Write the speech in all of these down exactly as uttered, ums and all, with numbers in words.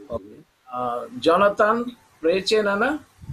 Okay. జోనథాన్ ప్రే చేయనా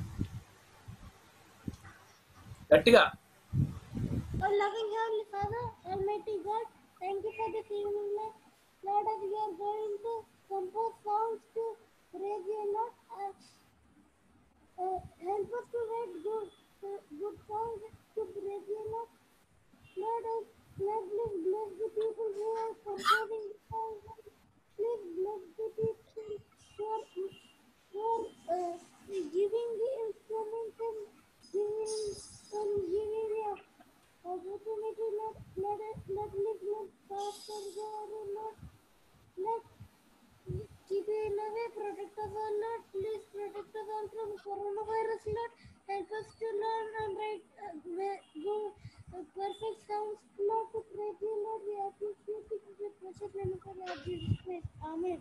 గట్టిగా. Our loving Heavenly Father, Almighty God, thank you for this evening, Lord. Lord, as we are going to compose songs to praise you, Lord, uh, uh, help us to write good, uh, good songs to praise you, Lord. Lord, uh, Lord, please bless the people who are composing the songs. Lord. Please bless the people who are, who are uh, giving the instruments and giving and giving the opportunity. Let let it let let let Pastor God, Lord, let keep you in a way, protect us all, Lord. Please protect us all from coronavirus, Lord. Help us to learn and write uh, go uh, perfect sounds, Lord, to praise you, Lord. We appreciate it in the precious name of our Lord Jesus Christ. Amen.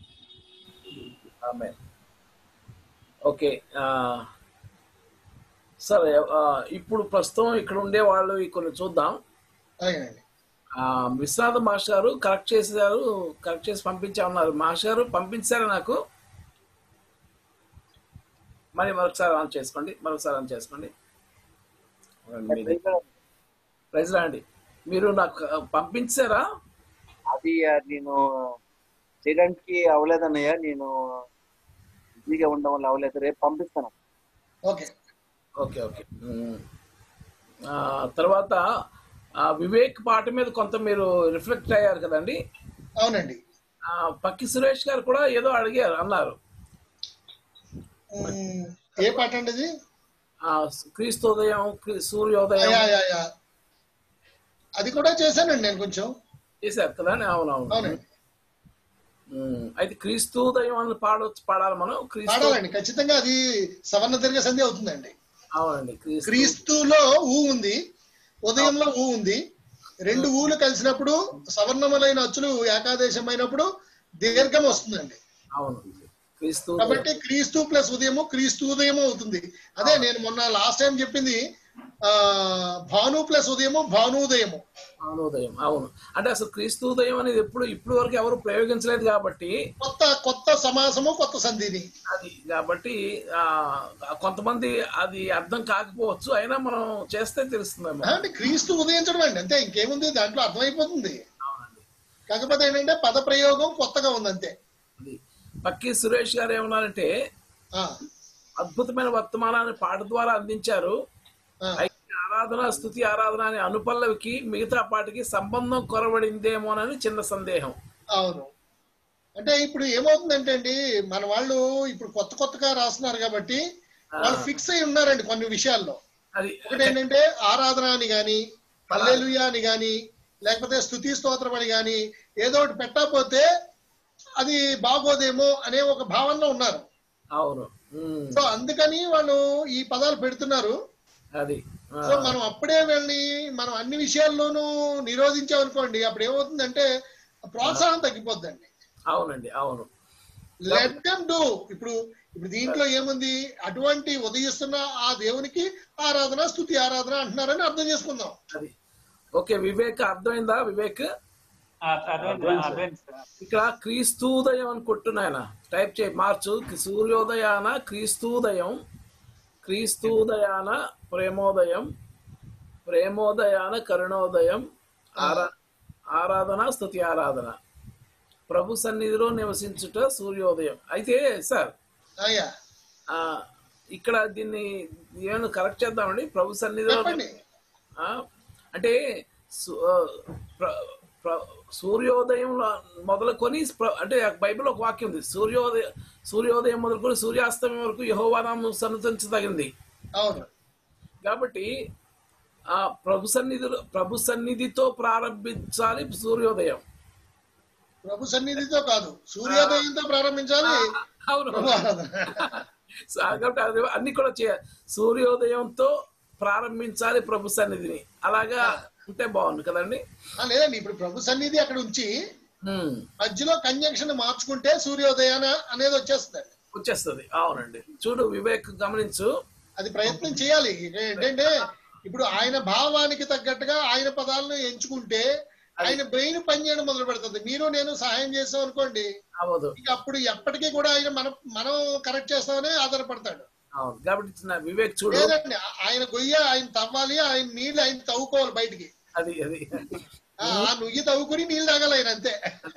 ఆమె. Okay. సరే, ఇప్పుడు ప్రస్తుతం ఇక్కడ ఉండే వాళ్ళు కొన్ని చూద్దాం. Vishwanatha master గారు కరెక్ట్ చేశారు, కరెక్ట్ చేసి పంపించామన్నారు. మాస్టర్ గారు పంపించారా నాకు? మరి మరొకసారి ఆన్ చేసుకోండి, మరొకసారి ఆన్ చేసుకోండి. ప్రైజ్ రాండి. మీరు నాకు పంపించారా? అది నేను చేయడానికి అవ్వలేదన్నయ్య, నేను బిజీగా ఉండడం వల్ల అవ్వలేదు. రేపు పంపిస్తాను. ఓకే ఓకే ఓకే తర్వాత వివేక్ పాట మీద కొంత మీరు రిఫ్లెక్ట్ అయ్యారు కదండి? అవునండి. పక్కి సురేష్ గారు కూడా ఏదో అడిగారు అన్నారు. ఏ పాట అండి అది? క్రీస్తోదయం, సూర్యోదయం. అది కూడా చేశానండి నేను, కొంచెం చేశారు కదా? అవునవును. అవునండి. అయితే క్రీస్తోదయం అని పాడవచ్చు, పాడాలి మనం. పాడాలండి ఖచ్చితంగా. అది సవర్ణ దీర్ఘ సంధి అవుతుందండి. అవునండి. క్రీస్తులో ఊ ఉంది, ఉదయంలో ఊ ఉంది. రెండు ఊలు కలిసినప్పుడు సవర్ణములైన అచ్చులు ఏకాదేశమైనప్పుడు దీర్ఘం వస్తుందండి. అవును. కాబట్టి క్రీస్తు ప్లస్ ఉదయము క్రీస్తు ఉదయము అవుతుంది. అదే నేను మొన్న లాస్ట్ టైం చెప్పింది, ఆ భాను ప్లస్ ఉదయము భానుదయము. భానుదయం. అవును. అంటే అసలు క్రీస్తు ఉదయం అనేది ఎప్పుడు ఇప్పుడు వరకు ఎవరు ప్రయోగించలేదు కాబట్టి కొత్త కొత్త సమాసము, కొత్త సంధిని అది కాబట్టి ఆ కొంతమంది అది అర్థం కాకపోవచ్చు, అయినా మనం చేస్తే తెలుస్తుందేమో. అంటే క్రీస్తు ఉదయించడం అండి, అంతే. ఇంకేముంది దాంట్లో, అర్థమైపోతుంది. కాకపోతే ఏంటంటే పద ప్రయోగం కొత్తగా ఉంది, అంతే. పక్కి సురేష్ గారు ఏమన్నారంటే, అద్భుతమైన వర్తమానాన్ని పాట ద్వారా అందించారు. ఆరాధన, స్తుతి ఆరాధన అనే అనుపల్లవికి మిగతా పాటికి సంబంధం కొరబడిందేమోనని చిన్న సందేహం. అవును. అంటే ఇప్పుడు ఏమవుతుందంటే అండి, మన వాళ్ళు ఇప్పుడు కొత్త కొత్తగా రాస్తున్నారు కాబట్టి వాళ్ళు ఫిక్స్ అయి ఉన్నారండి కొన్ని విషయాల్లో. ఒకటి ఏంటంటే ఆరాధన అని గాని, హల్లెలూయా అని గాని, లేకపోతే స్తుతి స్తోత్రం అని గాని ఏదో ఒకటి పెట్టకపోతే అది బాగోదేమో అనే ఒక భావనలో ఉన్నారు. అవును. సో అందుకని వాళ్ళు ఈ పదాలు పెడుతున్నారు. అది సో మనం అప్పుడే వెళ్ళి మనం అన్ని విషయాల్లోనూ నిరోధించామనుకోండి, అప్పుడు ఏమవుతుందంటే ప్రోత్సాహం తగ్గిపోద్దండి. అవునండి. అవును. Let them do. ఇప్పుడు ఇప్పుడు దీంట్లో ఏముంది, అటువంటి ఉదయిస్తున్న ఆ దేవునికి ఆరాధన, స్తుతి ఆరాధన అంటున్నారని అర్థం చేసుకుందాం. అది ఓకే. వివేక్ అర్థమైందా? వివేక్ ఇక్కడ క్రీస్తూదయం అని కొట్టున్నాయన టైప్ చేయి, మార్చు. సూర్యోదయాన క్రీస్తూదయం, క్రీస్తూదయాన ప్రేమోదయం, ప్రేమోదయాన కరుణోదయం, ఆరా ఆరాధన, స్తుతి ఆరాధన, ప్రభు సన్నిధిలో నివసించుట సూర్యోదయం. అయితే సార్ ఇక్కడ దీన్ని ఏమైనా కరెక్ట్ చేద్దామండి. ప్రభు సన్నిధిలో అంటే సూర్యోదయంలో మొదలుకొని, అంటే బైబిల్ ఒక వాక్యం ఉంది, సూర్యోదయ సూర్యోదయం మొదలుకొని సూర్యాస్తమయం వరకు యెహోవా నామమును సన్నుతించదగింది. అవును. కాబట్టి ఆ ప్రభు సన్నిధిలో ప్రభు సన్నిధితో ప్రారంభించాలి సూర్యోదయం. ప్రభు సన్నిధితో కాదు, సూర్యోదయంతో ప్రారంభించాలి. అవును. కాబట్టి అది అన్ని కూడా చేయాలి. సూర్యోదయంతో ప్రారంభించాలి ప్రభు సన్నిధిని. అలాగా ఉంటే బాగుంది కదండి. లేదండి, ఇప్పుడు ప్రభు సన్నిధి అక్కడ ఉంచి మధ్యలో కంజంక్షన్ మార్చుకుంటే సూర్యోదయాన అనేది వచ్చేస్తుంది వచ్చేస్తుంది అవునండి. చూడు వివేక్, గమనించు. అది ప్రయత్నం చేయాలి. ఏంటంటే ఇప్పుడు ఆయన భావానికి తగ్గట్టుగా ఆయన పదాలను ఎంచుకుంటే ఆయన బ్రెయిన్ పనిచేయడం మొదలు పెడుతుంది. మీరు నేను సహాయం చేసాం అనుకోండి, ఇక అప్పుడు ఎప్పటికీ కూడా ఆయన మనం మనం కరెక్ట్ చేస్తామని ఆధారపడతాడు. కాబట్టి వివేక్ చూడు, లేదండి ఆయన గొయ్య ఆయన తవ్వాలి, ఆయన నీళ్ళు ఆయన తవ్వుకోవాలి బయటికి. అది అది ఆ నుయ్యి తవ్వుకుని నీళ్ళు తాగాలి ఆయన, అంతే.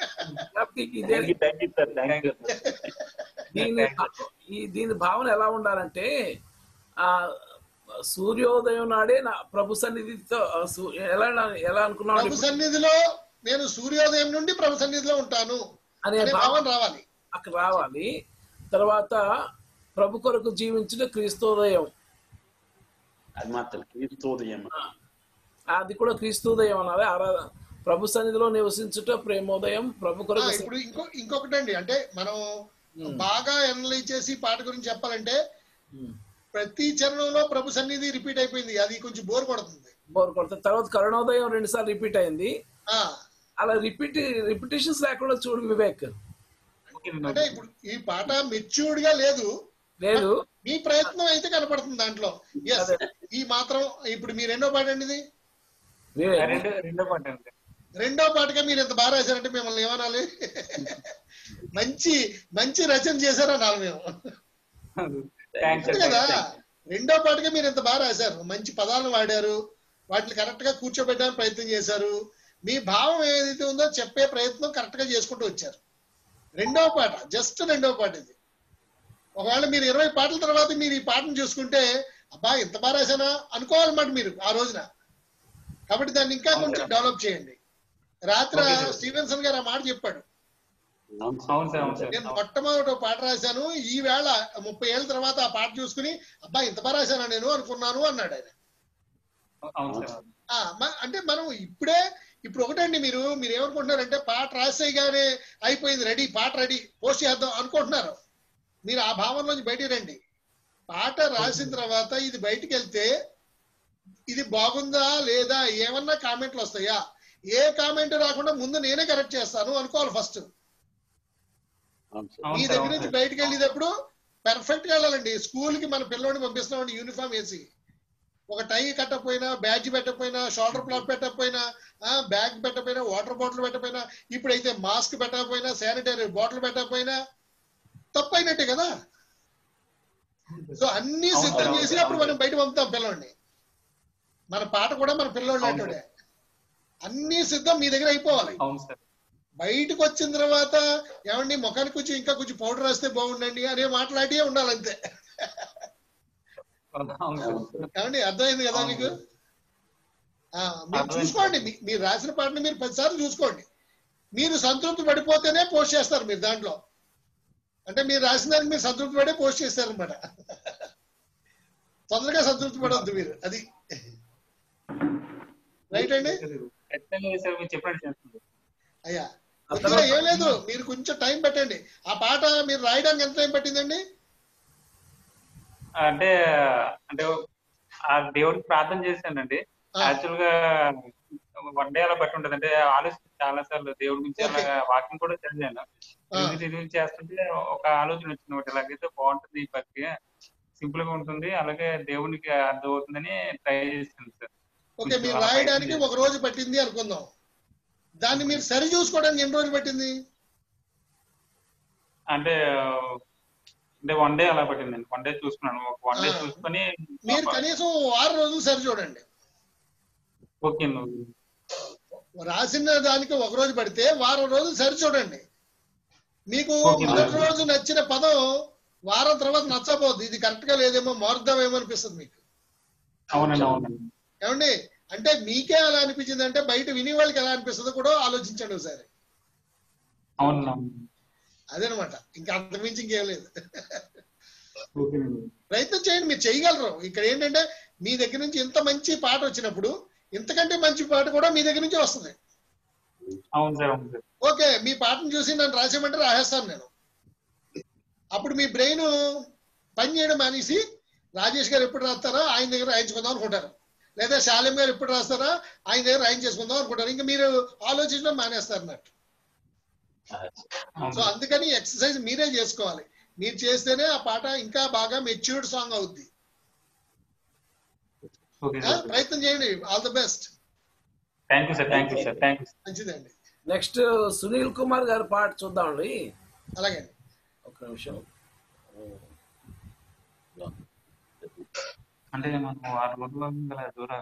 దీని ఈ దీని భావన ఎలా ఉండాలంటే, ఆ సూర్యోదయం నాడే నా ప్రభు సన్నిధితో ఎలా ఎలా అనుకున్నాను, ప్రభు సన్నిధిలో నేను సూర్యోదయం నుండి ప్రభు సన్నిధిలో ఉంటాను అనే భావన రావాలి, అక్కడ రావాలి. తర్వాత ప్రభు కొరకు జీవించిన క్రీస్తోదయం, అది మాత్రం క్రీస్తోదయం, అది కూడా క్రీస్తోదయం అనాలి. ఆరాధన ప్రభు సన్నిధిలో నివసించుట ప్రేమోదయం ప్రభు కొరకు. ఇప్పుడు ఇంకో ఇంకొకటి అండి, అంటే మనం బాగా అనలైజ్ చేసి పాట గురించి చెప్పాలంటే, ప్రతి చరణంలో ప్రభు సన్నిధి రిపీట్ అయిపోయింది, అది కొంచెం బోర్ కొడుతుంది. బోర్ కొడుతుంది. తర్వాత కరుణోదయం రెండు సార్లు రిపీట్ అయింది. అలా రిపీట్ రిపిటేషన్స్ లేకుండా చూడు వివేక్. అంటే ఇప్పుడు ఈ పాట మెచ్యూర్డ్ గా లేదు లేదు మీ ప్రయత్నం అయితే కనపడుతుంది దాంట్లో. ఈ మాత్రం ఇప్పుడు మీ రెండో పాట అండి, ఇది రెండో పాట అండి. రెండో పాటగా మీరు ఎంత బాగా రాశారంటే మిమ్మల్ని ఏమనాలి, మంచి మంచి రచన చేశారనాలి మేము కదా. రెండో పాటగా మీరు ఎంత బాగా రాశారు, మంచి పదాలను వాడారు, వాటిని కరెక్ట్ గా కూర్చోబెట్టడానికి ప్రయత్నం చేశారు, మీ భావం ఏదైతే ఉందో చెప్పే ప్రయత్నం కరెక్ట్ గా చేసుకుంటూ వచ్చారు. రెండో పాట జస్ట్ రెండో పాట ఇది. ఒకవేళ మీరు ఇరవై పాటల తర్వాత మీరు ఈ పాటను చూసుకుంటే అబ్బా ఇంత బాగా రాశానా అనుకోవాలన్నమాట మీరు ఆ రోజున. కాబట్టి దాన్ని ఇంకా కొంచెం డెవలప్ చేయండి. రాత్రి స్టీవెన్సన్ గారు ఆ మాట చెప్పాడు, నేను మొట్టమొదటి పాట రాశాను, ఈ వేళ ముప్పై ఏళ్ళ తర్వాత ఆ పాట చూసుకుని అబ్బా ఇంత బాగా రాశానా నేను అనుకున్నాను అన్నాడు ఆయన. అంటే మనం ఇప్పుడే ఇప్పుడు ఒకటండి, మీరు మీరు ఏమనుకుంటున్నారంటే పాట రాసేయగానే అయిపోయింది, రెడీ, పాట రెడీ, పోస్ట్ చేద్దాం అనుకుంటున్నారు. మీరు ఆ భావనలోంచి బయటికి రండి. పాట రాసిన తర్వాత ఇది బయటికి వెళ్తే ఇది బాగుందా లేదా ఏమన్నా కామెంట్లు వస్తాయా, ఏ కామెంట్ రాకుండా ముందు నేనే కరెక్ట్ చేస్తాను అనుకోవాలి ఫస్ట్. మీ దగ్గర నుంచి బయటకు వెళ్ళేటప్పుడు పర్ఫెక్ట్ గా వెళ్ళాలండి. స్కూల్ కి మన పిల్లోడిని పంపిస్తున్నామండి యూనిఫామ్ వేసి, ఒక టై కట్టకపోయినా, బ్యాడ్జ్ పెట్టకపోయినా, షోల్డర్ ప్లాట్ పెట్టకపోయినా, బ్యాగ్ పెట్టకపోయినా, వాటర్ బాటిల్ పెట్టకపోయినా, ఇప్పుడైతే మాస్క్ పెట్టకపోయినా, శానిటరీ బాటిల్ పెట్టకపోయినా తప్పైనట్టే కదా. సో అన్ని సిద్ధం చేసి అప్పుడు మనం బయట పంపుతాం పిల్లోడిని. మన పాట కూడా మన పిల్లోడు అంటాడే, అన్ని సిద్ధం మీ దగ్గర అయిపోవాలి. బయటకు వచ్చిన తర్వాత ఏమండి ముఖానికి కొంచెం ఇంకా కొంచెం పౌడర్ వేస్తే బాగుండండి అనే మాట్లాడి ఉండాలంతే. ఏమండి అర్థమైంది కదా మీకు? మీరు చూసుకోండి, మీరు రాసిన పాటని మీరు పదిసార్లు చూసుకోండి. మీరు సంతృప్తి పడిపోతేనే పోస్ట్ చేస్తారు మీరు దాంట్లో. అంటే మీరు రాసిన దానికి మీరు సంతృప్తి పడే పోస్ట్ చేస్తారనమాట. తొందరగా సంతృప్తి పడవద్దు మీరు, అది రైట్ అండి. అయ్యా కొద్దిగా ఏం లేదు, మీరు కొంచెం టైం పెట్టండి. ఆ పాట మీరు రాయడానికి ఎంత టైం పట్టిందండి? అంటే అంటే ఆ దేవుడికి ప్రార్థన చేశానండి. యాక్చువల్ గా వన్ డే అలా బట్టి ఉంటది. అంటే ఆలోచన చాలా సార్లు దేవుడి గురించి అలా వాక్యం కూడా చదివాను. రివ్యూ చేస్తుంటే ఒక ఆలోచన వచ్చింది, ఒకటి ఇలాగైతే బాగుంటుంది, ఈ భక్తి సింపుల్ గా ఉంటుంది, అలాగే దేవునికి అర్థం అవుతుందని ట్రై చేశాను సార్. ఓకే, మీరు రాయడానికి ఒక రోజు పట్టింది అనుకుందాం, దాన్ని మీరు సరి చూసుకోవడానికి ఎన్ని రోజులు పట్టింది? అంటే అంటే వన్ డే అలా పట్టిందండి. వన్ డే చూసుకున్నాను, ఒక వన్ డే చూసుకొని మీరు కనీసం వారం రోజులు సరి చూడండి. ఓకే, రాసిన దానికి ఒక రోజు పడితే వారం రోజులు సరి చూడండి. మీకు మొదటి రోజు నచ్చిన పదం వారం తర్వాత నచ్చబోద్ది, ఇది కరెక్ట్ గా లేదేమో మారుద్దామేమో అనిపిస్తుంది మీకు. ఏమండి అంటే మీకే అలా అనిపించింది అంటే బయట విని వాళ్ళకి ఎలా అనిపిస్తుందో కూడా ఆలోచించండి ఒకసారి. అదేనమాట, ఇంకా అంతమించి ఇంకేం లేదు. ప్రయత్నం చేయండి, మీరు చేయగలరు. ఇక్కడ ఏంటంటే మీ దగ్గర నుంచి ఇంత మంచి పాట వచ్చినప్పుడు ఇంతకంటే మంచి పాట కూడా మీ దగ్గర నుంచి వస్తుంది. ఓకే, మీ పాటను చూసి నన్ను రాసేమంటే రాసేస్తాను నేను. అప్పుడు మీ బ్రెయిన్ పని చేయడం మానేసి రాజేష్ గారు ఎప్పుడు రాస్తారో ఆయన దగ్గర రాయించుకుందాం అనుకుంటారు, లేదా శాలిం గారు ఎప్పుడు రాస్తారా ఆయన దగ్గర రాయించేసుకుందాం అనుకుంటారు. ఇంకా మీరు ఆలోచించడం మానేస్తారు అన్నట్టు. సో అందుకని ఎక్సర్సైజ్ మీరే చేసుకోవాలి. మీరు చేస్తేనే ఆ పాట ఇంకా బాగా మెచ్యూర్డ్ సాంగ్ అవుద్ది. ప్రయత్నం చేయండి. All the best. Thank you sir thank you sir thank you మంచిదండి. నెక్స్ట్ సునీల్ కుమార్ గారి పాట చూద్దామండి. అలాగే ఒక నిమిషం. అంటే మనం ఆరు రోజుల దూరం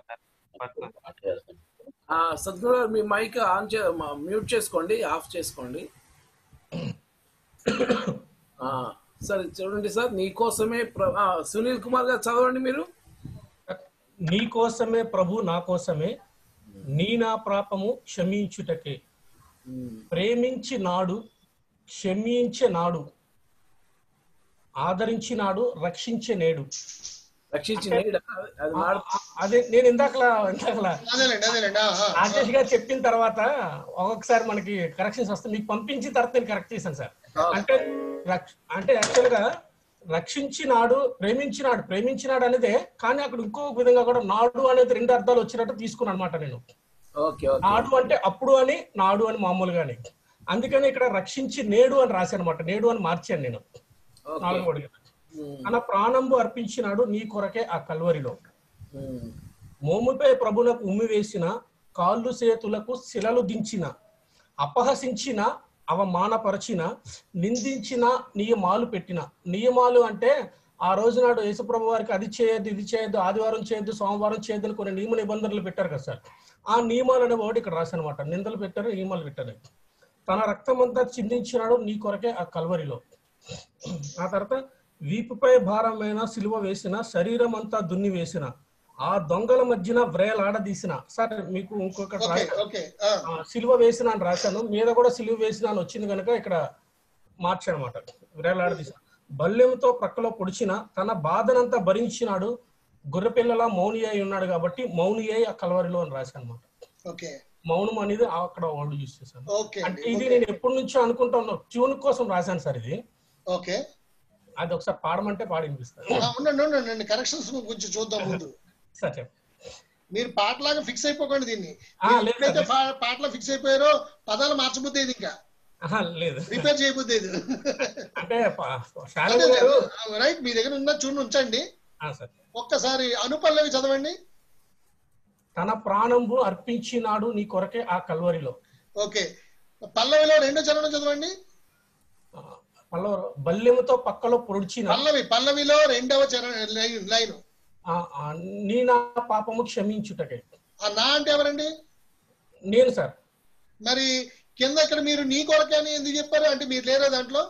సద్గురు మీ మైక్ ఆన్ చే మ్యూట్ చేసుకోండి, ఆఫ్ చేసుకోండి. సరే చూడండి సార్, నీకోసమే సునీల్ కుమార్ గారు చదవండి మీరు. నీ కోసమే ప్రభు నా కోసమే నీ నా పాపము క్షమించుటకే ప్రేమించి నాడు క్షమించే నాడు ఆదరించినాడు రక్షించే నేడు. అదే నేను ఇందాకలా ఇందాకలా రాజేష్ గారు చెప్పిన తర్వాత ఒక్కొక్కసారి మనకి కరెక్షన్స్ వస్తాయి. మీకు పంపించిన తర్వాత నేను కరెక్ట్ చేశాను సార్. అంటే అంటే యాక్చువల్ గా రక్షించినాడు ప్రేమించినాడు ప్రేమించినాడు అనేదే, కానీ అక్కడ ఇంకో విధంగా కూడా నాడు అనేది రెండు అర్థాలు వచ్చినట్టు తీసుకున్నాను అనమాట నేను. నాడు అంటే అప్పుడు అని, నాడు అని మామూలుగానే. అందుకని ఇక్కడ రక్షించి నేడు అని రాశాను అనమాట. నేడు అని మార్చాను నేను. నాలుగో తన ప్రాణంబు అర్పించినాడు నీ కొరకే ఆ కల్వరిలో. మోముపై ప్రభులకు ఉమ్మి వేసిన కాళ్ళు చేతులకు శిలలు దించిన అపహసించిన అవమానపరచిన నిందించిన నియమాలు పెట్టిన. నియమాలు అంటే ఆ రోజు నాడు యేసుప్రభు వారికి అది చేయొద్దు ఇది చేయొద్దు ఆదివారం చేయొద్దు సోమవారం చేయొద్దు అని కొన్ని నియమ నిబంధనలు పెట్టారు కదా సార్. ఆ నియమాలు అనే ఒకటి ఇక్కడ రాశానమాట. నిందలు పెట్టారు, నియమాలు పెట్టారు. తన రక్తం అంతా చిందించినాడు నీ కొరకే ఆ కల్వరిలో. ఆ తర్వాత వీపుపై భారమైన సిలువ వేసిన శరీరం అంతా దున్ని వేసిన ఆ దొంగల మధ్యన వ్రేలాడదీసిన. సార్ మీకు ఇంకొకటి సిలువ వేసిన అని రాశాను, మీద కూడా సిలువ వేసిన అని వచ్చింది కనుక ఇక్కడ మార్చాను అనమాట. వ్రేలాడదీసిన బల్యంతో ప్రక్కలో పొడిచిన తన బాధనంతా భరించినాడు గొర్రెపిల్లలా మౌని అయి ఉన్నాడు కాబట్టి మౌని అయి ఆ కల్వరిలో అని రాశాను అనమాట. మౌనం అనేది అక్కడ వాళ్ళు యూజ్ చేశాను. అంటే ఇది నేను ఎప్పటి నుంచో అనుకుంటా ఉన్నా, ట్యూన్ కోసం రాశాను సార్ ఇది. ఓకే, అది ఒకసారి పాడమంటే పాడి వినిపిస్తాను. కరెక్షన్స్ కొంచెం చూద్దాం ముందు. సరే, మీరు పాటలాగా ఫిక్స్ అయిపోకండి దీన్ని. ఎప్పుడైతే పాటలో ఫిక్స్ అయిపోయారో పదాలు మార్చబుద్దేది, ఇంకా లేదు రిపేర్ చేయబుద్దేది. అంటే రైట్, మీ దగ్గర ఉన్న చూడు ఉంచండి. ఒక్కసారి అనుపల్లవి చదవండి. తన ప్రాణంబు అర్పించినాడు నీ కొరకే ఆ కల్వరిలో. ఓకే, పల్లవిలో రెండో చరణం చదవండి. పల్లవ బల్యముతో పక్కలో పొడిచిన పల్లవి పల్లవిలో రెండవ చరణం లైన్ నీ నా పాపము క్షమించుటకే. ఆ నా అంటే ఎవరండి? నేను సార్. మరి కింద ఇక్కడ మీరు నీ కొరకే అని ఎందుకు చెప్పారు? అంటే మీరు లేరా దాంట్లో?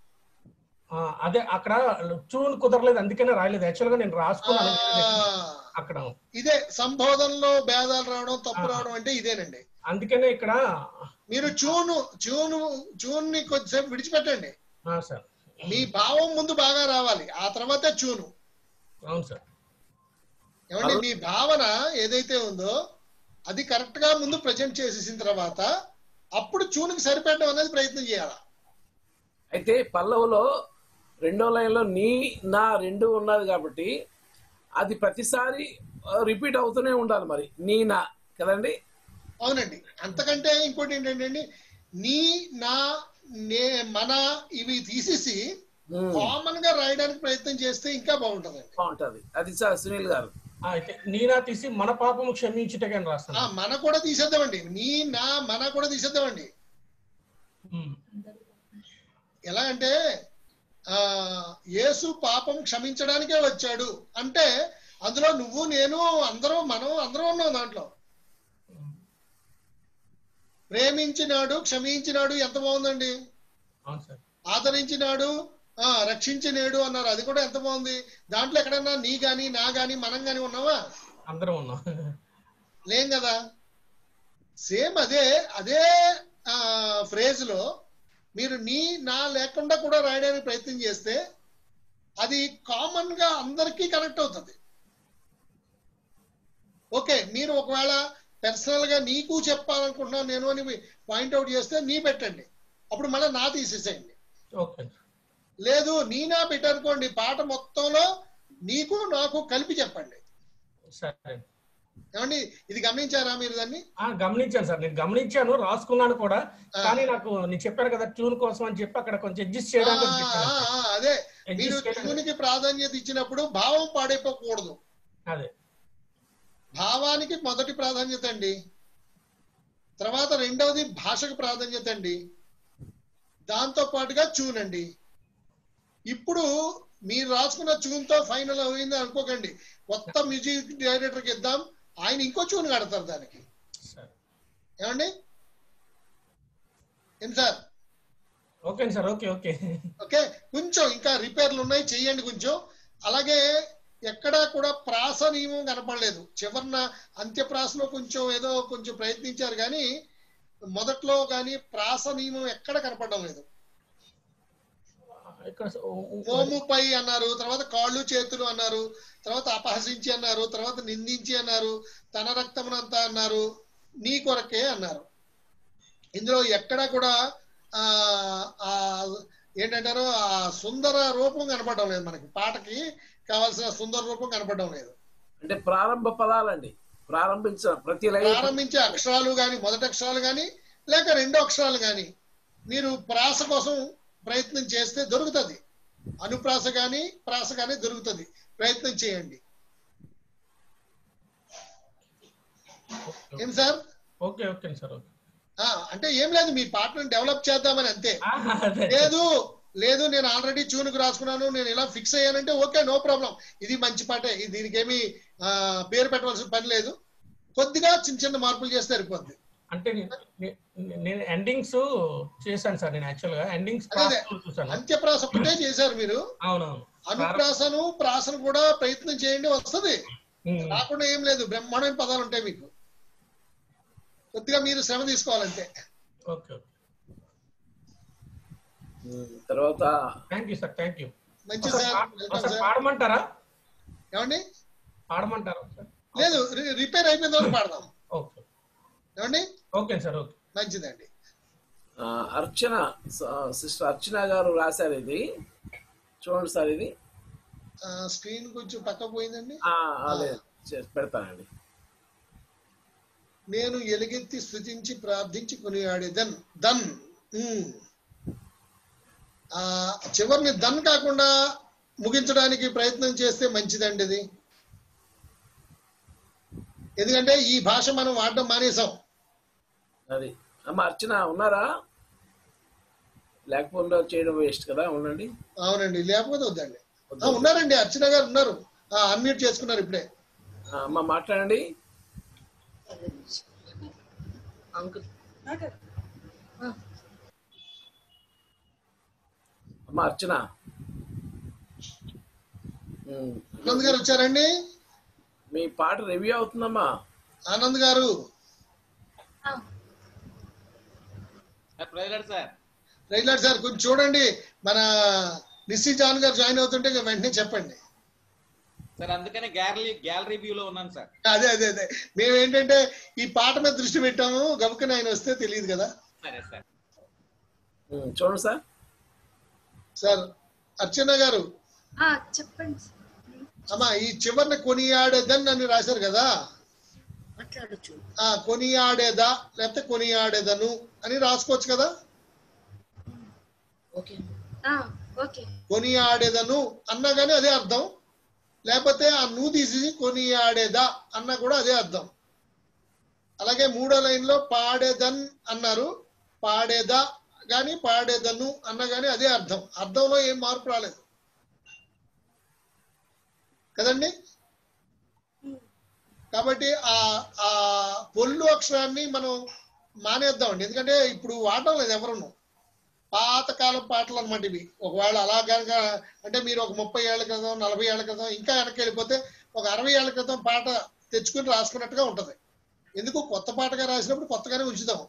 అదే అక్కడ చూన్ కుదరలేదు, అందుకనే రాయలేదు. యాక్చువల్ గా నేను రాసుకున్నాను అక్కడ. ఇదే సంబోధనలో భేదాలు రావడం తప్పు రావడం అంటే ఇదేనండి. అందుకనే ఇక్కడ మీరు చూను చూను చూన్ ని కొద్దిసేపు విడిచిపెట్టండి సార్. మీ భావం ముందు బాగా రావాలి, ఆ తర్వాత చూను. అవును సార్. ఏమండి, మీ భావన ఏదైతే ఉందో అది కరెక్ట్ గా ముందు ప్రజెంట్ చేసేసిన తర్వాత అప్పుడు చూనుకి సరిపెట్టడం అనేది ప్రయత్నం చేయాలి. అయితే పల్లవులో రెండో లైన్ లో నీ నా రెండు ఉన్నది కాబట్టి అది ప్రతిసారి రిపీట్ అవుతూనే ఉండాలి. మరి నీ నా కదండి. అవునండి. అంతకంటే ఇంకోటి ఏంటంటే నీ నా నే మన ఇవి తీసేసి కామన్ గా రాయడానికి ప్రయత్నం చేస్తే ఇంకా బాగుంటది. బాగుంటది అది సార్ సునీల్ గారు. అయితే నీనా తీసి మన పాపము క్షమించుటగా రాస్తాను. మన కూడా తీసేద్దామండి. నీ నా మన కూడా తీసేద్దామండి. ఎలా అంటే ఆ యేసు పాపం క్షమించడానికే వచ్చాడు అంటే అందులో నువ్వు నేను అందరం మనం అందరం ఉన్నాం దాంట్లో. ప్రేమించినాడు క్షమించినాడు ఎంత బాగుందండి. ఆదరించినాడు ఆ రక్షించినాడు అన్నారు, అది కూడా ఎంత బాగుంది. దాంట్లో ఎక్కడన్నా నీ గాని నా గాని మనం గాని ఉన్నావా? అందరం ఉన్నాం, లేం కదా. సేమ్ అదే అదే ఆ ఫ్రేజ్ లో మీరు నీ నా లేకుండా కూడా రాయడానికి ప్రయత్నం చేస్తే అది కామన్ గా అందరికీ కనెక్ట్ అవుతుంది. ఓకే, మీరు ఒకవేళ పర్సనల్ గా నీకు చెప్పాలనుకుంటున్నాను నేను అని పాయింట్అవుట్ చేస్తే నీ పెట్టండి, అప్పుడు మళ్ళీ నా తీసేసేయండి. లేదు నీ నా పెట్టనుకోండి, పాట మొత్తంలో నీకు నాకు కలిపి చెప్పండి. ఏమండి, ఇది గమనించారా మీరు? దాన్ని గమనించాను సార్, నేను గమనించాను, రాసుకున్నాను కూడా. కానీ నాకు నేను చెప్పాను కదా ట్యూన్ కోసం అని చెప్పి అక్కడ కొంచెం అడ్జస్ట్ చేయడానికి. అదే మీరు ట్యూన్ కి ప్రాధాన్యత ఇచ్చినప్పుడు భావం పాడైపోకూడదు. అదే భావానికి మొదటి ప్రాధాన్యత అండి. తర్వాత రెండవది భాషకు ప్రాధాన్యత అండి, దాంతో పాటుగా ట్యూన్ అండి. ఇప్పుడు మీరు రాసుకున్న ట్యూన్ తో ఫైనల్ అయింది అనుకోకండి, కొత్త మ్యూజిక్ డైరెక్టర్కి ఇద్దాం, ఆయన ఇంకో ట్యూన్ కడతారు దానికి. ఏమండి ఏం sir? Okay sir. Okay okay okay కొంచెం ఇంకా రిపేర్లు ఉన్నాయి, చెయ్యండి కొంచెం. అలాగే ఎక్కడా కూడా ప్రాస నియమం కనపడలేదు. చివరిన అంత్యప్రాసలో కొంచెం ఏదో కొంచెం ప్రయత్నించారు కానీ మొదట్లో కానీ ప్రాస నియమం ఎక్కడ కనపడడం లేదు. మోముపై అన్నారు, తర్వాత కాళ్ళు చేతులు అన్నారు, తర్వాత అపహసించి అన్నారు, తర్వాత నిందించి అన్నారు, తన రక్తమునంతా అన్నారు, నీ కొరకే అన్నారు. ఇందులో ఎక్కడా కూడా ఆ ఆ ఏంటంటారు ఆ సుందర రూపం కనపడడం లేదు. మనకి పాటకి కావాల్సిన సుందర రూపం కనపడడం లేదు. అంటే ప్రారంభ పదాలండి, ప్రారంభించ ప్రతి ప్రారంభించే అక్షరాలు కానీ మొదటి అక్షరాలు కానీ లేక రెండో అక్షరాలు కానీ మీరు ప్రాస కోసం ప్రయత్నం చేస్తే దొరుకుతుంది. అనుప్రాస కానీ ప్రాస కానీ దొరుకుతుంది, ప్రయత్నం చేయండి. ఏం sir? Okay okay sir. Okay అంటే ఏం లేదు, మీ పాటను డెవలప్ చేద్దామని అంతే. లేదు లేదు నేను ఆల్రెడీ ట్యూన్కి రాసుకున్నాను, నేను ఇలా ఫిక్స్ అయ్యానంటే ఓకే, నో ప్రాబ్లం, ఇది మంచి పాటే, దీనికి ఏమి పేరు పెట్టవలసిన పని లేదు. కొద్దిగా చిన్న చిన్న మార్పులు చేస్తే సరిపోద్ది. అంటే నేను ఎండింగ్స్ చేశాను సార్. నేను యాక్చువల్ గా ఎండింగ్స్ చూసాను. అంత్యప్రాస ఒకటే చేశారు మీరు. అవునవును. అనుప్రాసను ప్రాసను కూడా ప్రయత్నం చేయండి, వస్తుంది. రాకుండా ఏం లేదు, బ్రహ్మాండమైన పదాలు ఉంటాయి మీకు. కొద్దిగా మీరు శ్రమ తీసుకోవాలంటే. ఓకే తర్వాత thank you sir. Thank you. మంచి సార్. పాడమంటారా? ఏమండి పాడమంటారా? లేదు, రిపేర్ అయిపోయిన తర్వాత పాడదాం. ఓకే ఏమండి? Okay sir. ఓకే మంచిదండి. అర్చన సిస్టర్ అర్చన గారు రాశారు, ఇది చూడండి సార్. ఇది స్క్రీన్ కొంచెం పక్క పోయిందండి, అదే పెడతానండి. నేను ఎలుగెత్తి స్తుతించి ప్రార్థించి కొనియాడే దన్ దన్ ఆ చివరిని దన్ కాకుండా ముగించడానికి ప్రయత్నం చేస్తే మంచిదండి ఇది. ఎందుకంటే ఈ భాష మనం వాడడం మానేసాం. అది అమ్మ అర్చన ఉన్నారా? లేకపోతే చేయడం వేస్ట్ కదా. ఉండండి. అవునండి, లేకపోతే వద్దండి. ఉన్నారండి, అర్చన గారు ఉన్నారు, అన్మ్యూట్ చేసుకున్నారు ఇప్పుడే. అమ్మ మాట్లాడండి. అమ్మ అర్చన. ఆనంద్ గారు వచ్చారండి, మీ పాట రివ్యూ అవుతుందమ్మా. ఆనంద్ గారు రైట్ సార్, కొంచెం చూడండి. మన నిస్సి జాన్ గారు జాయిన్ అవుతుంటే వెంటనే చెప్పండి సార్. అందుకనే గ్యాలరీ గ్యాలరీ వ్యూలో ఉన్నాను సార్. అదే అదే అదే మేము ఏంటంటే ఈ పాట మీద దృష్టి పెట్టాము, గబుకని ఆయన వస్తే తెలియదు కదా. సరే సార్. చూడండి సార్. సార్ అర్చన గారు చెప్పండి. అమ్మా ఈ చివరిని కొనియాడేదని అని రాశారు కదా, ఆ కొనియాడేదా లేకపోతే కొనియాడేదను అని రాసుకోవచ్చు కదా. కొనియాడేదను అన్నా కానీ అదే అర్థం, లేకపోతే ఆ నువ్వు తీసి కొనియాడేదా అన్నా కూడా అదే అర్థం. అలాగే మూడో లైన్ లో పాడేదన్ అన్నారు, పాడేదా గాని పాడేదను అన్నా కానీ అదే అర్థం. అర్థంలో ఏం మార్పు రాలేదు కదండి. కాబట్టి ఆ ఆ పొల్లు అక్షరాన్ని మనం మానేద్దామండి, ఎందుకంటే ఇప్పుడు వాడడం లేదు ఎవరును. పాతకాలం పాటలు అనమాట ఇవి. ఒకవేళ అలా కనుక అంటే మీరు ఒక ముప్పై ఏళ్ల క్రితం నలభై ఏళ్ల క్రితం ఇంకా వెనక్కి వెళ్ళిపోతే ఒక అరవై ఏళ్ల క్రితం పాట తెచ్చుకుని రాసుకున్నట్టుగా ఉంటది. ఎందుకు కొత్త పాటగా రాసినప్పుడు కొత్తగానే ఉంచుదాం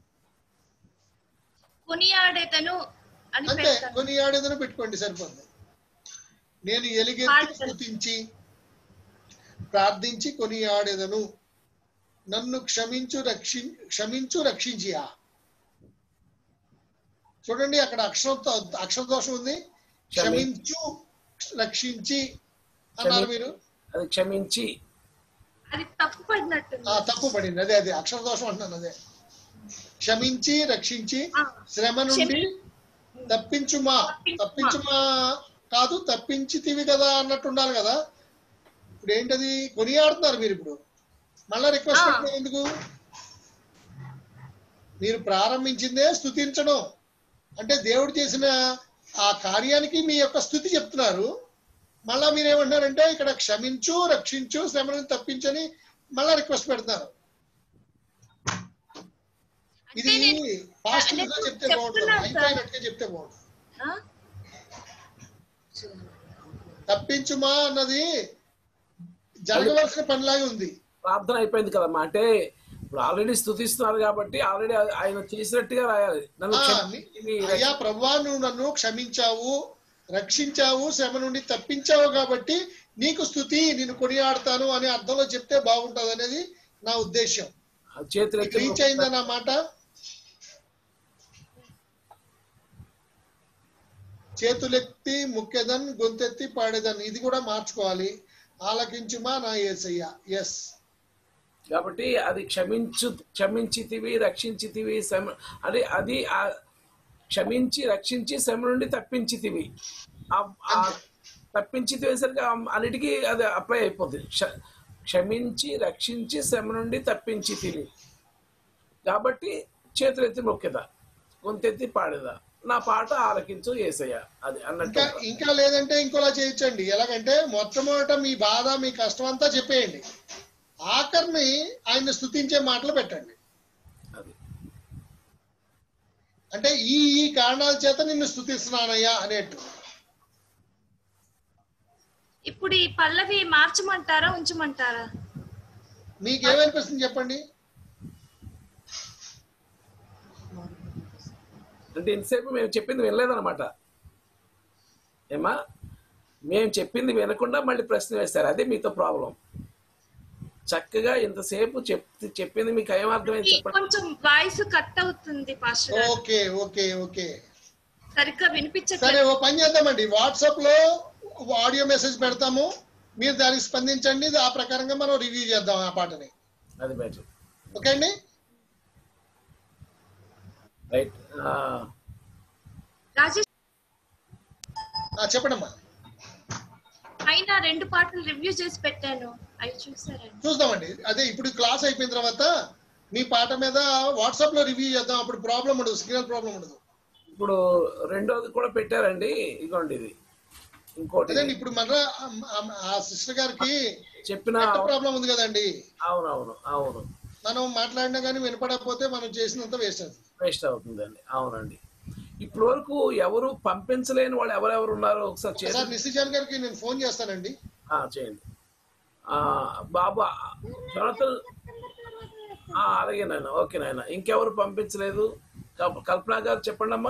అంతే. కొనియాడేదను పెట్టుకోండి సరిపోతుంది. నేను ఎలుగెత్తి స్తుతించి ప్రార్థించి కొనియాడేదను, నన్ను క్షమించు రక్షి క్షమించు రక్షించియా. చూడండి అక్కడ అక్షర అక్షర దోషం ఉంది. క్షమించు రక్షించి అన్నారు మీరు, అది క్షమించి తప్పు పడింది. అదే అదే అక్షర దోషం అంటున్నాను. అదే క్షమించి రక్షించి శ్రమ నుండి తప్పించుమా. తప్పించుమా కాదు, తప్పించితివి కదా అన్నట్టు ఉండాలి కదా. ఇప్పుడు ఏంటది కొనియాడుతున్నారు మీరు. ఇప్పుడు మళ్ళా రిక్వెస్ట్ ఎందుకు? మీరు ప్రారంభించిందే స్తుతించడం. అంటే దేవుడు చేసిన ఆ కార్యానికి మీ యొక్క స్తుతి చెప్తున్నారు. మళ్ళా మీరేమంటున్నారంటే ఇక్కడ క్షమించు, రక్షించు, శ్రమను తప్పించని మళ్ళా రిక్వెస్ట్ పెడతారు. ఇది పాజిటివ్ గా చెప్తే బాగుంటుంది, అయిపోయినట్టుగా చెప్తే బాగుంటుంది. తప్పించుమా అన్నది జరగవలసిన పనిలాగే ఉంది. ప్రార్థన అయిపోయింది కదమ్మా. అంటే ఇప్పుడు ఆల్రెడీ స్తుతిస్తున్నారు కాబట్టి ఆల్రెడీ ఆయన చేసినట్టుగా రాయాలి. అయ్యా ప్రభువా, నువ్వు నన్ను క్షమించావు, రక్షించావు, శ్రమ నుండి తప్పించావు కాబట్టి నీకు స్తుతి, నేను కొనియాడతాను అనే అర్థంలో చెప్తే బాగుంటది అనేది నా ఉద్దేశం. రీచ్ అయిందా నా మాట? చేతులెత్తి ముఖ్యదన్, గొంతెత్తి పాడేదన్, ఇది కూడా మార్చుకోవాలి. ఆలకించుమా నా యేసయ్య. ఎస్. కాబట్టి అది క్షమించు క్షమించితివి రక్షించితివి శ్రమ అంటే అది క్షమించి రక్షించి శ్రమ నుండి తప్పించితివి. తప్పించితివేసరికి అన్నిటికీ అది అప్లై అయిపోతుంది. క్షమించి రక్షించి శ్రమ నుండి తప్పించితివి కాబట్టి చేతులెత్తి మొక్కేదా, గొంతెత్తి పాడేదా, నా పాట ఆలకించు యేసయ్య అది అన్నట్టు. ఇంకా లేదంటే ఇంకోలా చేయొచ్చండి. ఎలాగంటే మొట్టమొదట మీ బాధ మీ కష్టం అంతా చెప్పేయండి, ఆఖరిని ఆయన స్తుతించే మాటలు పెట్టండి. అంటే ఈ ఈ కారణాల చేత నిన్ను స్తుతిస్తున్నానయ్యా అనేట్టు. ఇప్పుడు ఈ పల్లవి మార్చమంటారా ఉంచమంటారా? మీకేమనిపిస్తుంది చెప్పండి. అంటే ఇంతసేపు మేము చెప్పింది వినలేదన్నమాట. ఏమా మేము చెప్పింది వినకుండా మళ్ళీ ప్రశ్న వేస్తారు, అదే మీతో ప్రాబ్లం. చక్కగా ఇంతసేపు చెప్తే చెప్పింది మీకు ఏమర్థమైంది చెప్పండి. కొంచెం వాయిస్ కట్ అవుతుంది పాస్టర్ గారు. ఓకే ఓకే ఓకే సరిగ్గా వినిపించట్లేదు. సరే ఓ పని చేద్దామండి, వాట్సాప్ లో ఆడియో మెసేజ్ పెడతాము, మీరు దానికి స్పందించండి, ఆ ప్రకారంగా మనం రివ్యూ చేద్దాం ఆ పాటని. అది బెటర్. ఓకే అండి, రైట్. రాజేష్ చెప్పండి అమ్మా. అయినా రెండు పాటలు రివ్యూ చేసి పెట్టాను, అవి చూసారండి? చూద్దామండి. అదే ఇప్పుడు క్లాస్ అయిపోయిన తర్వాత మీ పాట మీద వాట్సాప్ లో రివ్యూ చేద్దాం, అప్పుడు ప్రాబ్లం ఉండదు, సిగ్నల్ ప్రాబ్లం ఉండదు. ఇప్పుడు రెండోది కూడా పెట్టారండి, ఇదిగోండి ఇది ఇంకోటి. ఇప్పుడు మన ఆ సిస్టర్ గారికి చెప్పిన ప్రాబ్లం ఉంది కదండి. అవునవును అవును. మనం మాట్లాడినా కానీ వినపడకపోతే మనం చేసినంత వేస్ట్ అవుతుంది. వేస్ట్ అవుతుందండి. అవునండి. ఇప్పటి వరకు ఎవరు పంపించలేని వాళ్ళు ఎవరెవరు ఉన్నారో ఒకసారి చేయండి. నిశిజాన్ గారికి నేను ఫోన్ చేస్తానండి. చేయండి బాబు. జోనతన్ అలాగే నాయన. ఓకే నాయన. ఇంకెవరు పంపించలేదు? కల్పన గారు చెప్పండి అమ్మా.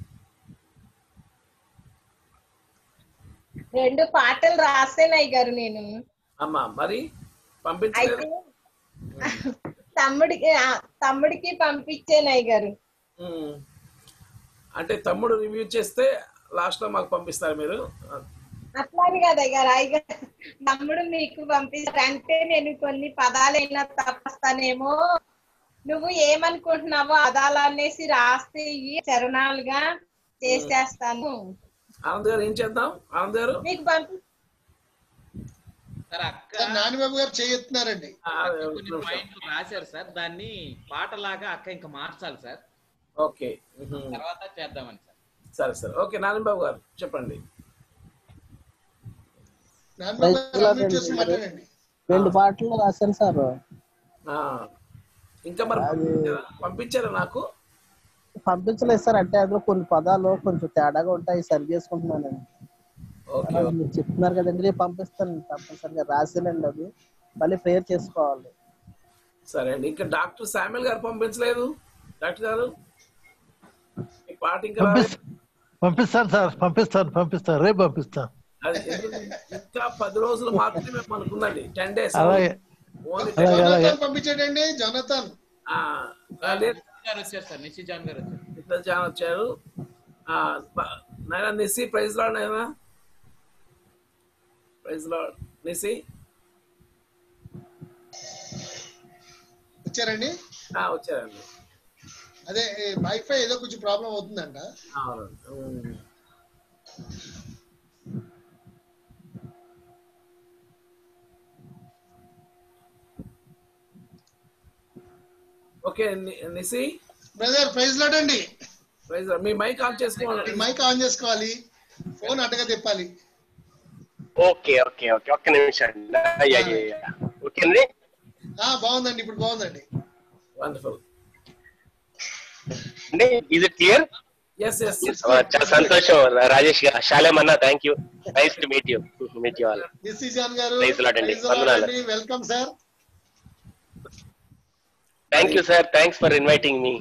రెండు పాటలు రాసేనాయి గారు నేను. అమ్మా మరి పంపించలేదు? తమ్ముడికి తమ్ముడికి పంపించేనాయి గారు. అంటే తమ్ముడు రివ్యూ చేస్తే లాస్ట్ లో మాకు పంపిస్తారు మీరు? అట్లాని కదా గారు, అయ్య తమ్ముడు మీకు పంపిస్తారు. అంటే నేను కొన్ని పదాలైనా తప్పస్తానేమో, నువ్వు ఏమనుకుంటున్నావో పదాలు అనేసి రాస్తే చరణాలుగా చేసేస్తాను. ఆనంద్ గారు ఏం చేద్దాం? ఆనంద్ గారు మీకు పంపి నానిబాబు గారు చేస్తున్నారండి. కొన్ని పాయింట్లు రాశారు సార్, దాన్ని పాటలాగా అక్క ఇంకా మార్చాలి సార్. ఓకే, తర్వాత చేద్దామని సార్. సరే సరే ఓకే. నానిబాబు గారు చెప్పండి. రెండు పాటలు రాశాను సార్. ఇంకా మరి పంపించారా? నాకు పంపించలేదు సార్. అంటే అందులో కొన్ని పదాలు కొంచెం తేడాగా ఉంటాయి, సరి చేసుకుంటున్నానండి. మీరు చెప్తున్నారు కదండి, రేపు పంపిస్తాను తప్పనిసరిగా. రాసానండి, అది మళ్ళీ ప్రేయర్ చేసుకోవాలి. సరే అండి. ఇంకా డాక్టర్ శామ్యుల్ గారు పంపించలేదు? డాక్టర్ గారు పాట ఇంకా పంపిస్తాను సార్. పంపిస్తాను పంపిస్తాను రేపు పంపిస్తాను. అది ఇంకా పది రోజులు మాత్రమే మనకుందండి, టెన్ డేస్. పంపించండి. జోనతన్ వచ్చారు నాయన. నిసి ప్రైజ్ లార్డ్ నాయన. ప్రైజ్ లార్డ్ నిసి వచ్చారండి. వచ్చారండి. అదే వైఫై ఏదో కొంచెం ప్రాబ్లం అవుతుందంట. Okay Nissi brother praise lord అండి. Praise Lord. మీ మైక్ ఆన్ చేసుకోవాలి. మైక్ ఆన్ చేసుకోవాలి, ఫోన్ అడ్డగా తిప్పాలి. ఓకే ఓకే ఓకే ఒక్క నిమిషం. ఓకే అండి. బాగుందండి, ఇప్పుడు బాగుందండి. వండర్ఫుల్ అండి. Is it clear? yes yes చాలా సంతోషం రాజేష్ గారు. శాలేం అన్న, thank you. Nice to meet you meet you all. Nissi John గారు ప్రైజ్ లార్డ్ అండి. వందనాలు. Welcome sir. Thank you sir, thanks for inviting me.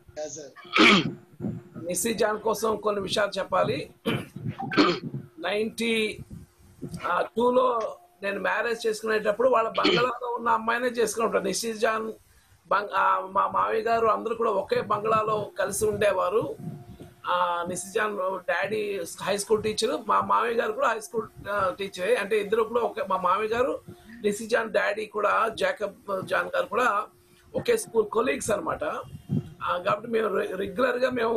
Nissi John కోసం కొన్ని విషయాలు చెప్పాలి. నైన్టీ టూలో నేను మ్యారేజ్ చేసుకునేటప్పుడు వాళ్ళ బంగ్లాలో ఉన్న అమ్మాయినే చేసుకుంటారు. నిస్సి జాన్ మా మావయ్య గారు అందరూ కూడా ఒకే బంగ్లాలో కలిసి ఉండేవారు. Nissi John daddy high school teacher, మా మావయ్య గారు కూడా హై స్కూల్ టీచరే. అంటే ఇద్దరు కూడా ఒకే, మా మావయ్య గారు నిస్సి జాన్ డాడీ కూడా జాకబ్ జాన్ గారు కూడా ఒకే స్కూల్ కొలీగ్స్ అనమాట. కాబట్టి మేము రెగ్యులర్ గా మేము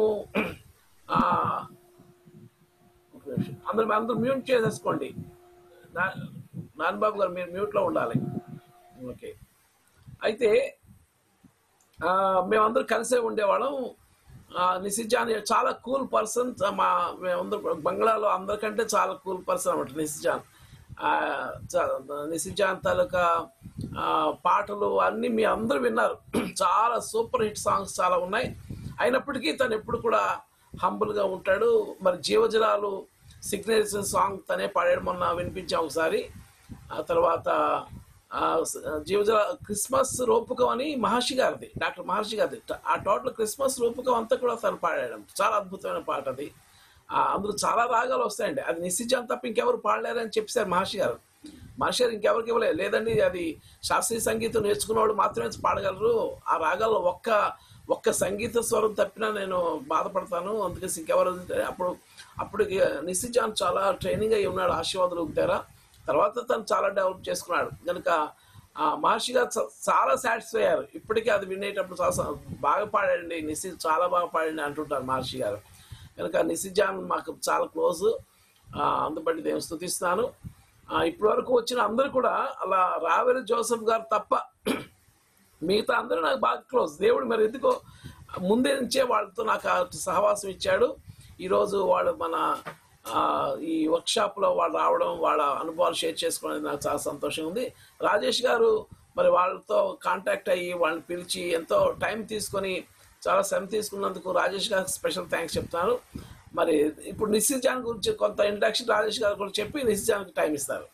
అందరూ అందరూ మ్యూట్ చేసేసుకోండి. నాన్నబాబు గారు మీరు మ్యూట్ లో ఉండాలి. ఓకే. అయితే మేమందరూ కలిసే ఉండేవాళ్ళం. నిస్సి జాన్ చాలా కూల్ పర్సన్. మా మేమందరూ బంగ్లాలో అందరికంటే చాలా కూల్ పర్సన్ అనమాట నిస్సి జాన్. నిస్సి జాన్ తాలూకా పాటలు అన్నీ మీ అందరూ విన్నారు. చాలా సూపర్ హిట్ సాంగ్స్ చాలా ఉన్నాయి. అయినప్పటికీ తను ఎప్పుడు కూడా హంబుల్గా ఉంటాడు. మరి జీవజలాలు సిగ్నేచర్ సాంగ్ తనే పాడాడు, మొన్న వినిపించాం ఒకసారి. ఆ తర్వాత జీవజల క్రిస్మస్ రూపకం అని మహర్షి గారిది, డాక్టర్ మహర్షి గారిది. ఆ టోటల్ క్రిస్మస్ రూపకం అంతా కూడా తను పాడాడు. చాలా అద్భుతమైన పాట అది. అందులో చాలా రాగాలు వస్తాయండి. అది నిస్సి జాన్ తప్ప ఇంకెవరు పాడలేరని చెప్పారు మహర్షి గారు. మహర్షి గారు ఇంకెవరికి ఇవ్వలేదు. లేదండి, అది శాస్త్రీయ సంగీతం నేర్చుకున్నవాడు మాత్రమే పాడగలరు. ఆ రాగాల్లో ఒక్క ఒక్క సంగీత స్వరం తప్పినా నేను బాధపడతాను, అందుకేసి ఇంకెవరు. అప్పుడు అప్పుడు నిస్సి జాన్ చాలా ట్రైనింగ్ అయి ఉన్నాడు ఆశీర్వాదాలు దగ్గర. తర్వాత తను చాలా డెవలప్ చేసుకున్నాడు కనుక మహర్షి గారు చాలా సాటిస్ఫై అయ్యారు. ఇప్పటికీ అది వినేటప్పుడు చాలా బాగా పాడండి నిస్సి, చాలా బాగా పాడండి అంటుంటారు మహర్షి గారు. కనుక నిస్సి జాన్ మాకు చాలా క్లోజ్. అందుబట్టి నేను స్తుతిస్తున్నాను. ఇప్పటి వరకు వచ్చిన అందరూ కూడా అలా రావెల జోసెఫ్ గారు తప్ప మిగతా అందరూ నాకు బాగా క్లోజ్. దేవుడు మరి ఎందుకో ముందే నుంచే వాళ్ళతో నాకు సహవాసం ఇచ్చాడు. ఈరోజు వాళ్ళు మన ఈ వర్క్షాప్లో వాళ్ళు రావడం, వాళ్ళ అనుభవాలు షేర్ చేసుకోవడం నాకు చాలా సంతోషంగా ఉంది. రాజేష్ గారు మరి వాళ్ళతో కాంటాక్ట్ అయ్యి వాళ్ళని పిలిచి ఎంతో టైం తీసుకొని చాలా శ్రమ తీసుకున్నందుకు రాజేష్ గారికి స్పెషల్ థ్యాంక్స్ చెప్తాను. మరి ఇప్పుడు నిస్సి జాన్ గురించి కొంత ఇంట్రడక్షన్ రాజేష్ గారు కూడా చెప్పి నిస్సి జాన్కి టైం ఇస్తారు.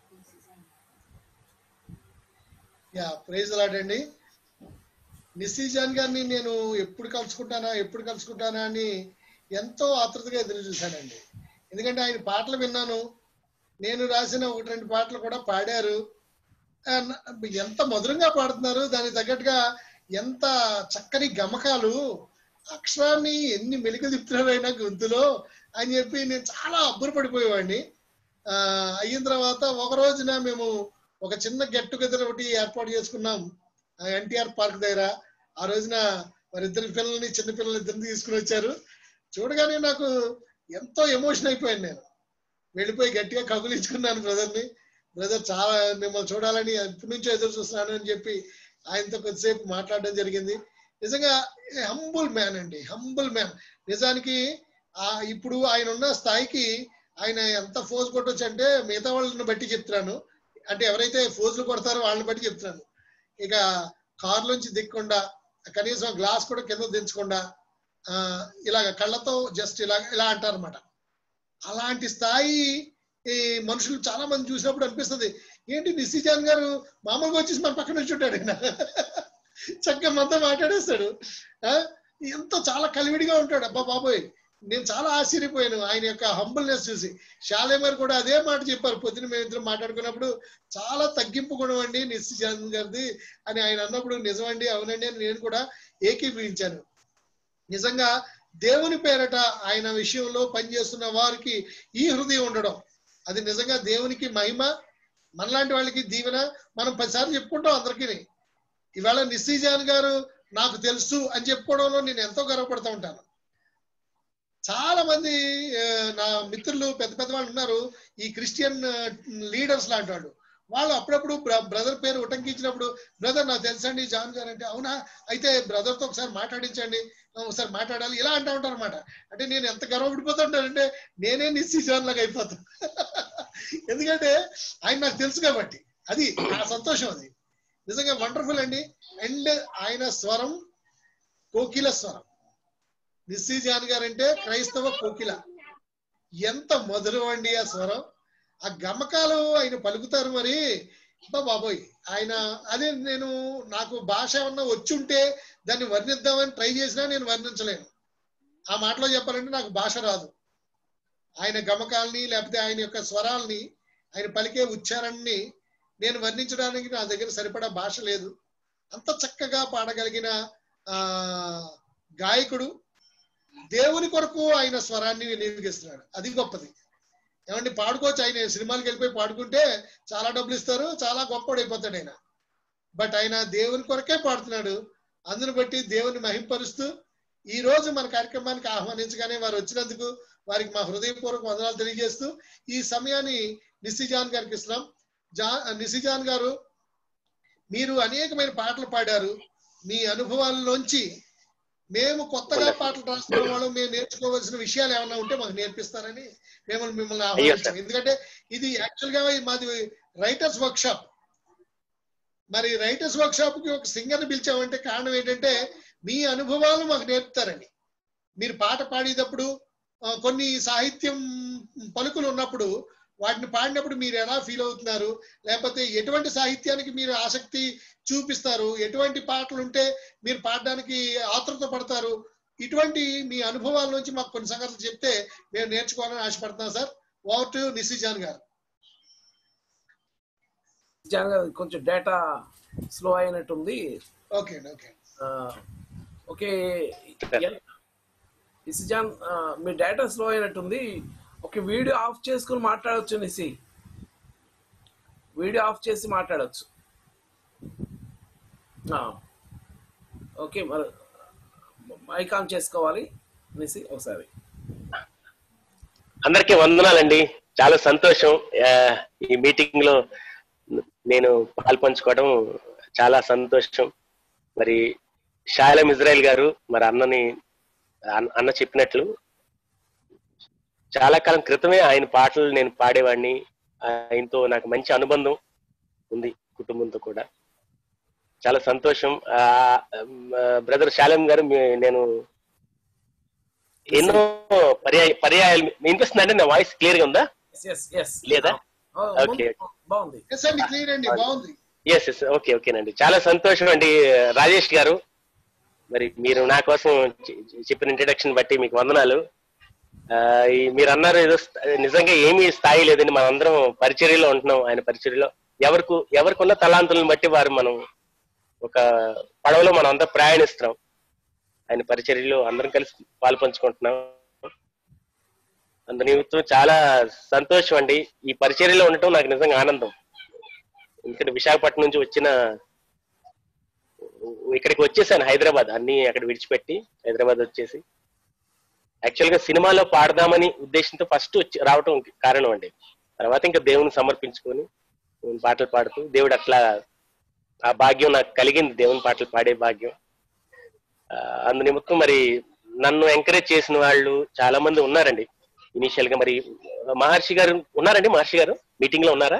యా ప్రైజ్ లార్డ్ అండి. నిస్సి జాన్ గారిని నేను ఎప్పుడు కలుసుకుంటానా ఎప్పుడు కలుసుకుంటానా అని ఎంతో ఆతృతగా ఎదురు చూశానండి. ఎందుకంటే ఆయన పాటలు విన్నాను, నేను రాసిన ఒకటి రెండు పాటలు కూడా పాడారు. ఎంత మధురంగా పాడుతున్నారు, దానికి తగ్గట్టుగా ఎంత చక్కని గమకాలు, అక్షరాన్ని ఎన్ని మెలికలు తిప్పుతున్నారైనా గొంతులో అని చెప్పి నేను చాలా అబ్బురపడిపోయేవాడిని. ఆ అయిన తర్వాత ఒక రోజున మేము ఒక చిన్న గెట్ టుగెదర్ ఒకటి ఏర్పాటు చేసుకున్నాం ఎన్టీఆర్ పార్క్ దగ్గర. ఆ రోజున మరి ఇద్దరు పిల్లల్ని చిన్న పిల్లల్ని ఇద్దరిని తీసుకుని వచ్చారు. చూడగానే నాకు ఎంతో ఎమోషన్ అయిపోయాను. నేను వెళ్ళిపోయి గట్టిగా కగులించుకున్నాను బ్రదర్ని. బ్రదర్ చాలా మిమ్మల్ని చూడాలని ఎప్పటి నుంచో ఎదురు చూస్తున్నాను అని చెప్పి ఆయనతో కొద్దిసేపు మాట్లాడడం జరిగింది. నిజంగా హంబుల్ మ్యాన్ అండి, హంబుల్ మ్యాన్. నిజానికి ఆ ఇప్పుడు ఆయన ఉన్న స్థాయికి ఆయన ఎంత ఫోజ్ కొట్టొచ్చు అంటే మిగతా వాళ్ళని బట్టి చెప్తున్నాను, అంటే ఎవరైతే ఫోజులు కొడతారో వాళ్ళని బట్టి చెప్తున్నాను. ఇక కారులోంచి దిక్కుండా కనీసం గ్లాస్ కూడా కింద దించకుండా ఇలాగ కళ్ళతో జస్ట్ ఇలా ఇలా అంటారనమాట. అలాంటి స్థాయి ఈ మనుషులు చాలా మంది చూసినప్పుడు అనిపిస్తుంది, ఏంటి నిస్సి జాన్ గారు మామూలుగా వచ్చేసి మన పక్కన వచ్చుంటాడు, ఆయన చక్కగా మనతో మాట్లాడేస్తాడు, ఎంతో చాలా కలివిడిగా ఉంటాడు. అబ్బా బాబోయ్, నేను చాలా ఆశ్చర్యపోయాను ఆయన యొక్క హంబుల్నెస్ చూసి. శాలేమర్ కూడా అదే మాట చెప్పారు పొద్దున మేమిద్దరం మాట్లాడుకున్నప్పుడు, చాలా తగ్గింపు గుణం అండి నిస్సి జాన్ గారిది అని ఆయన అన్నప్పుడు, నిజమండి అవునండి అని నేను కూడా ఏకీభవించాను. నిజంగా దేవుని పేరట ఆయన విషయంలో పనిచేస్తున్న వారికి ఈ హృదయం ఉండడం, అది నిజంగా దేవునికి మహిమ, మనలాంటి వాళ్ళకి దీవెన. మనం పదిసార్లు చెప్పుకుంటాం అందరికీ. ఇవాళ నిస్సి జాన్ గారు నాకు తెలుసు అని చెప్పుకోవడంలో నేను ఎంతో గర్వపడుతూ ఉంటాను. చాలా మంది నా మిత్రులు పెద్ద పెద్ద వాళ్ళు ఉన్నారు, ఈ క్రిస్టియన్ లీడర్స్ లాంటి వాళ్ళు. వాళ్ళు అప్పుడప్పుడు బ్రదర్ పేరు ఉటంకించినప్పుడు బ్రదర్ నాకు తెలుసండి జాన్ గారు అంటే, అవునా అయితే బ్రదర్తో ఒకసారి మాట్లాడించండి, ఒకసారి మాట్లాడాలి ఇలా అంటూ ఉంటారు అనమాట. అంటే నేను ఎంత గర్వపడిపోతుంటానంటే నేనే నిస్సి జాన్ లాగా అయిపోతాను. ఎందుకంటే ఆయన నాకు తెలుసు కాబట్టి, అది ఆ సంతోషం, అది నిజంగా వండర్ఫుల్ అండి. అండ్ ఆయన స్వరం కోకిల స్వరం. నిస్సి జాన్ గారు అంటే క్రైస్తవ కోకిల, ఎంత మధురం అండి ఆ స్వరం, ఆ గమకాలు ఆయన పలుకుతారు. మరి బాబోయ్ ఆయన అదే, నేను నాకు భాష ఏమన్నా వచ్చుంటే దాన్ని వర్ణిద్దామని ట్రై చేసినా నేను వర్ణించలేను. ఆ మాటలో చెప్పాలంటే నాకు భాష రాదు. ఆయన గమకాలని లేకపోతే ఆయన యొక్క స్వరాల్ని, ఆయన పలికే ఉచ్చారణని నేను వర్ణించడానికి నా దగ్గర సరిపడా భాష లేదు. అంత చక్కగా పాడగలిగిన ఆ గాయకుడు, దేవుని కొరకు ఆయన స్వరాన్ని వినియోగిస్తున్నాడు, అది గొప్పది. ఏమంటే పాడుకోవచ్చు, ఆయన సినిమాలకు వెళ్ళిపోయి పాడుకుంటే చాలా డబ్బులు ఇస్తారు, చాలా గొప్పడైపోతాడు ఆయన. బట్ ఆయన దేవుని కొరకే పాడుతున్నాడు. అందును బట్టి దేవుని మహింపరుస్తూ ఈ రోజు మన కార్యక్రమానికి ఆహ్వానించగానే వారు వచ్చినందుకు వారికి మా హృదయపూర్వక వందనాలు తెలియజేస్తూ ఈ సమయాన్ని నిస్సిజాన్ గారికి ఇస్తున్నాం. జా నిస్సిజాన్ గారు, మీరు అనేకమైన పాటలు పాడారు. మీ అనుభవాల్లోంచి మేము కొత్తగా పాటలు రాస్తున్న వాళ్ళు మేము నేర్చుకోవాల్సిన విషయాలు ఏమైనా ఉంటే మాకు నేర్పిస్తారని మేము మిమ్మల్ని ఆహ్వానించాం. ఎందుకంటే ఇది యాక్చువల్ గా మాది రైటర్స్ వర్క్ షాప్. మరి రైటర్స్ వర్క్ షాప్ కి ఒక సింగర్ ని పిలిచామంటే కారణం ఏంటంటే మీ అనుభవాలు మాకు నేర్పుతారండి. మీరు పాట పాడేటప్పుడు కొన్ని సాహిత్యం పలుకులు ఉన్నప్పుడు వాటిని పాడినప్పుడు మీరు ఎలా ఫీల్ అవుతున్నారు, లేకపోతే ఎటువంటి సాహిత్యానికి మీరు ఆసక్తి చూపిస్తారు, ఎటువంటి పాటలు ఉంటే మీరు పాడడానికి ఆతృత పడతారు, ఇటువంటి మీ అనుభవాల నుంచి మాకు కొన్ని సంగతులు చెప్తే మేము నేర్చుకోవాలని ఆశపడుతున్నాం సార్. ఓవర్ టు నిస్సిజాన్ గారు. కొంచెం డేటా స్లో అయినట్టుంది. ఓకే ఓకే ఓకే నిస్సిజాన్, మీ డేటా స్లో అయినట్టుంది. ఓకే, వీడియో ఆఫ్ చేసుకుని మాట్లాడవచ్చు. నిసి వీడియో ఆఫ్ చేసి మాట్లాడవచ్చు. ఓకే, మరి మైక్ ఆన్ చేసుకోవాలి నిసి ఒకసారి. అందరికీ వందనాలండి, చాలా సంతోషం ఈ మీటింగ్ లో నేను పాల్పంచుకోవడం చాలా సంతోషం. మరి షాలేం ఇజ్రాయెల్ గారు, మరి అన్నని అన్న చెప్పినట్లు చాలా కాలం క్రితమే ఆయన పాటలు నేను పాడేవాడిని. ఆయనతో నాకు మంచి అనుబంధం ఉంది, కుటుంబంతో కూడా. చాలా సంతోషం. బ్రదర్ షాలేం గారు, నేను ఎన్నో పర్యాయ పర్యాయాలు వినిపిస్తుందండి. నా వాయిస్ క్లియర్ గా ఉందా లేదా? ఓకే ఎస్ ఎస్ ఓకే ఓకేనండి. చాలా సంతోషం అండి రాజేష్ గారు. మరి మీరు నా కోసం చెప్పిన ఇంట్రడక్షన్ బట్టి మీకు వందనాలు. మీరు అన్నారు ఏదో నిజంగా ఏమీ స్థాయి లేదండి, మనం అందరం పరిచర్యలో ఉంటున్నాం. ఆయన పరిచర్యలో ఎవరికి ఎవరికి ఉన్న తలాంతులను బట్టి వారు మనం ఒక పడవలో మనం అంతా ప్రయాణిస్తున్నాం. ఆయన పరిచర్యలో అందరం కలిసి పాలు పంచుకుంటున్నాం. అందు నిమిత్తం చాలా సంతోషం అండి. ఈ పరిచర్యలో ఉండటం నాకు నిజంగా ఆనందం. ఎందుకంటే విశాఖపట్నం నుంచి వచ్చిన ఇక్కడికి వచ్చేసాను, హైదరాబాద్ అన్ని అక్కడ విడిచిపెట్టి హైదరాబాద్ వచ్చేసి యాక్చువల్ గా సినిమాలో పాడదామని ఉద్దేశంతో ఫస్ట్ వచ్చి రావటం కారణం అండి. తర్వాత ఇంకా దేవుని సమర్పించుకొని పాటలు పాడుతూ దేవుడు అట్లా ఆ భాగ్యం నాకు కలిగింది, దేవుని పాటలు పాడే భాగ్యం. అందు నిమిత్తం మరి నన్ను ఎంకరేజ్ చేసిన వాళ్ళు చాలా మంది ఉన్నారండి ఇనిషియల్ గా. మరి మహర్షి గారు ఉన్నారండి, మహర్షి గారు మీటింగ్ లో ఉన్నారా?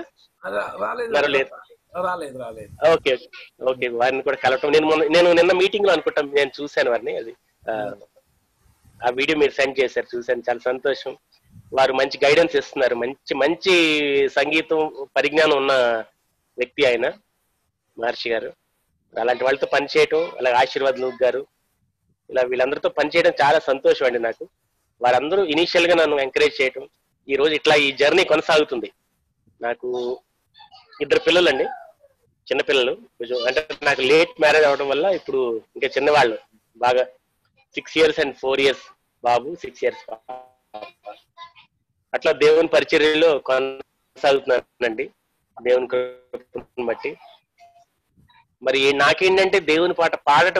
ఓకే ఓకే, వారిని కూడా కలవటం నేను నేను నిన్న మీటింగ్ లో అనుకుంటాం, నేను చూశాను వారిని. అది ఆ వీడియో మీరు సెండ్ చేశారు, చూశాను, చాలా సంతోషం. వారు మంచి గైడెన్స్ ఇస్తున్నారు, మంచి మంచి సంగీతం పరిజ్ఞానం ఉన్న వ్యక్తి ఆయన మహర్షి గారు. అలాంటి వాళ్ళతో పనిచేయటం, అలాగే ఆశీర్వాద్ లూక్ గారు, ఇలా వీళ్ళందరితో పనిచేయడం చాలా సంతోషం అండి నాకు. వారందరూ ఇనీషియల్ గా నన్ను ఎంకరేజ్ చేయటం, ఈ రోజు ఇట్లా ఈ జర్నీ కొనసాగుతుంది. నాకు ఇద్దరు పిల్లలు అండి, చిన్నపిల్లలు. కొంచెం అంటే నాకు లేట్ మ్యారేజ్ అవడం వల్ల ఇప్పుడు ఇంకా చిన్నవాళ్ళు, బాగా six years and four years బాబు, సిక్స్ ఇయర్స్ అట్లా దేవుని పరిచర్యలో కొనసాగుతున్నానండి దేవుని కృపను బట్టి. మరి నాకేంటంటే దేవుని పాట పాడటం,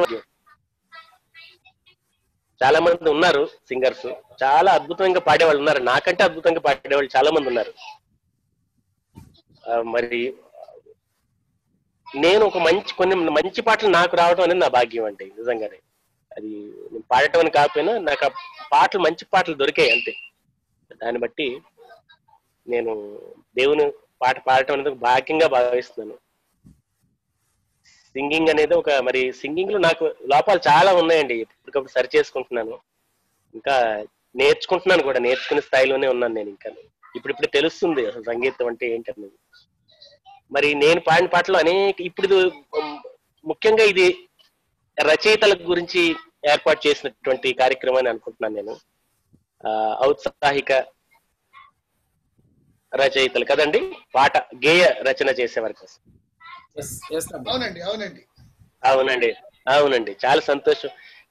చాలా మంది ఉన్నారు సింగర్స్, చాలా అద్భుతంగా పాడేవాళ్ళు ఉన్నారు, నాకంటే అద్భుతంగా పాడేవాళ్ళు చాలా మంది ఉన్నారు. మరి నేను ఒక మంచి కొన్ని మంచి పాటలు నాకు రావడం అనేది నా భాగ్యం అండి నిజంగానే. అది నేను పాడటం అని కాకపోయినా నాకు ఆ పాటలు మంచి పాటలు దొరికాయి అంతే. దాన్ని బట్టి నేను దేవుని పాట పాడటం అనేది ఒక భాగ్యంగా భావిస్తున్నాను. సింగింగ్ అనేది ఒక మరి సింగింగ్ లో నాకు లోపాలు చాలా ఉన్నాయండి, ఎప్పటికప్పుడు సరి చేసుకుంటున్నాను, ఇంకా నేర్చుకుంటున్నాను కూడా, నేర్చుకునే స్థాయిలోనే ఉన్నాను నేను. ఇంకా ఇప్పుడిప్పుడు తెలుస్తుంది అసలు సంగీతం అంటే ఏంటనేది. మరి నేను పాడిన పాటలు అనేక, ఇప్పుడు ముఖ్యంగా ఇది రచయితల గురించి ఏర్పాటు చేసినటువంటి కార్యక్రమం అని అనుకుంటున్నాను నేను. ఔత్సాహిక రచయితలు కదండి, పాట గేయ రచన చేసేవారి కోసం. అవునండి అవునండి అవునండి అవునండి చాలా సంతోషం.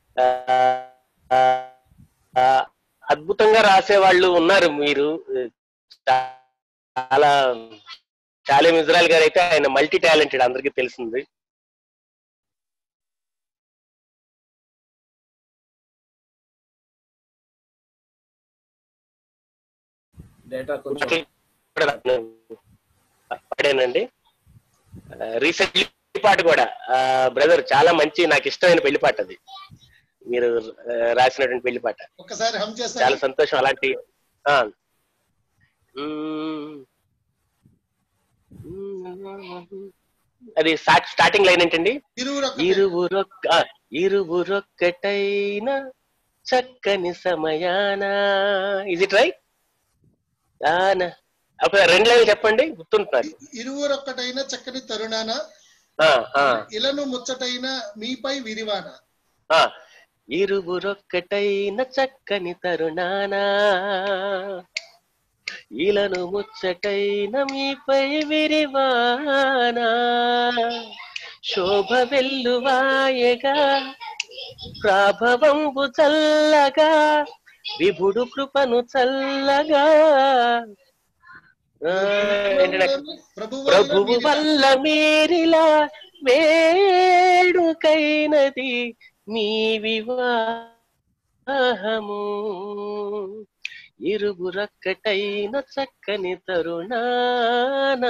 అద్భుతంగా రాసే వాళ్ళు ఉన్నారు. మీరు చాలా చాలేం ఇజ్రాయల్ గారు అయితే ఆయన మల్టీ టాలెంటెడ్, అందరికీ తెలిసింది. పాడానండి రీసెంట్లీ పాట కూడా. బ్రదర్ చాలా మంచి, నాకు ఇష్టమైన పెళ్లి పాట అది, మీరు రాసినటువంటి పెళ్లి పాట. చాలా సంతోషం. అలాంటి అది స్టార్టింగ్ లైన్ ఏంటండి? ఇరువురొక్క ఇరువురొక్కటైన చక్కని సమయాన. Is it right? ఒక రెండు లైన్లు చెప్పండి, గుర్తుంటున్నారు. ఇరువురొక్కటైన చక్కని తరుణాన ఇలను ముచ్చటైన మీపై విరివాన. ఇరువురొక్కటైన చక్కని తరుణాన ఇలను ముచ్చటైన మీపై విరివానా, శోభ వెల్లువాయగా ప్రాభవంబు చల్లగా విభుడు కృపను చల్లగా, ప్రభువు వల్ల మీరిలా వేడుకైనది మీ వివాహము, ఇరువురొక్కటైన చక్కని తరుణానా.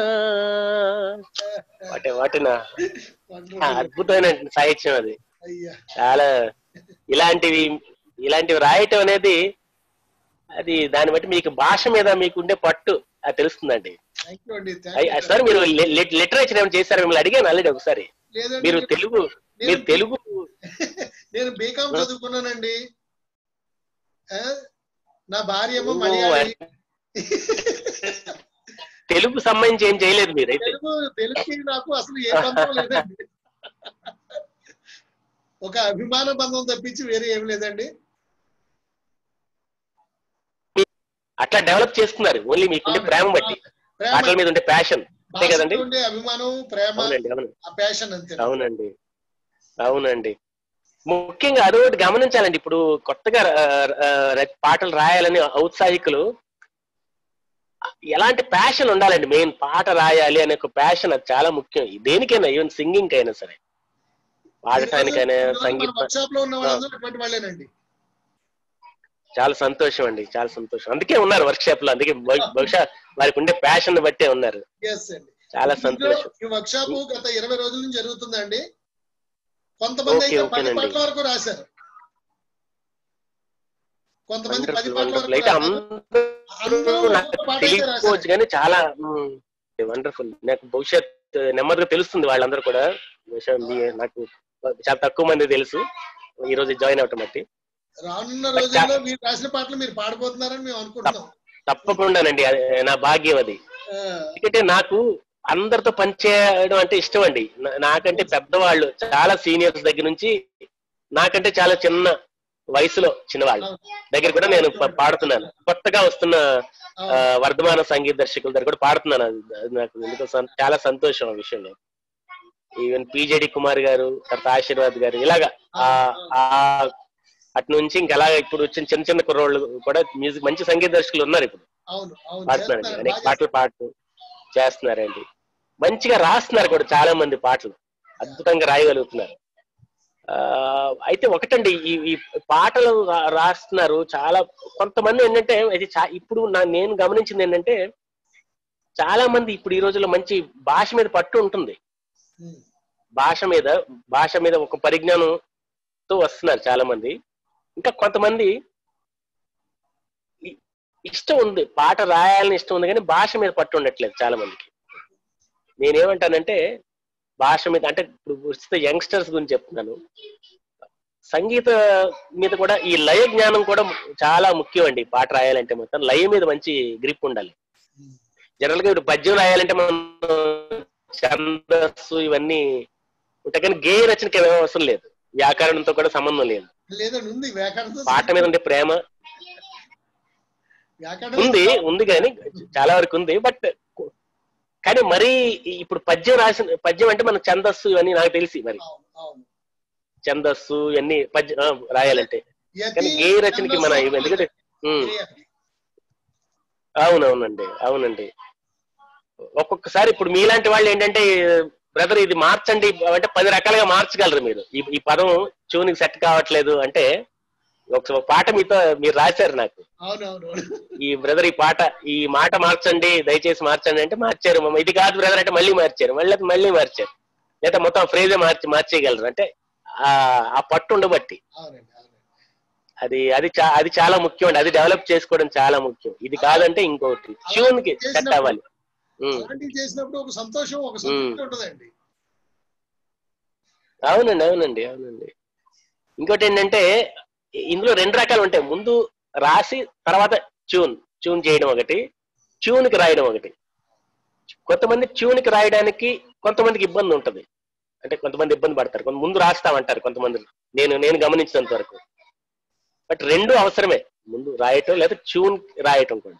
వాటి వాటినా అద్భుతమైన సాహిత్యం అది. చాలా ఇలాంటివి ఇలాంటివి రాయటం అనేది, అది దాన్ని బట్టి మీకు భాష మీద మీకు ఉండే పట్టు అది తెలుస్తుందండి. సార్ మీరు లిటరేచర్ ఏమైనా చేశారు? మిమ్మల్ని అడిగాను ఆల్రెడీ ఒకసారి. మీరు తెలుగు మీరు తెలుగు నేను బీకామ్ చదువుకున్నానండి. నా భార్య ఏమో మలయాళీ. తెలుగు సంబంధించి ఏం చేయలేదు మీరు? తెలుగు తెలుగుకి నాకు అసలు ఏ బంధం లేదండి, ఒక అభిమాన బంధం తప్పించి వేరే ఏం లేదండి. అట్లా డెవలప్ చేసుకున్నారు ఓన్లీ మీకుండే ప్రేమ బట్టి, పాటల మీద ఉండే ప్యాషన్ అంతే కదండి? అభిమానం, ప్రేమ, ప్యాషన్ అంతే. అవునండి అవునండి. ముఖ్యంగా అదొకటి గమనించాలండి, ఇప్పుడు కొత్తగా పాటలు రాయాలని ఔత్సాహికులు ఎలాంటి ప్యాషన్ ఉండాలండి. మెయిన్ పాట రాయాలి అనే ఒక ప్యాషన్, అది చాలా ముఖ్యం దేనికైనా, ఈవెన్ సింగింగ్ అయినా సరే, పాడటానికైనా, సంగీతం. చాలా సంతోషం అండి, చాలా సంతోషం. అందుకే ఉన్నారు వర్క్ షాప్ లో, అందుకే బహుశా వారికి ఉండే ప్యాషన్ బట్టే ఉన్నారు. చాలా సంతోషం. ఈ వర్క్ షాప్ గత ఇరవై రోజుల నుంచి జరుగుతుందండి. కొంతమంది అయితే పది పాటల వరకు రాశారు, కొంతమంది పది పాటల వరకు తెలియకపోవచ్చు కానీ చాలా వండర్ఫుల్. నాకు భవిష్యత్ నెమ్మదిగా తెలుస్తుంది, వాళ్ళందరూ కూడా బహుశా నాకు చాలా తక్కువ మంది తెలుసు ఈ రోజు జాయిన్ అవటం బట్టి. రానున్న రోజుల్లో మీరు రాసిన పాటలు మీరు పాడబోతున్నారని మేము అనుకుంటున్నాం. తప్పకుండానండి, నా భాగ్యం అది. ఎందుకంటే నాకు అందరితో పనిచేయడం అంటే ఇష్టం అండి. నాకంటే పెద్దవాళ్ళు, చాలా సీనియర్స్ దగ్గర నుంచి నాకంటే చాలా చిన్న వయసులో చిన్నవాళ్ళు దగ్గర కూడా నేను పాడుతున్నాను. కొత్తగా వస్తున్న వర్ధమాన సంగీత దర్శకుల దగ్గర కూడా పాడుతున్నాను. అది నాకు ఎందుకో చాలా సంతోషం ఆ విషయంలో. ఈవెన్ పిజేడి కుమార్ గారు, తర్వాత ఆశీర్వాద్ గారు, ఇలాగా అటు నుంచి ఇంకా అలాగా ఇప్పుడు వచ్చిన చిన్న చిన్న కుర్రోళ్ళు కూడా మ్యూజిక్ మంచి సంగీత దర్శకులు ఉన్నారు ఇప్పుడు, పాడుతున్నారండి. అనేక పాటలు పాడుతూ చేస్తున్నారండి. మంచిగా రాస్తున్నారు కూడా చాలా మంది, పాటలు అద్భుతంగా రాయగలుగుతున్నారు. ఆ అయితే ఒకటండి, ఈ ఈ పాటలు రాస్తున్నారు చాలా కొంతమంది. ఏంటంటే అది ఇప్పుడు నేను గమనించింది ఏంటంటే, చాలా మంది ఇప్పుడు ఈ రోజుల్లో మంచి భాష మీద పట్టు ఉంటుంది, భాష మీద భాష మీద ఒక పరిజ్ఞానంతో వస్తున్నారు చాలా మంది. ఇంకా కొంతమంది ఇష్టం ఉంది, పాట రాయాలని ఇష్టం ఉంది, కానీ భాష మీద పట్టు ఉండట్లేదు చాలా మందికి. నేనేమంటానంటే భాష మీద అంటే ఇప్పుడు వస్తే యంగ్స్టర్స్ గురించి చెప్తున్నాను. సంగీత మీద కూడా ఈ లయ జ్ఞానం కూడా చాలా ముఖ్యం అండి. పాట రాయాలంటే మొత్తం లయ మీద మంచి గ్రిప్ ఉండాలి. జనరల్ గా ఇప్పుడు పద్యం రాయాలంటే మనం ఛందస్సు ఇవన్నీ ఉంటాయి, కానీ గేయ రచనకి ఏమీ అవసరం లేదు, వ్యాకరణంతో కూడా సంబంధం లేదు. పాట మీద ఉండే ప్రేమ ఉంది ఉంది కానీ చాలా వరకు ఉంది. బట్ కానీ మరీ ఇప్పుడు పద్యం రాసిన పద్యం అంటే మన ఛందస్సు ఇవన్నీ నాకు తెలిసి మరి ఛందస్సు ఇవన్నీ పద్యం రాయాలంటే, కానీ గేయ రచనకి మన ఎందుకంటే అవునవునండి అవునండి. ఒక్కొక్కసారి ఇప్పుడు మీలాంటి వాళ్ళు ఏంటంటే బ్రదర్ ఇది మార్చండి అంటే పది రకాలుగా మార్చగలరు మీరు. ఈ పదం ట్యూన్కి సెట్ కావట్లేదు అంటే ఒక పాట మీతో మీరు రాశారు నాకు, ఈ బ్రదర్ ఈ పాట ఈ మాట మార్చండి దయచేసి మార్చండి అంటే మార్చారు. ఇది కాదు బ్రదర్ అంటే మళ్ళీ మార్చారు, మళ్ళీ మళ్ళీ మార్చారు, లేదా మొత్తం ఫ్రేజే మార్చి మార్చేయగలరు. అంటే ఆ ఆ పట్టు ఉండబట్టి అది అది అది చాలా ముఖ్యం అండి. అది డెవలప్ చేసుకోవడం చాలా ముఖ్యం. ఇది కాదంటే ఇంకొకటి ట్యూన్ కి సెట్ అవ్వాలి. చేసినప్పుడు ఒక సంతోషం ఒక సంతృప్తి ఉంటదండి. అవునండి అవునండి అవునండి. ఇంకోటి ఏంటంటే ఇందులో రెండు రకాలు ఉంటాయి, ముందు రాసి తర్వాత ట్యూన్ ట్యూన్ చేయడం ఒకటి, ట్యూన్ కి రాయడం ఒకటి. కొంతమంది ట్యూన్ కి రాయడానికి కొంతమందికి ఇబ్బంది ఉంటుంది, అంటే కొంతమంది ఇబ్బంది పడతారు, కొంత ముందు రాస్తామంటారు కొంతమంది, నేను నేను గమనించినంత వరకు. బట్ రెండు అవసరమే, ముందు రాయటం లేదా ట్యూన్ రాయటం కూడా.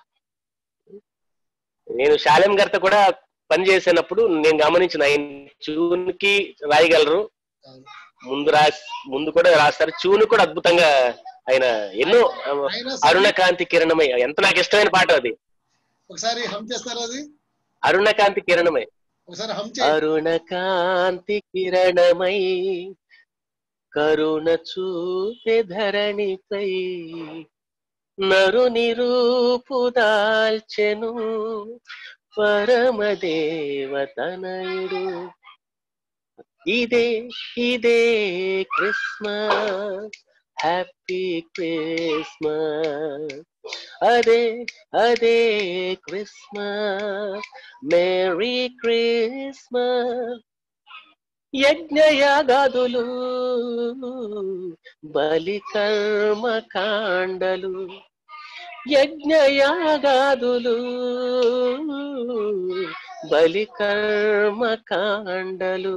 నేను శాలెం గారితో కూడా పని చేసినప్పుడు నేను గమనించిన ఆయన ట్యూన్ కి రాయగలరు, ముందు రాసి ముందు కూడా రాస్తారు, ట్యూన్ కూడా అద్భుతంగా ఆయన ఎన్నో అరుణకాంతి కిరణమై ఎంత నాకు ఇష్టమైన పాట అది. ఒకసారి హమ్ చేస్తారా అది? అరుణకాంతి కిరణమై ఒకసారి హమ్ అరుణకాంతి కిరణమై కరుణ చూపే ధరణిపై నరుని రూపు దాల్చెను పరమదేవతనయుడు. ఇదే ఇదే క్రిస్మస్ హ్యాపీ క్రిస్మస్, అదే అదే క్రిస్మస్ మేరీ క్రిస్మస్. యజ్ఞయాగాదులు బలి కర్మ కాండలు, యజ్ఞయాగాదులు బలి కర్మ కాండలు,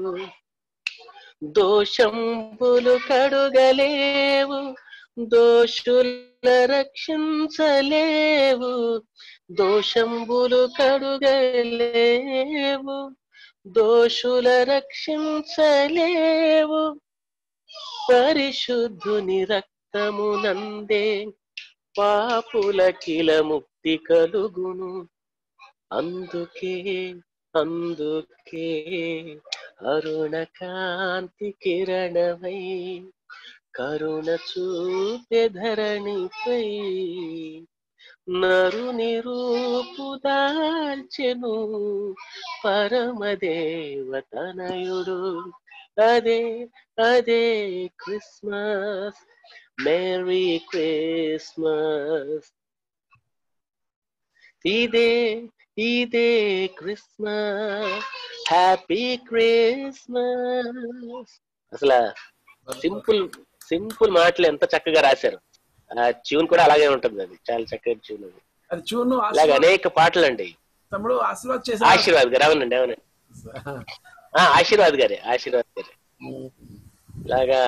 దోషంబులు కడుగలేవు దోషుల రక్షించలేవు, దోషంబులు కడుగలేవు దోషుల రక్షించలేవు. పరిశుద్ధుని రక్తమునందే పాపులకిల ముక్తి కలుగును. అందుకే అందుకే అరుణకాంతి కిరణమై కరుణ చూపే ధరణిపై నరుని రూపు దాల్చెను పరమదేవతనయుడు. అదే అదే క్రిస్మస్ మేరీ క్రిస్మస్, ఇదే ఇదే క్రిస్మస్ హ్యాపీ క్రిస్మస్. అసలు సింపుల్ సింపుల్ మాటలు ఎంత చక్కగా రాశారు. ఆ ట్యూన్ కూడా అలాగే ఉంటుంది, అది చాలా చక్కటి ట్యూన్. అది అది ట్యూన్ అలాగే అనేక పాటలు అండి. తమ్ముడు ఆశీర్వాద్ చేసి ఆశీర్వాద్ గారు అవునండి అవునండి ఆశీర్వాద్ గారే ఆశీర్వాద్ గారే ఇలాగా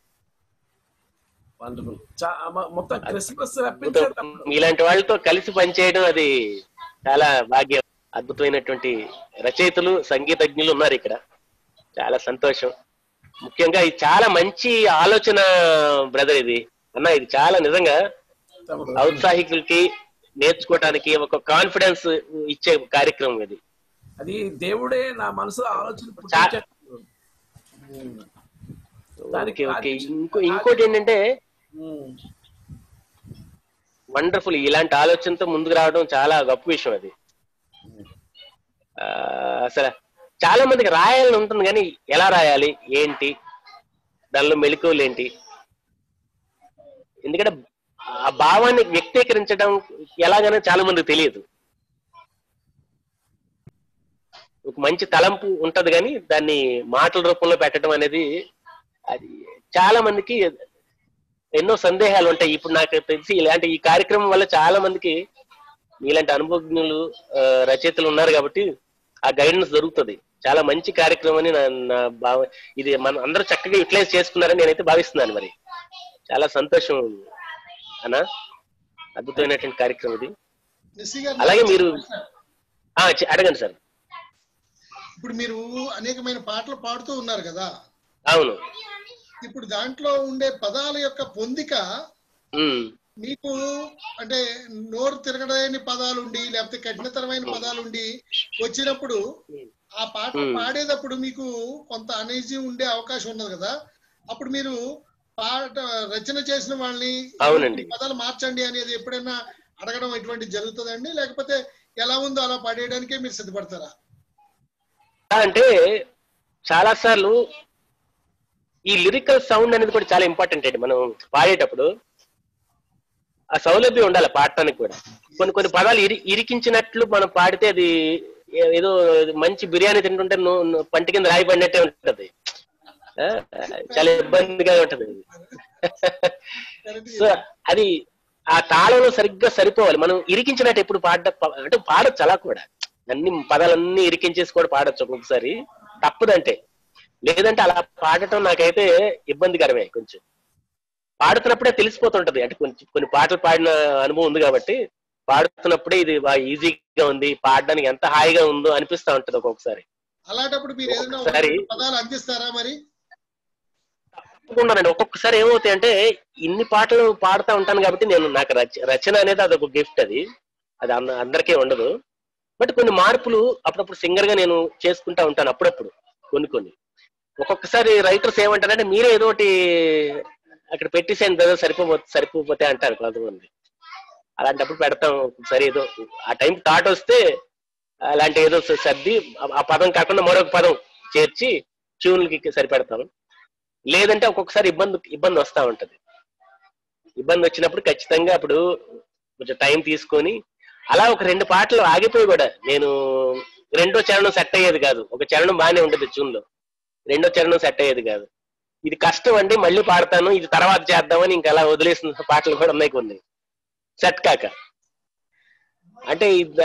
మొత్తం క్రిస్మస్ ఇలాంటి వాళ్ళతో కలిసి పనిచేయడం అది చాలా భాగ్యం. అద్భుతమైనటువంటి రచయితలు సంగీతజ్ఞులు ఉన్నారు ఇక్కడ, చాలా సంతోషం. ముఖ్యంగా ఇది చాలా మంచి ఆలోచన బ్రదర్, ఇది అన్న ఇది చాలా నిజంగా ఔత్సాహికులకి నేర్చుకోవటానికి ఒక కాన్ఫిడెన్స్ ఇచ్చే కార్యక్రమం ఇది. అది దేవుడే నా మనసులో ఆలోచన. ఓకే ఓకే ఇంకో ఇంకోటి ఏంటంటే వండర్ఫుల్, ఇలాంటి ఆలోచనతో ముందుకు రావడం చాలా గొప్ప విషయం. అది అసలు చాలా మందికి రాయాలని ఉంటుంది కానీ ఎలా రాయాలి ఏంటి, దానిలో మెళకువలు ఏంటి, ఎందుకంటే ఆ భావాన్ని వ్యక్తీకరించడం ఎలాగనే చాలా మందికి తెలియదు. ఒక మంచి తలంపు ఉంటది కానీ దాన్ని మాటల రూపంలో పెట్టడం అనేది అది చాలా మందికి ఎన్నో సందేహాలు ఉంటాయి. ఇప్పుడు నాకు తెలిసి ఇలాంటి ఈ కార్యక్రమం వల్ల చాలా మందికి ఇలాంటి అనుభవజ్ఞులు రచయితలు ఉన్నారు కాబట్టి ఆ గైడెన్స్ దొరుకుతుంది. చాలా మంచి కార్యక్రమం అని నా నా భావ. ఇది మనం అందరూ చక్కగా యూటిలైజ్ చేసుకున్నారని నేనైతే భావిస్తున్నాను. మరి చాలా సంతోషం అన్న, అద్భుతమైనటువంటి కార్యక్రమం ఇది. అలాగే మీరు అడగండి సార్. ఇప్పుడు మీరు అనేకమైన పాటలు పాడుతూ ఉన్నారు కదా. అవును. ఇప్పుడు దాంట్లో ఉండే పదాల యొక్క పొందిక మీకు అంటే నోరు తిరగలేని పదాలుండి లేకపోతే కఠినతరమైన పదాలుండి వచ్చినప్పుడు ఆ పాట పాడేటప్పుడు మీకు కొంత అనీజీ ఉండే అవకాశం ఉన్నది కదా. అప్పుడు మీరు పాట రచన చేసిన వాళ్ళని పదాలు మార్చండి అనేది ఎప్పుడైనా అడగడం ఎటువంటి జరుగుతుందండి, లేకపోతే ఎలా ఉందో అలా పాడేయడానికే మీరు సిద్ధపడతారా? అంటే చాలా సార్లు ఈ లిరికల్ సౌండ్ అనేది కూడా చాలా ఇంపార్టెంట్ అండి. మనం పాడేటప్పుడు ఆ సౌలభ్యం ఉండాలి పాడటానికి కూడా. కొన్ని కొన్ని పదాలు ఇరి ఇరికించినట్లు మనం పాడితే అది ఏదో మంచి బిర్యానీ తింటుంటే పంటి కింద రాయి పడినట్టే ఉంటది, చాలా ఇబ్బందిగా ఉంటది. సో అది ఆ తాళంలో సరిగ్గా సరిపోవాలి. మనం ఇరికించినట్టు ఎప్పుడు పాడ అంటే పాడచ్చు, అలా కూడా అన్ని పదాలన్నీ ఇరికించేసి కూడా పాడచ్చు ఒక్కొక్కసారి, తప్పదంటే. లేదంటే అలా పాడటం నాకైతే ఇబ్బందికరమే. కొంచెం పాడుతున్నప్పుడే తెలిసిపోతుంటది. అంటే కొంచెం కొన్ని పాటలు పాడిన అనుభవం ఉంది కాబట్టి పాడుతున్నప్పుడే ఇది బాగా ఈజీగా ఉంది, పాడడానికి ఎంత హాయిగా ఉందో అనిపిస్తా ఉంటది ఒక్కొక్కసారి. అలాంటప్పుడు మీరు ఏదైనా పదాలు అందిస్తారా మరి? తప్పకుండానండి. ఒక్కొక్కసారి ఏమవుతాయి అంటే ఇన్ని పాటలు పాడుతూ ఉంటాను కాబట్టి నేను నాకు రచన అనేది అదొక గిఫ్ట్. అది అది అందరికీ ఉండదు. బట్ కొన్ని మార్పులు అప్పుడప్పుడు సింగర్ గా నేను చేసుకుంటా ఉంటాను అప్పుడప్పుడు. కొన్ని కొన్ని ఒక్కొక్కసారి రైటర్స్ ఏమంటారంటే మీరే ఏదో ఒకటి అక్కడ పెట్టేసేయండి కదా, సరిపో సరిపోతే అంటారు కొంతమంది. అలాంటప్పుడు పెడతాం. సరే ఏదో ఆ టైం థాట్ వస్తే అలాంటి ఏదో సర్ది ఆ పదం కాకుండా మరొక పదం చేర్చి ట్యూన్లకి సరిపెడతాం. లేదంటే ఒక్కొక్కసారి ఇబ్బంది ఇబ్బంది వస్తూ ఉంటది. ఇబ్బంది వచ్చినప్పుడు ఖచ్చితంగా అప్పుడు కొంచెం టైం తీసుకొని అలా ఒక రెండు పాటలు ఆగిపోయి కూడా నేను రెండో చరణం సెట్ అయ్యేది కాదు. ఒక చరణం బాగానే ఉంటుంది ట్యూన్ లో, రెండో చరణం సెట్ అయ్యేది కాదు. ఇది కష్టం అండి, మళ్ళీ పాడతాను, ఇది తర్వాత చేద్దామని ఇంకా అలా వదిలేసిన పాటలు కూడా ఉన్నాయి కొన్ని సెట్ కాక. అంటే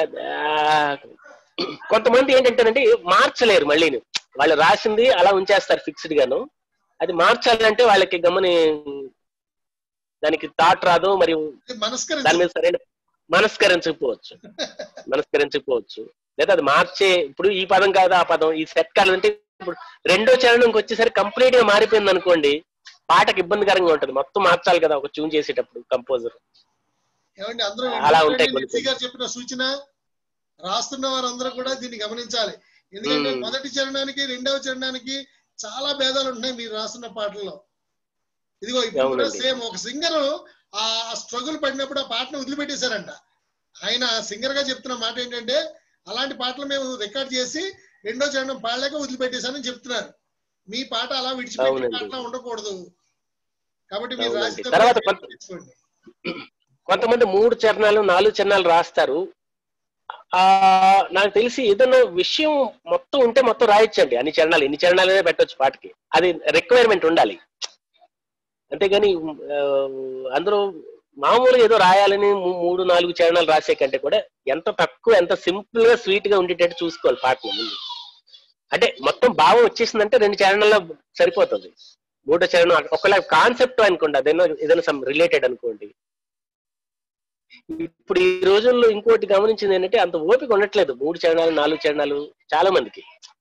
కొంతమంది ఏంటంటేనండి మార్చలేరు, మళ్ళీ వాళ్ళు రాసింది అలా ఉంచేస్తారు ఫిక్స్డ్ గాను. అది మార్చాలంటే వాళ్ళకి గమని దానికి థాట్ రాదు, మరియు దాని మీద సరైన మనస్కరించకపోవచ్చు మనస్కరించకపోవచ్చు లేదా అది మార్చే ఇప్పుడు ఈ పదం కాదు ఆ పదం ఈ సెట్ కాదంటే ఇప్పుడు రెండో చరణంకి వచ్చేసరికి కంప్లీట్ గా మారిపోయింది అనుకోండి, పాటకు ఇబ్బందికరంగా ఉంటది. మొత్తం మార్చాలి కదా ఒక ట్యూన్ చేసేటప్పుడు కంపోజర్. అలా ఉంటాయి. చెప్పిన సూచన రాస్తున్న వారందరూ కూడా దీన్ని గమనించాలి. ఎందుకంటే మొదటి చరణానికి రెండవ చరణానికి చాలా భేదాలు ఉన్నాయి మీరు రాస్తున్న పాటల్లో. ఇదిగో ఇప్పుడు కూడా సేమ్ ఒక సింగర్ ఆ స్ట్రగుల్ పడినప్పుడు ఆ పాటను వదిలిపెట్టేశారంట. ఆయన సింగర్ గా చెప్తున్న మాట ఏంటంటే అలాంటి పాటలు మేము రికార్డ్ చేసి రెండో చరణం పాడలేక వదిలిపెట్టేశానని చెప్తున్నారు. మీ పాట అలా విడిచిపెట్టే పాటలా ఉండకూడదు కాబట్టి మీరు రాసి కొంతమంది మూడు చరణాలు నాలుగు చరణాలు రాస్తారు. ఆ నాకు తెలిసి ఏదైనా విషయం మొత్తం ఉంటే మొత్తం రాయొచ్చండి. అన్ని చరణాలు ఎన్ని చరణాలనే పెట్టవచ్చు పాటకి, అది రిక్వైర్మెంట్ ఉండాలి. అంతేగాని అందరూ మామూలుగా ఏదో రాయాలని మూడు నాలుగు చరణాలు రాసే కంటే కూడా ఎంత తక్కువ ఎంత సింపుల్ గా స్వీట్ గా ఉండేటట్టు చూసుకోవాలి పాటలు ముందు. అంటే మొత్తం భావం వచ్చేసిందంటే రెండు చరణాల్లో సరిపోతుంది. మూడో చరణం ఒకలా కాన్సెప్ట్ అనుకోండి, అదేనా ఏదైనా సమ్ రిలేటెడ్ అనుకోండి. ఇప్పుడు ఈ రోజుల్లో ఇంకోటి గమనించింది ఏంటంటే అంత ఓపిక ఉండట్లేదు. మూడు చరణాలు నాలుగు చరణాలు చాలా మందికి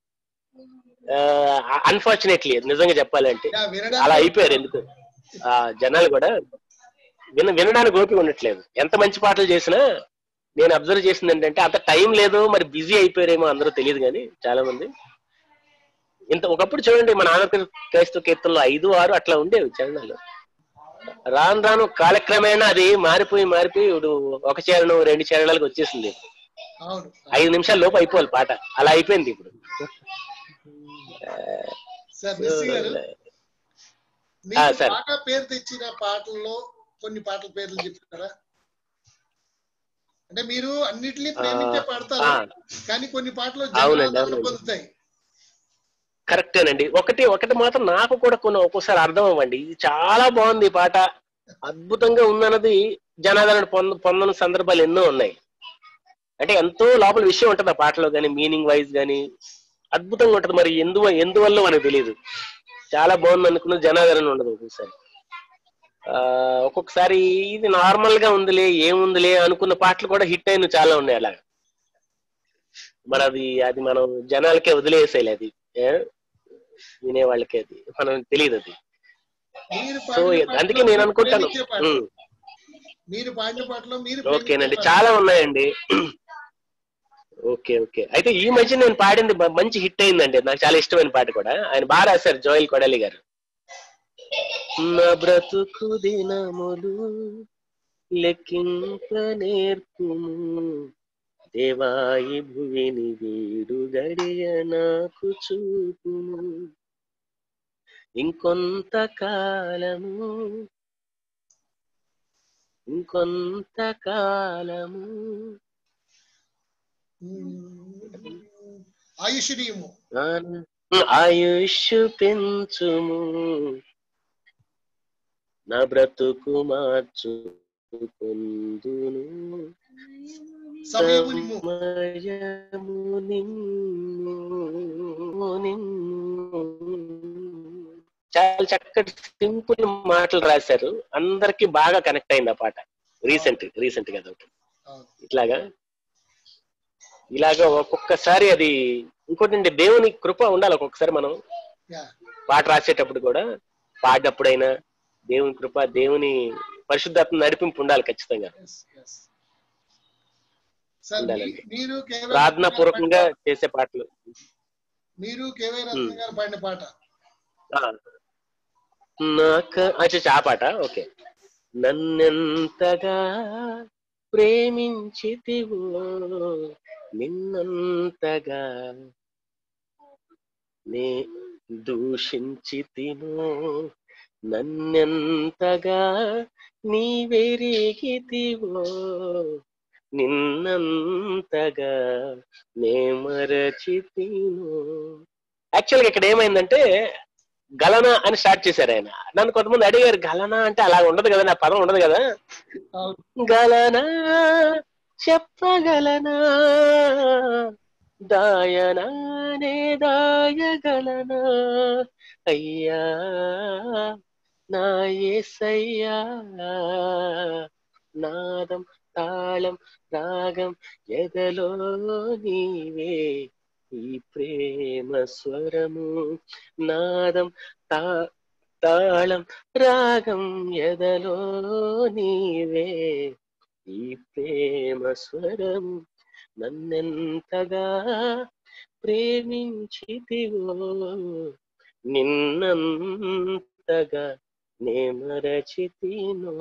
అన్ఫార్చునేట్లీ నిజంగా చెప్పాలంటే అలా అయిపోయారు. ఎందుకు ఆ జనాలు కూడా విన వినడానికి ఓపిక ఉండట్లేదు. ఎంత మంచి పాటలు చేసినా నేను అబ్జర్వ్ చేసింది ఏంటంటే అంత టైం లేదు, మరి బిజీ అయిపోయారేమో అందరూ తెలియదు. కానీ చాలా మంది ఇంత ఒకప్పుడు చూడండి మన ఆంధ్ర క్రైస్తవ కీర్తనలో ఐదు ఆరు అట్లా ఉండేవి చరణాలు. రాను రాను కాలక్రమేణా అది మారిపోయి మారిపోయి ఇప్పుడు ఒక చరణం రెండు చరణాలకు వచ్చేసింది. ఐదు నిమిషాల లోపు అయిపోవాలి పాట, అలా అయిపోయింది ఇప్పుడు. సార్ మెస్సీ గారు పాట పేరు తెచ్చిన పాటల్లో కొన్ని పాటల పేర్లు చెప్తారా? అంటే మీరు అన్నిటినీ ప్రేమించే పాడతారు, కానీ కొన్ని పాటలు జనాదరణ పొందుతాయి. కరెక్టేనండి. ఒకటి ఒకటి మాత్రం నాకు కూడా కొన్ని ఒక్కోసారి అర్థం అవ్వండి, ఇది చాలా బాగుంది ఈ పాట, అద్భుతంగా ఉందన్నది జనాదరణ పొంద పొందని సందర్భాలు ఎన్నో ఉన్నాయి. అంటే ఎంతో లోపల విషయం ఉంటుంది ఆ పాటలో కానీ, మీనింగ్ వైజ్ కానీ అద్భుతంగా ఉంటుంది. మరి ఎందు ఎందువల్ల మనకు తెలియదు. చాలా బాగుంది అనుకున్న జనాదరణ ఉండదు ఒక్కొక్కసారి. ఆ ఒక్కొక్కసారి ఇది నార్మల్ గా ఉందిలే, ఏముందిలే అనుకున్న పాటలు కూడా హిట్ అయిన చాలా ఉన్నాయి అలాగా. మరి అది అది మనం జనాలకే వదిలేసేయాలి, అది వినే వాళ్ళకి అది మనం తెలియదు అది. సో అందుకే నేను అనుకుంటాను. మీరు పాడిన పాటలో మీరు ఓకేనండి, చాలా ఉన్నాయండి. ఓకే ఓకే అయితే ఈ మధ్య నేను పాడింది మంచి హిట్ అయిందండి, నాకు చాలా ఇష్టమైన పాట కూడా. ఆయన బాగా రాశారు, జోయల్ కొడాలి గారు. నా బ్రతుకు దినములు లెక్కింప నేర్పుము, దేవాయి భువిని వీడు గడియ నాకు చూపుము, ఇంకొంత కాలము ఇంకొంత కాలము ఆయుష్యము ఆయుష్ పెంచుము, నా బ్రతుకు మార్చుకొందును, సమయము నిన్ను నిన్ను. చాలా చక్కటి సింపుల్ మాటలు రాశారు, అందరికి బాగా కనెక్ట్ అయింది ఆ పాట. రీసెంట్ రీసెంట్ గా అదొకటి ఇట్లాగా ఇలాగా ఒక్కొక్కసారి అది. ఇంకోటి అండి, దేవుని కృప ఉండాలి ఒక్కొక్కసారి. మనం పాట రాసేటప్పుడు కూడా, పాడినప్పుడైనా దేవుని కృప, దేవుని పరిశుద్ధాత్మ నడిపింపు ఉండాలి ఖచ్చితంగా. ఉండాలండి. ప్రార్థనా పూర్వకంగా చేసే పాటలు. మీరు కేవై రత్న గారు పాడిన పాట నాకు అచ్చా ఆ పాట. ఓకే. నన్నెంతగా ప్రేమించితివో, నిన్నంతగా నే దూషించితినో, నన్నెంతగా నీవెరిగితివో, నిన్నంతగా నే మరచితినో. యాక్చువల్గా ఇక్కడ ఏమైందంటే గలనా అని స్టార్ట్ చేశారు ఆయన. నన్ను కొంతమంది అడిగారు, గలనా అంటే అలా ఉండదు కదా, నా పదం ఉండదు కదా. గలనా చెప్పగలనా, దాయనానే దాయగలనా, అయ్యా నా యేసయ్యా, నాదం తాళం రాగం ఎదలో నీవే, ఈ ప్రేమ స్వరము, నాదం తా తాళం రాగం ఎదలో నీవే, ఈ ప్రేమ స్వరం, నన్నెంతగా ప్రేమించితివో, నిన్నంతగా నే మరచితినో.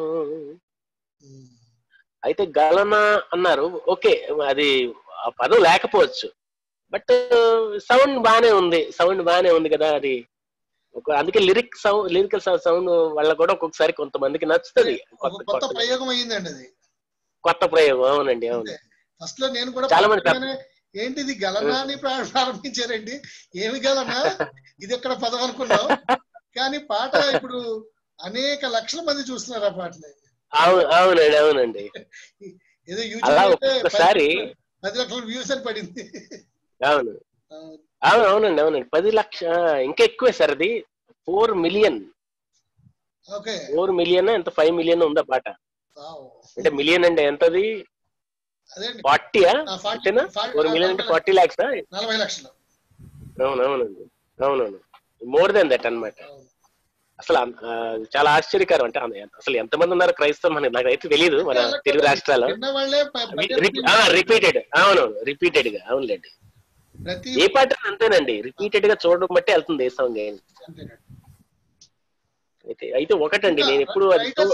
అయితే గలనా అన్నారు, ఓకే, అది ఆ పదం లేకపోవచ్చు, బట్ సౌండ్ బానే ఉంది, సౌండ్ బానే ఉంది కదా అది. ఒక అందుకే లిరిక్ సౌండ్, లిరికల్ సౌండ్ వల్ల కూడా ఒక్కొక్కసారి కొంతమందికి నచ్చుతుంది. కొత్త ప్రయోగం అయ్యిందండి అది, కొత్త ప్రయోగం. అవునండి, అవును. ఫస్ట్ లో నేను కూడా చాలా మంది ఏంటిది గలనా అని ప్రారంభించారండి, ఏమి గలనా ఇది ఎక్కడ పదం అనుకున్నాం, కానీ పాట ఇప్పుడు అనేక లక్షల మంది చూస్తున్నారు ఆ పాటని. అవును అవునండి అవునండి ఏదో యూట్యూబ్ ఒక్కసారి పది లక్షల వ్యూస్ అని పడింది. అవును అవును అవునండి అవునండి పది లక్ష ఇంకా ఎక్కువే సార్. అది ఫోర్ మిలియన్ ఫోర్ మిలియన్ ఎంత ఫైవ్ మిలియన్ ఉందా పాట అంటే మిలియన్ అంటే ఎంతది ఫార్టీయా అంతేనా? ఫోర్ మిలియన్ అంటే ఫార్టీ ల్యాక్స్ నలభై లక్షలు. అవునవునండి అవునవును మోర్ దెన్ దట్ అన్నమాట. అసలు చాలా ఆశ్చర్యకరం. అంటే అసలు ఎంతమంది ఉన్నారు క్రైస్తవం అని నాకైతే తెలియదు మన తెలుగు రాష్ట్రాల్లో. రిపీటెడ్ అవునవును రిపీటెడ్ గా అవునులేండి. ఏ పాట అంతేనండి రిపీటెడ్ గా చూడడం బట్టి వెళ్తుంది ఏ సాంగ్ అయితే. అయితే ఒకటండి నేను ఎప్పుడు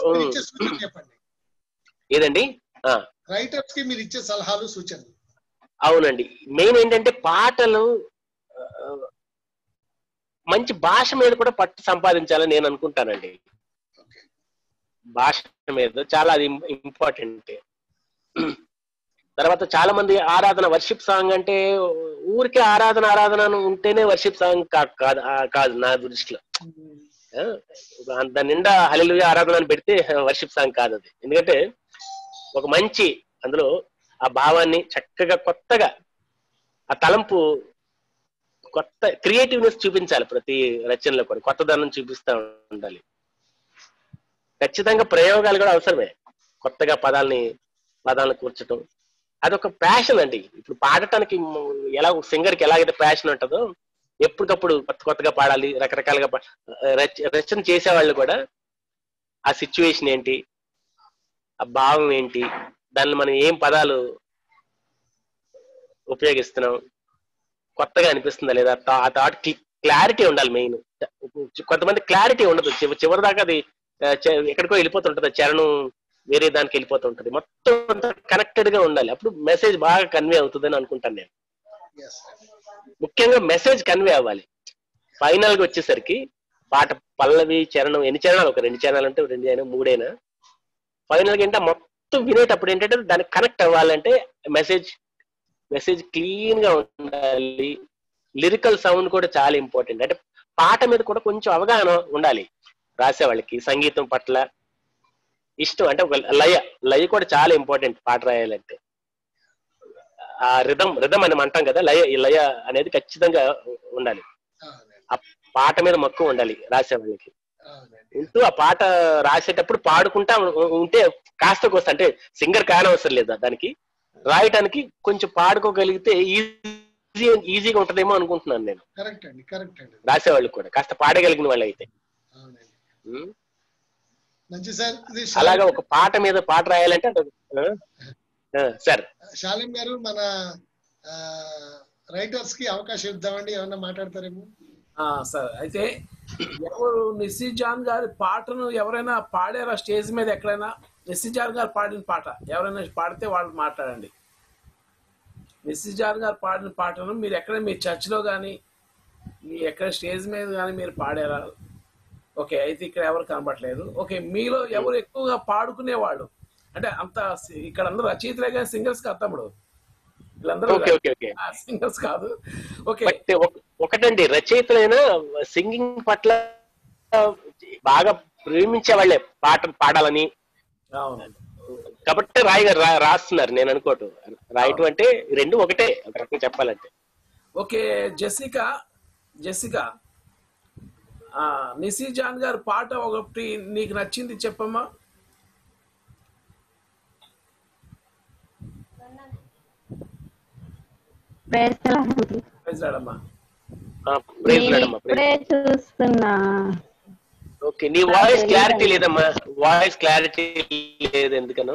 ఏదండి రైటర్స్ కి మీరు ఇచ్చే సలహాలు సూచనలు. అవునండి మెయిన్ ఏంటంటే పాటలు మంచి భాష మీద కూడా పట్టు సంపాదించాలని నేను అనుకుంటానండి. భాష మీద చాలా అది ఇంపార్టెంట్. తర్వాత చాలా మంది ఆరాధన వర్షిప్ సాంగ్ అంటే ఊరికే ఆరాధన ఆరాధన ఉంటేనే వర్షిప్ సాంగ్ కాదు కాదు నా దృష్టిలో. దాని నిండా హల్లెలూయా ఆరాధన అని పెడితే వర్షిప్ సాంగ్ కాదు అది. ఎందుకంటే ఒక మంచి అందులో ఆ భావాన్ని చక్కగా కొత్తగా ఆ తలంపు కొత్త క్రియేటివ్నెస్ చూపించాలి. ప్రతి రచనలో కూడా కొత్తదనం చూపిస్తూ ఉండాలి. ఖచ్చితంగా ప్రయోగాలు కూడా అవసరమే. కొత్తగా పదాలని పదాలను కూర్చటం అదొక ప్యాషన్ అండి. ఇప్పుడు పాడటానికి ఎలా సింగర్కి ఎలాగైతే ప్యాషన్ ఉంటుందో ఎప్పటికప్పుడు కొత్త కొత్తగా పాడాలి, రకరకాలుగా రచన చేసేవాళ్ళు కూడా ఆ సిచ్యువేషన్ ఏంటి, ఆ భావం ఏంటి, దాన్ని మనం ఏం పదాలు ఉపయోగిస్తున్నాం, కొత్తగా అనిపిస్తుందా లేదా, ఆ థాట్ క్లారిటీ ఉండాలి మెయిన్. కొంతమంది క్లారిటీ ఉండదు, చివరి దాకా అది ఎక్కడికో వెళ్ళిపోతుంటది, చరణం వేరే దానికి వెళ్ళిపోతుంటది. మొత్తం కనెక్టెడ్ గా ఉండాలి, అప్పుడు మెసేజ్ బాగా కన్వే అవుతుందని అనుకుంటాను నేను. ముఖ్యంగా మెసేజ్ కన్వే అవ్వాలి. ఫైనల్ గా వచ్చేసరికి పాట పల్లవి చరణం ఎన్ని చరణాలు, ఒక రెండు చరణాలు అంటే రెండు అయినా మూడైనా, ఫైనల్ గా ఏంటంటే మొత్తం వినేటప్పుడు ఏంటంటే దానికి కనెక్ట్ అవ్వాలంటే మెసేజ్ మెసేజ్ క్లీన్ గా ఉండాలి. లిరికల్ సౌండ్ కూడా చాలా ఇంపార్టెంట్. అంటే పాట మీద కూడా కొంచెం అవగాహన ఉండాలి రాసే వాళ్ళకి, సంగీతం పట్ల ఇష్టం. అంటే ఒక లయ లయ కూడా చాలా ఇంపార్టెంట్ పాట రాయాలంటే. ఆ రిధం రిధం అని అంటాం కదా, లయ ఈ లయ అనేది ఖచ్చితంగా ఉండాలి. ఆ పాట మీద మక్కువ ఉండాలి రాసే వాళ్ళకి. ఉంటూ ఆ పాట రాసేటప్పుడు పాడుకుంటా ఉంటే కాస్త కోస్త, అంటే సింగర్ కానవసరం లేదా దానికి, రాయటానికి కొంచెం పాడుకోగలిగితే ఈజీ ఈజీగా ఉంటదేమో అనుకుంటున్నాను నేను. కరెక్ట్ అండి, కరెక్ట్ అండి. రాసేవాళ్ళు కూడా కాస్త పాడగలిగిన వాళ్ళు అయితే. మంచి సార్. అలాగా ఒక పాట మీద పాట రాయాలంటే సార్ శాలిం గారు మన రైటర్స్ కి అవకాశం ఇద్దామండి, ఏమన్నా మాట్లాడతారేమో. సార్ అయితే ఎవరు నిస్సీ జాన్ గారి పాటను ఎవరైనా పాడారా స్టేజ్ మీద ఎక్కడైనా? నిస్సీ జాన్ గారు పాడిన పాట ఎవరైనా పాడితే వాళ్ళు మాట్లాడండి. నిస్సీ జాన్ గారు పాడిన పాటను మీరు ఎక్కడ మీ చర్చిలో కానీ మీ ఎక్కడ స్టేజ్ మీద కానీ మీరు పాడారా? ఓకే, అయితే ఇక్కడ ఎవరు కనబడలేదు. ఓకే, మీలో ఎవరు ఎక్కువగా పాడుకునేవాళ్ళు? అంటే అంత ఇక్కడ అందరూ రచయితలే కానీ సింగర్స్ కాదు తమ్ముడు, వీళ్ళందరూ సింగర్స్ కాదు. ఓకే, ఒకటండి, రచయితలైనా సింగింగ్ పట్ల బాగా ప్రేమించే వాళ్ళే పాట పాడాలని. కాబట్టి రాయి రాస్తున్నారు నేను అనుకోవటం. రాయటం అంటే రెండు ఒకటే ఒక రకంగా చెప్పాలంటే. Okay, Jessica Jessica Nissi John గారి పాట ఒకటి నీకు నచ్చింది చెప్పమ్మా. చూస్తున్నా. ఓకే, నీ వాయిస్ క్లారిటీ లేదమ్మా, వాయిస్ క్లారిటీ లేదు ఎందుకనో.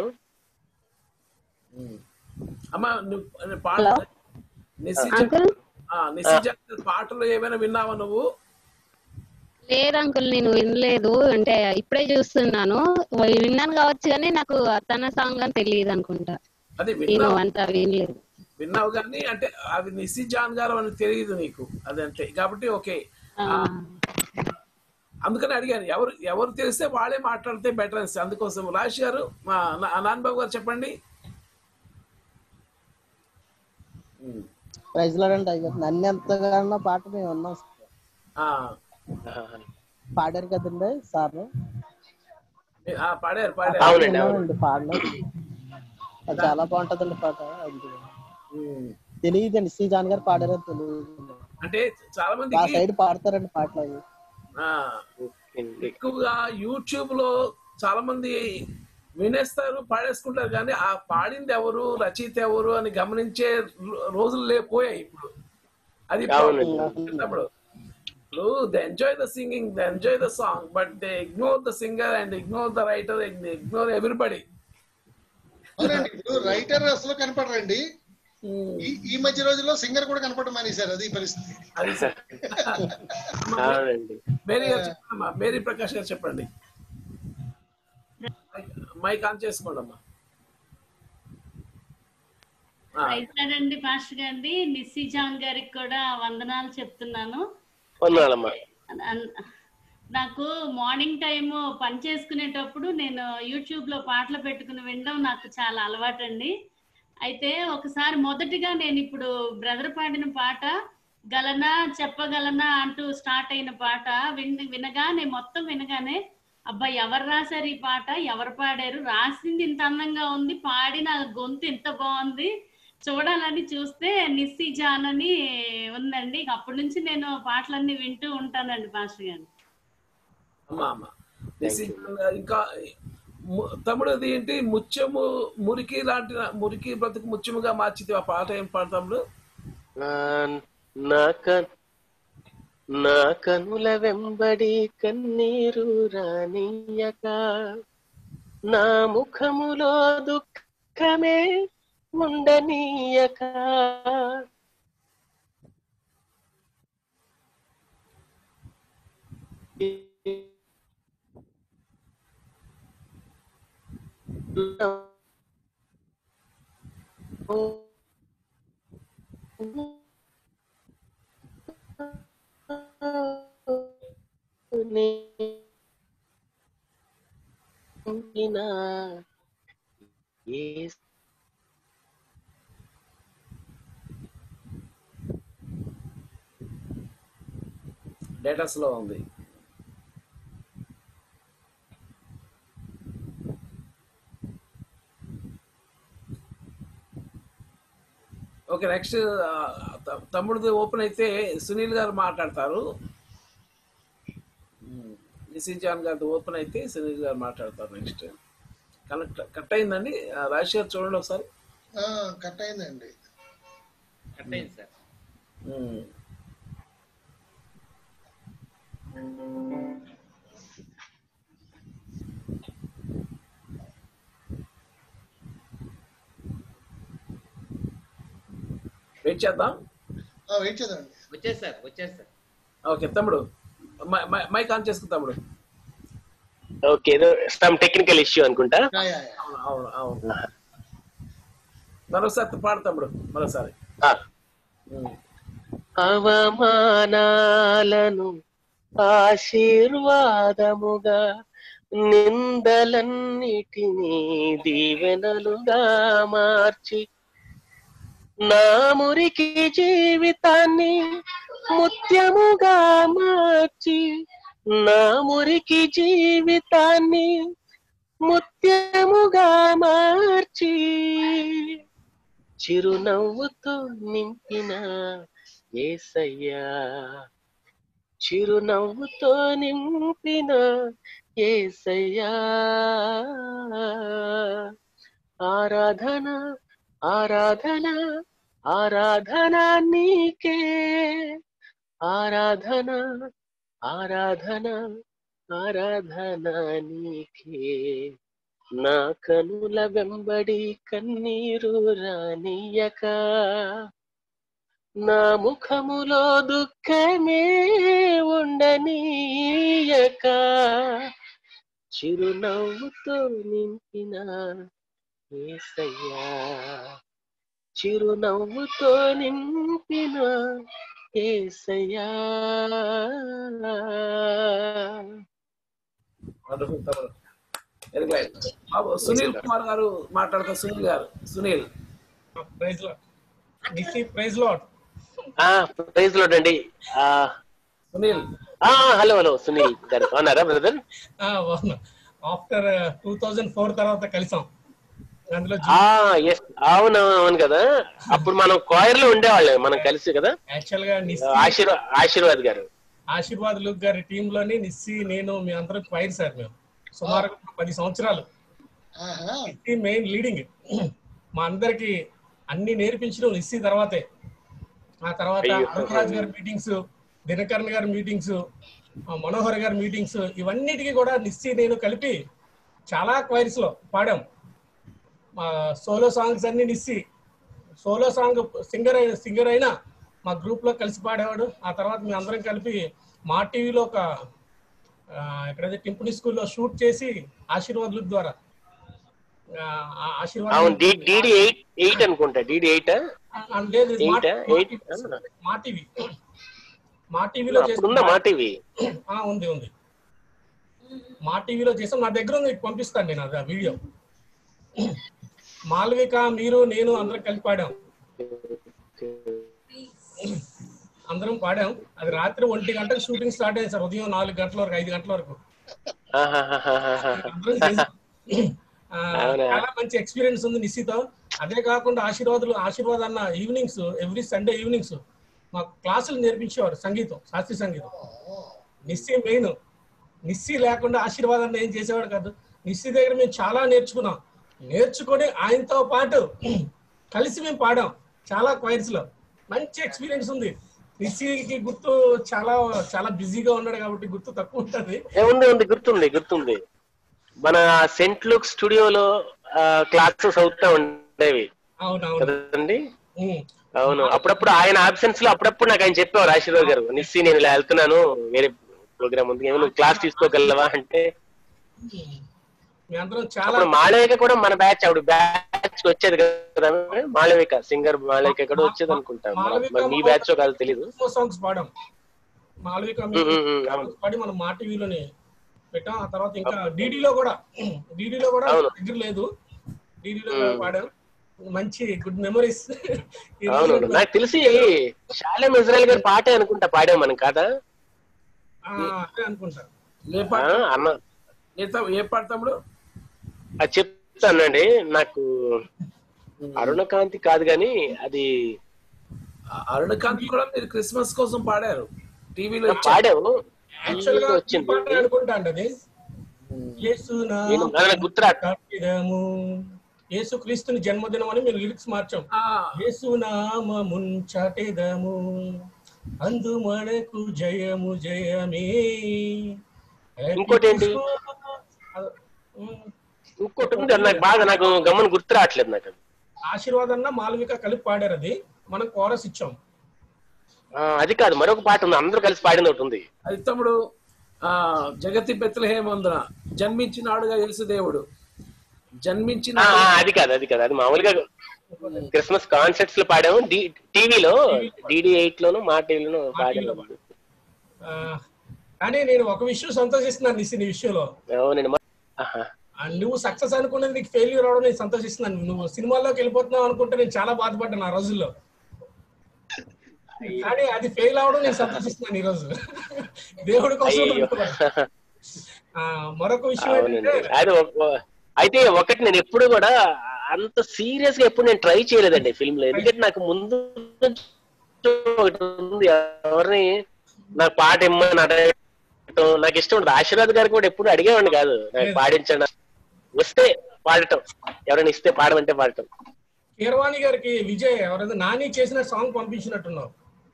అమ్మా పాట నిస్సీ జాన్ పాటలు ఏమైనా విన్నావా నువ్వు? లేదు అంకుల్, నేను వినలేదు. అంటే ఇప్పుడే చూస్తున్నాను, విన్నాను కావచ్చు కానీ నాకు తన సాంగ్ అని తెలియదు అనుకుంటా. అదే అంతా వినలేదు. విన్నావు కానీ అంటే అది నిస్సీ జాన్ గారు అని తెలియదు నీకు, అదంతే. కాబట్టి ఓకే, అందుకని అడిగాను, ఎవరు ఎవరు తెలిస్తే వాళ్ళే మాట్లాడితే బెటర్ అని. అందుకోసం రాజేష్ గారు, మా నాన్నబాబు గారు చెప్పండి. ప్రైజ్ లాడండి అయ్యారు. నన్ను ఎంతగానో పాట మేము ఉన్నాం, పాడారు కదండి సార్. పాడారు పాడారు పాడలేదు, చాలా బాగుంటదండి పాట. తెలియదండి శ్రీ జాన్ గారు పాడారో తెలియదు. అంటే చాలా మంది ఆ సైడ్ పాడతారండి పాటలు. ఎక్కువగా యూట్యూబ్ లో చాలా మంది వినేస్తారు, పాడేసుకుంటారు, కానీ ఆ పాడింది ఎవరు, రచయిత ఎవరు అని గమనించే రోజులు లేకపోయాయి ఇప్పుడు. అది ఇప్పుడు they enjoy the singing, they enjoy the song, but they ignore the singer and ignore the writer and they ignore everybody. అవునండి, ఇప్పుడు రైటర్ అసలు కనపడరండి. ఈ మధ్య రోజుల్లో సింగర్ కూడా కనపడడం మానేశారు, అది పరిస్థితి. అది సార్. మేరీ గారు చెప్పండి, మేరీ ప్రకాష్ గారు చెప్పండి. మైక్ ఆన్ చేసుకోండి అమ్మా. అయిపోయాడండి పాస్టర్ గారి. నిస్సీ జాన్ గారికి కూడా వందనాలు చెప్తున్నాను. వందనాలమ్మా. నాకు మార్నింగ్ టైం పని చేసుకునేటప్పుడు నేను యూట్యూబ్ లో పాటలు పెట్టుకుని వినడం నాకు చాలా అలవాటండి. అయితే ఒకసారి మొదటిగా నేను ఇప్పుడు బ్రదర్ పాడిన పాట గలనా చెప్పగలనా అంటూ స్టార్ట్ అయిన పాట విన్ వినగానే మొత్తం వినగానే అబ్బా ఎవరు రాశారు ఈ పాట, ఎవరు పాడారు, రాసింది ఇంత అందంగా ఉంది, పాడిన గొంతు ఇంత బాగుంది, చూడాలని చూస్తే నిస్సి జాన్ అని ఉందండి. అప్పటి నుంచి నేను పాటలన్నీ వింటూ ఉంటానండి పాస్టర్ గారు. అమ్మా అమ్మా ఇంకా తమ్ముడు ఏంటి ముత్యము మురికి లాంటి మురికి బ్రతుకు ముత్యముగా మార్చితే ఆ పాట ఏం పాట తమ్ముడు? నా కనుల వెంబడి కన్నీరు రానియక, నా ముఖములో దుఃఖమే ఉండనీయక, డేటా స్లో ఉంది. ఓకే, నెక్స్ట్ తమ్ముడిది ఓపెన్ అయితే సునీల్ గారు మాట్లాడతారు. నిస్సి జాన్ గారిది ఓపెన్ అయితే సునీల్ గారు మాట్లాడతారు. నెక్స్ట్ కనెక్ట్ కట్ అయిందండి రాజశేఖర్, చూడండి ఒకసారి. కట్ అయిందండి. కట్ అయింది సార్. వెయిట్ చేద్దాం. వెయిట్ చేద్దాం. వచ్చేది సార్, వచ్చేది సార్. ఓకే తమ్ముడు మైక్ ఆన్ చేసుకు తమ్ముడు. ఓకే, ఏదో సమ్ టెక్నికల్ ఇష్యూ అనుకుంటా. అవును అవును అవును మరోసారి పాడు తమ్ముడు, మరోసారి. అవమానాలను ఆశీర్వాదముగా, నిందలన్నిటినీ దీవెనలుగా మార్చి, నా మురికి జీవితాన్ని ముత్యముగా మార్చి, నా మురికి జీవితాన్ని ముత్యముగా మార్చి, చిరునవ్వుతో నింపిన యేసయ్యా, చిరునవ్వుతో నింపిన యేసయ్యా, ఆరాధన ఆరాధన ఆరాధన నీకే, ఆరాధన ఆరాధన ఆరాధన నీకే, నా కనుల వెంబడి కన్నీరు రానియక, నా ముఖములో దుఃఖమే ఉండనీయక, చిరునవ్వుతో నింపిన యేసయ్యా, చిరునవ్వుతో నింపిన యేసయ్యా. సునీల్ కుమార్ గారు మాట్లాడతారు. సునీల్ గారు, Sunil. Praise lord. Nissi praise lord. ఆ ప్రైజ్ లార్డ్ అండి. ఆ సునీల్. ఆ హలో హలో సునీల్ గారు ఉన్నారా బ్రదర్? ఆ అవును. ఆఫ్టర్ టూ థౌజండ్ ఫోర్ తర్వాత కలిసాం. అందులో అవును అవును కదా, అప్పుడు మనం కాయర్ లో ఉండేవాళ్ళం మనం కలిసి కదా. యాక్చువల్ గా ఆశీర్వాద్ ఆశీర్వాద్ గారు ఆశీర్వాద్ లుక్ గారి టీమ్ లోని నిస్సి నేను మీ అందరం క్వైర్ సార్. మేము సుమారు పది సంవత్సరాలు నిస్సి మెయిన్ లీడింగ్. మా అందరికి అన్ని నేర్పించడం నిస్సి తర్వాతే. ఆ తర్వాత అరుణరాజ్ గారి మీటింగ్స్, దినకరణ్ గారి మీటింగ్స్, మనోహర్ గారి మీటింగ్స్, ఇవన్నిటికీ కూడా నిస్సి నేను కలిపి చాలా క్వైర్స్ లో పాడాం. సోలో సాంగ్స్ అన్ని నిస్సి. సోలో సాంగ్ సింగర్ అయిన సింగర్ అయినా మా గ్రూప్ లో కలిసి పాడేవాడు. ఆ తర్వాత మేము అందరం కలిపి మా టీవీలో ఒక ఎక్కడైతే టింపుని స్కూల్లో షూట్ చేసి ఆశీర్వాద్ లుక్ ద్వారా ఆశీర్వాద్ అనుకుంటా. మా టీవీ మా టీవీలో అప్పుడుందా మా టీవీ? ఉంది ఉంది మా టీవీలో చేసాం. నా దగ్గర ఉంది, పంపిస్తాను నేను అది ఆ వీడియో. మాల్విక, మీరు, నేను అందరం కలిసి పాడాం. అందరం పాడాం. అది రాత్రి ఒంటి గంటకు షూటింగ్ స్టార్ట్ అయింది సార్. ఉదయం నాలుగు గంటల వరకు, ఐదు గంటల వరకు చాలా మంచి ఎక్స్పీరియన్స్ ఉంది నిశ్చితం. అదే కాకుండా ఆశీర్వాదులు ఆశీర్వాద్ అన్న ఈవినింగ్స్, ఎవ్రీ సండే ఈవినింగ్స్ మాకు క్లాసులు నేర్పించేవారు సంగీతం, శాస్త్రీయ సంగీతం. నిస్సి మెయిన్. నిస్సి లేకుండా ఆశీర్వాద్ అన్న ఏం చేసేవాడు కాదు. నిస్సి దగ్గర మేము చాలా నేర్చుకున్నాం. నేర్చుకొని ఆయనతో పాటు కలిసి మేము పాడాం చాలా క్వైర్స్ లో. మంచి ఎక్స్పీరియన్స్ ఉంది. నిస్సికి గుర్తు చాలా చాలా బిజీగా ఉన్నాడు కాబట్టి గుర్తు తక్కువ ఉంటుంది. ఉంది ఉంది గుర్తుంది గుర్తుంది మన సెంట్ లూక్ స్టూడియోలో క్లాసెస్ అవుతా ఉండేవి కదండి. అవును, అప్పుడప్పుడు ఆయన ఆబ్సెన్స్ లో అప్పుడప్పుడు నాకు ఆయన చెప్పేవారు ఆశీర్వాద్ గారు, నిస్సి నేను ఇలా వెళ్తున్నాను వేరే ప్రోగ్రామ్ ఉంది, ఏమైనా క్లాస్ తీసుకోగలవా అంటే. మాళవిక కూడా మన బ్యాచ్, ఆవిడ బ్యాచ్ వచ్చేది కదా, మాళవిక సింగర్ మాళవిక కూడా వచ్చేది అనుకుంటా. మీ బ్యాచ్ కాదు తెలీదు. సాంగ్స్ పాడాం మాళవిక పాడి మనం మా టీవీలోనే పెట్టాం. ఆ తర్వాత ఇంకా డీడీలో కూడా డీడీలో కూడా దగ్గర లేదు, డీడీలో పాడాం. మంచి గుడ్ మెమరీస్. అవును, నాకు తెలిసి షాలేం ఇజ్రాయెల్ గారి పాటే అనుకుంటా పాడాం మనం కదా అనుకుంటా. అన్న ఏ పాట తమ్ముడు? అది చెప్తానండి. నాకు అరుణకాంతి కాదు గాని అది అరుణకాంతి కూడా మీరు క్రిస్మస్ కోసం పాడారు, టీవీలో పాడాము. వచ్చింది అనుకుంటా అండి. యేసు క్రీస్తుని జన్మదినం అని మేము లిరిక్స్ మార్చాం. యేసు నామమున్ చాటెదము అందు మనకు జయము జయమే. ఇంకోటి ఏంటి, ఇంకోటి ఉంది నాకు బాగా, నాకు గమనం గుర్తు రావట్లేదు నాకు. ఆశీర్వాద్ అన్న మాల్విక కలిపి పాడారు, అది మనం కోరస్ ఇచ్చాం. అది కాదు, మరొక పాట ఉంది అందరూ కలిసి పాడిన ఒకటి ఉంది. అది తమ్ముడు ఆ జగతి బెత్లెహేమందున జన్మించినాడుగా యేసుదేవుడు జన్మించిన. అది కాదు అది కాదు అది మామూలుగా క్రిస్మస్ కాన్సర్ట్స్ లో పాడాము. టీవీలో డిడి ఎయిట్ లోను మా టీవీలోను పాడాము. కానీ నేను ఒక విషయం సంతోషిస్తున్నాను నిస్సి, నీ విషయంలో నువ్వు సక్సెస్ అనుకున్నది నీకు ఫెయిల్యూర్ అవడం నేను సంతోషిస్తున్నాను. నువ్వు సినిమాల్లోకి వెళ్ళిపోతున్నావు అనుకుంటే నేను చాలా బాధపడ్డాను ఆ రోజుల్లో, కానీ అది ఫెయిల్ అవడం నేను సంతోషిస్తున్నాను ఈ రోజు దేవుడి కోసం. మరొక విషయం ఏంటంటే, అయితే ఒకటి నేను ఎప్పుడు కూడా అంత సీరియస్ గా ఎప్పుడు నేను ట్రై చేయలేదండి ఫిల్మ్ లో. ఎందుకంటే నాకు ముందు ఒకటి ఉంది, ఎవరిని నాకు పాట ఇమ్మని అడగటం నాకు ఇష్టం ఉండదు. ఆశీర్వాద్ గారు కూడా ఎప్పుడు అడిగేవాడిని కాదు నాకు పాడించండి, వస్తే పాడటం, ఎవరైనా ఇస్తే పాడమంటే పాడటం. కీరవాణి గారికి విజయ్ ఎవరైనా నాని చేసిన సాంగ్ పంపించినట్టున్నావు.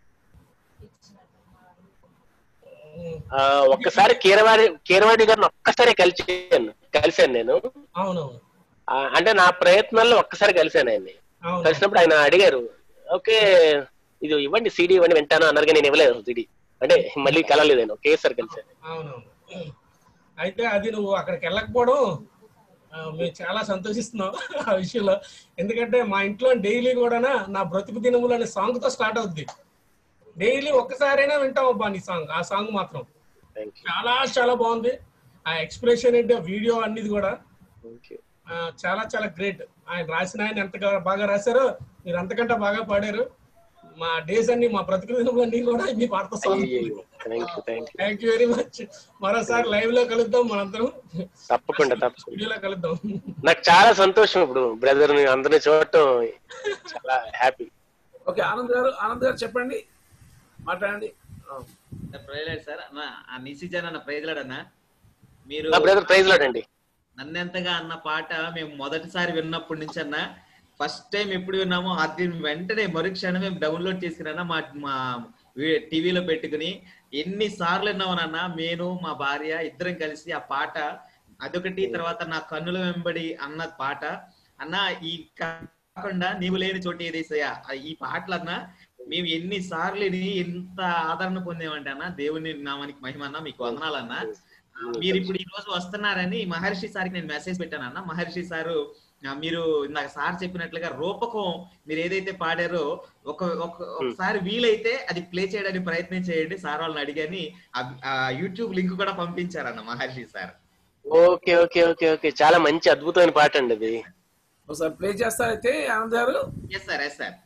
ఒక్కసారి కీరవాణి కీరవాణి గారిని ఒక్కసారి కలిసాను కలిసాను నేను. అవునవును, అంటే నా ప్రయత్నాల్లో ఒక్కసారి కలిసాను ఆయన్ని. కలిసినప్పుడు ఆయన అడిగారు, ఓకే ఇది ఇవ్వండి సీడీ ఇవ్వండి వింటాను అన్నారు, నేను ఇవ్వలేదు సీడీ. అంటే మళ్ళీ కలవలేదు నేను, ఒకేసారి కలిసాను. అవునవును, అయితే అది నువ్వు అక్కడికి వెళ్ళకపోవడం మేము చాలా సంతోషిస్తున్నాం ఆ విషయంలో. ఎందుకంటే మా ఇంట్లో డైలీ కూడా నా బ్రతుకు దినములు అనే సాంగ్ తో స్టార్ట్ అవుద్ది. డైలీ ఒక్కసారైనా వింటాం అబ్బా నీ సాంగ్. ఆ సాంగ్ మాత్రం చాలా చాలా బాగుంది. ఆ ఎక్స్ప్రెషన్ ఏంటి, వీడియో అన్నిది కూడా చాలా చాలా గ్రేట్. ఆయన రాసిన ఆయన ఎంత బాగా రాశారో మీరు అంతకంటే బాగా పాడారు. మా డేస్ అన్ని మా బ్రతుకు దినములన్నీ కూడా మీ పాటతో song. Thank you very much. మరోసారి లైవ్ లో కలుద్దాం మనందరం, తప్పకుండా తప్పకుండా కలుద్దాం. నాకు చాలా సంతోషం ఇప్పుడు బ్రదర్ ని అందరినీ చూడటం, చాలా హ్యాపీ. ఓకే ఆనంద్ గారు, ఆనంద్ గారు చెప్పండి, మాట్లాడండి. ప్రైజ్ సార్ అన్న, ఆ నిసిజన్ అన్న ప్రైజ్ లాడ్ అన్న, మీరు ప్రైజ్ లాడ్ అండి. నన్నెంతగా అన్న పాట మేము మొదటిసారి విన్నప్పటి నుంచి అన్న, ఫస్ట్ టైం ఎప్పుడు విన్నామో అది వెంటనే మరుక్షణం మేము డౌన్లోడ్ చేసుకున్నా మా మా టీవీలో పెట్టుకుని ఎన్ని సార్లు విన్నామనన్న. నేను మా భార్య ఇద్దరం కలిసి ఆ పాట అదొకటి, తర్వాత నా కన్నుల వెంబడి అన్న పాట అన్న, ఈ కాకుండా నీవు లేని చోటు ఏదేసయ్యా, ఈ పాటలన్నా మేము ఎన్ని సార్లు ఎంత ఆదరణ పొందామంటే అన్న, దేవుని నామానికి మహిమ అన్న, మీకు వందనాలన్నా. మీరు ఇప్పుడు ఈ రోజు వస్తున్నారని మహర్షి సార్కి నేను మెసేజ్ పెట్టాను అన్న. మహర్షి సారు మీరు నాకు సార్ చెప్పినట్లుగా రూపకం మీరు ఏదైతే పాడారో ఒక ఒకసారి వీలైతే అది ప్లే చేయడానికి ప్రయత్నం చేయండి. సార్ వాళ్ళని అడిగని ఆ యూట్యూబ్ లింక్ కూడా పంపించారన్న Maharshi sir. Okay okay okay okay చాలా మంచి అద్భుతమైన పాట అండి అది. ఒకసారి ప్లే చేస్తారైతే ఆనంద్ గారు. Yes sir yes sir.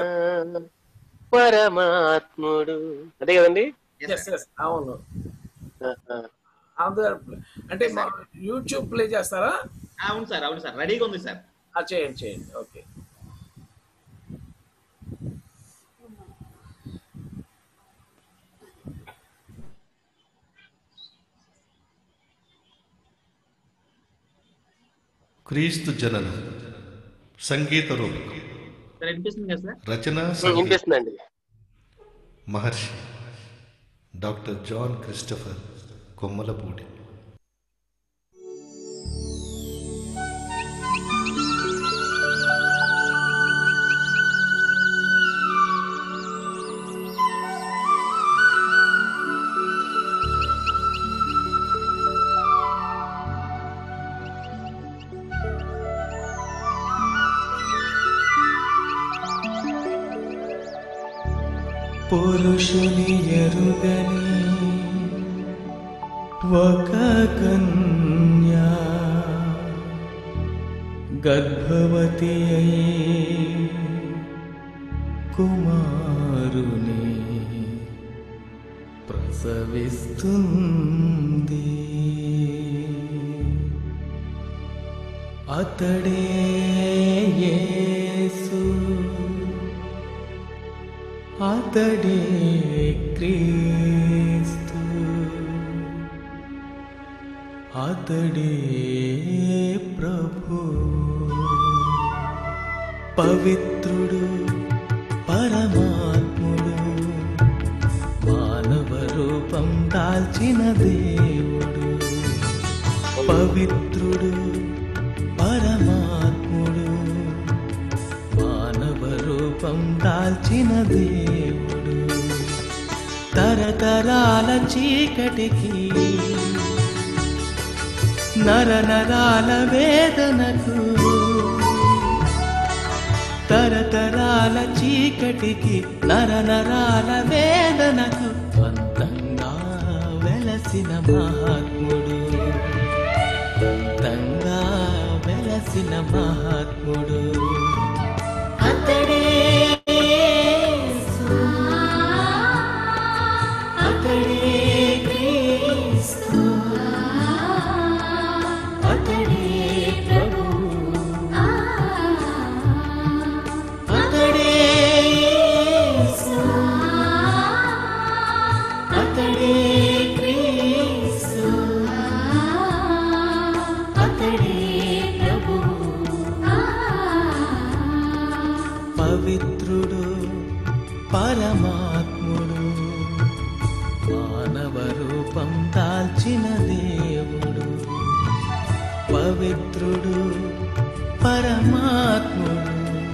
పరమాత్ముడు అదే కదండి. అవును ఆనంద్ గారు అంటే యూట్యూబ్ ప్లే చేస్తారా? అవును సార్ అవును సార్ రెడీగా ఉంది సార్. చేయండి చేయండి. ఓకే క్రీస్తు జననం సంగీత రూపకం రచన Maharshi doctor John Christopher Kommalapudi. పురుషుని ఎరుగని ఒక కన్యా గర్భవతి అయి కుమారుని ప్రసవిస్తుంది. అతడే యేసు, అతడే క్రీస్తు, అతడే ప్రభు. పవిత్రుడు పరమాత్ముడు మానవ రూపం దాల్చిన దేవుడు. పవిత్రుడు పరమాత్ముడు మానవ రూపం దాల్చిన దేవుడు. తరతరాల చీకటికి నర నరాల వేదనకు, తరతరాల చీకటికి నర నరాల వేదనకు అంతంగా వెలసిన మహాత్ముడు, అంతంగా వెలసిన మహాత్ముడు. అతడే యేసు, అతడే క్రీస్తు, అతడే ప్రభు. అతడే యేసు, అతడే క్రీస్తు, అతడే ప్రభు. పవిత్రుడు పరమాత్ముడు మానవ రూపం దాల్చిన దేవుడు. పవిత్రుడు పరమాత్ముడు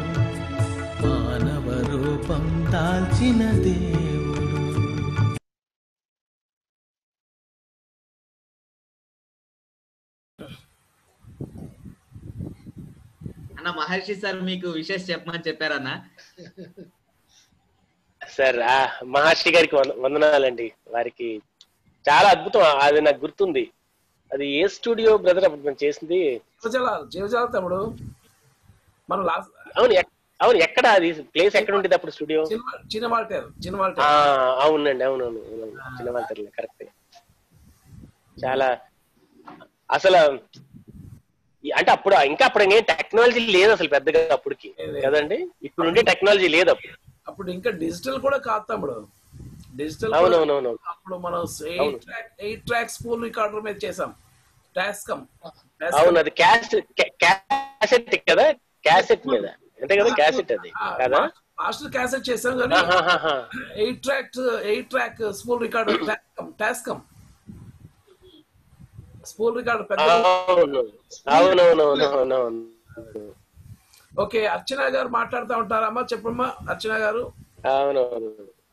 మానవ రూపం దాల్చిన దేవుడు. అన్న మహర్షి సార్ మీకు విశేష చెప్పమని చెప్పారన్న. సార్ ఆ మహర్షి గారికి వందనాలండి. వారికి చాలా అద్భుతం. అది నాకు గుర్తుంది. అది ఏ స్టూడియో బ్రదర్ అప్పుడు మనం చేసింది? తమ్ముడు మన అవును అవును ఎక్కడ అది ప్లేస్ ఎక్కడ ఉండేది అప్పుడు స్టూడియో? అవునండి అవునవును చిన్నవాల్టర్లో కరెక్ట్. చాలా అసలు అంటే అప్పుడు ఇంకా అప్పుడు ఏం టెక్నాలజీ లేదు అసలు పెద్దగా అప్పటికి కదండి. ఇప్పుడు ఉండే టెక్నాలజీ లేదు అప్పుడు. అప్పుడు ఇంకా డిజిటల్ కూడా కాదు తమ్ముడు. డిజిటల్ అవునవునవును అప్పుడు మనం ఎయిట్ ట్రాక్ స్పూల్ రికార్డర్ మీద చేసాం. టాస్కమ్ అవును అది క్యాసెట్ క్యాసెట్ కదా, క్యాసెట్ మీద అంతే కదా, క్యాసెట్ అది కదా. మాస్టర్ క్యాసెట్ చేసాం కానీ eight track eight track spool recorder Tascam Tascam spool recorder పెద్ద. అవునవునవునవునవును. ఓకే అర్చన గారు మాట్లాడుతూ ఉంటారమ్మా. చెప్పమ్మా అర్చన గారు. అవునవును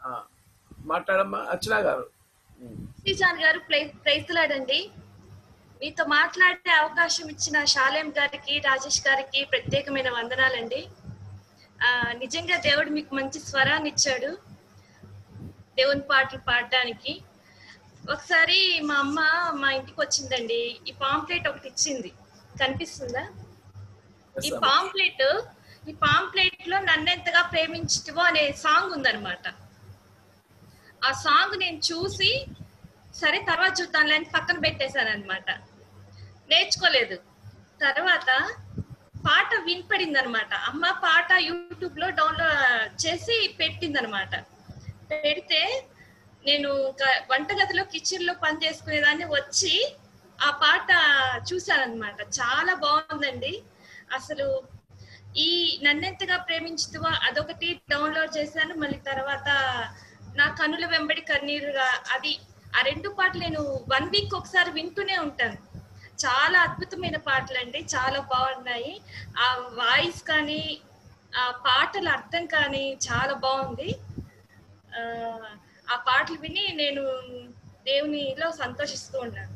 మాట్లాడమ్మా అర్చన గారు. శ్రీజాన్ గారు ప్రైజ్ లాడండి. మీతో మాట్లాడే అవకాశం ఇచ్చిన శాలేం గారికి, రాజేష్ గారికి ప్రత్యేకమైన వందనాలండి. ఆ నిజంగా దేవుడు మీకు మంచి స్వరాన్ని ఇచ్చాడు దేవుని పాటలు పాడడానికి. ఒకసారి మా అమ్మ మా ఇంటికి వచ్చిందండి. ఈ పాంప్లెట్ ఒకటి ఇచ్చింది, కనిపిస్తుందా? ఈ పాంప్లెట్ ఈ పాంప్లెట్ లో నన్నెంతగా ప్రేమించువో అనే సాంగ్ ఉందన్నమాట. ఆ సాంగ్ నేను చూసి సరే తర్వాత చూద్దాంలే అని పక్కన పెట్టేశాను అనమాట. నేర్చుకోలేదు. తర్వాత పాట వినపడింది అనమాట. అమ్మ పాట యూట్యూబ్ లో డౌన్లోడ్ చేసి పెట్టింది అనమాట. పెడితే నేను వంటగదిలో కిచెన్ లో పని చేసుకునేదాన్ని వచ్చి ఆ పాట చూసాను అనమాట. చాలా బాగుందండి. అసలు ఈ నన్నెంతగా ప్రేమించుతువా అదొకటి డౌన్లోడ్ చేశాను. మళ్ళీ తర్వాత నా కనుల వెంబడి కన్నీరుగా, అది ఆ రెండు పాటలు నేను వన్ వీక్ ఒకసారి వింటూనే ఉంటాను. చాలా అద్భుతమైన పాటలు అండి, చాలా బాగున్నాయి. ఆ వాయిస్ కానీ ఆ పాటల అర్థం కానీ చాలా బాగుంది. ఆ ఆ పాటలు విని నేను దేవునిలో సంతోషిస్తూ ఉన్నాను.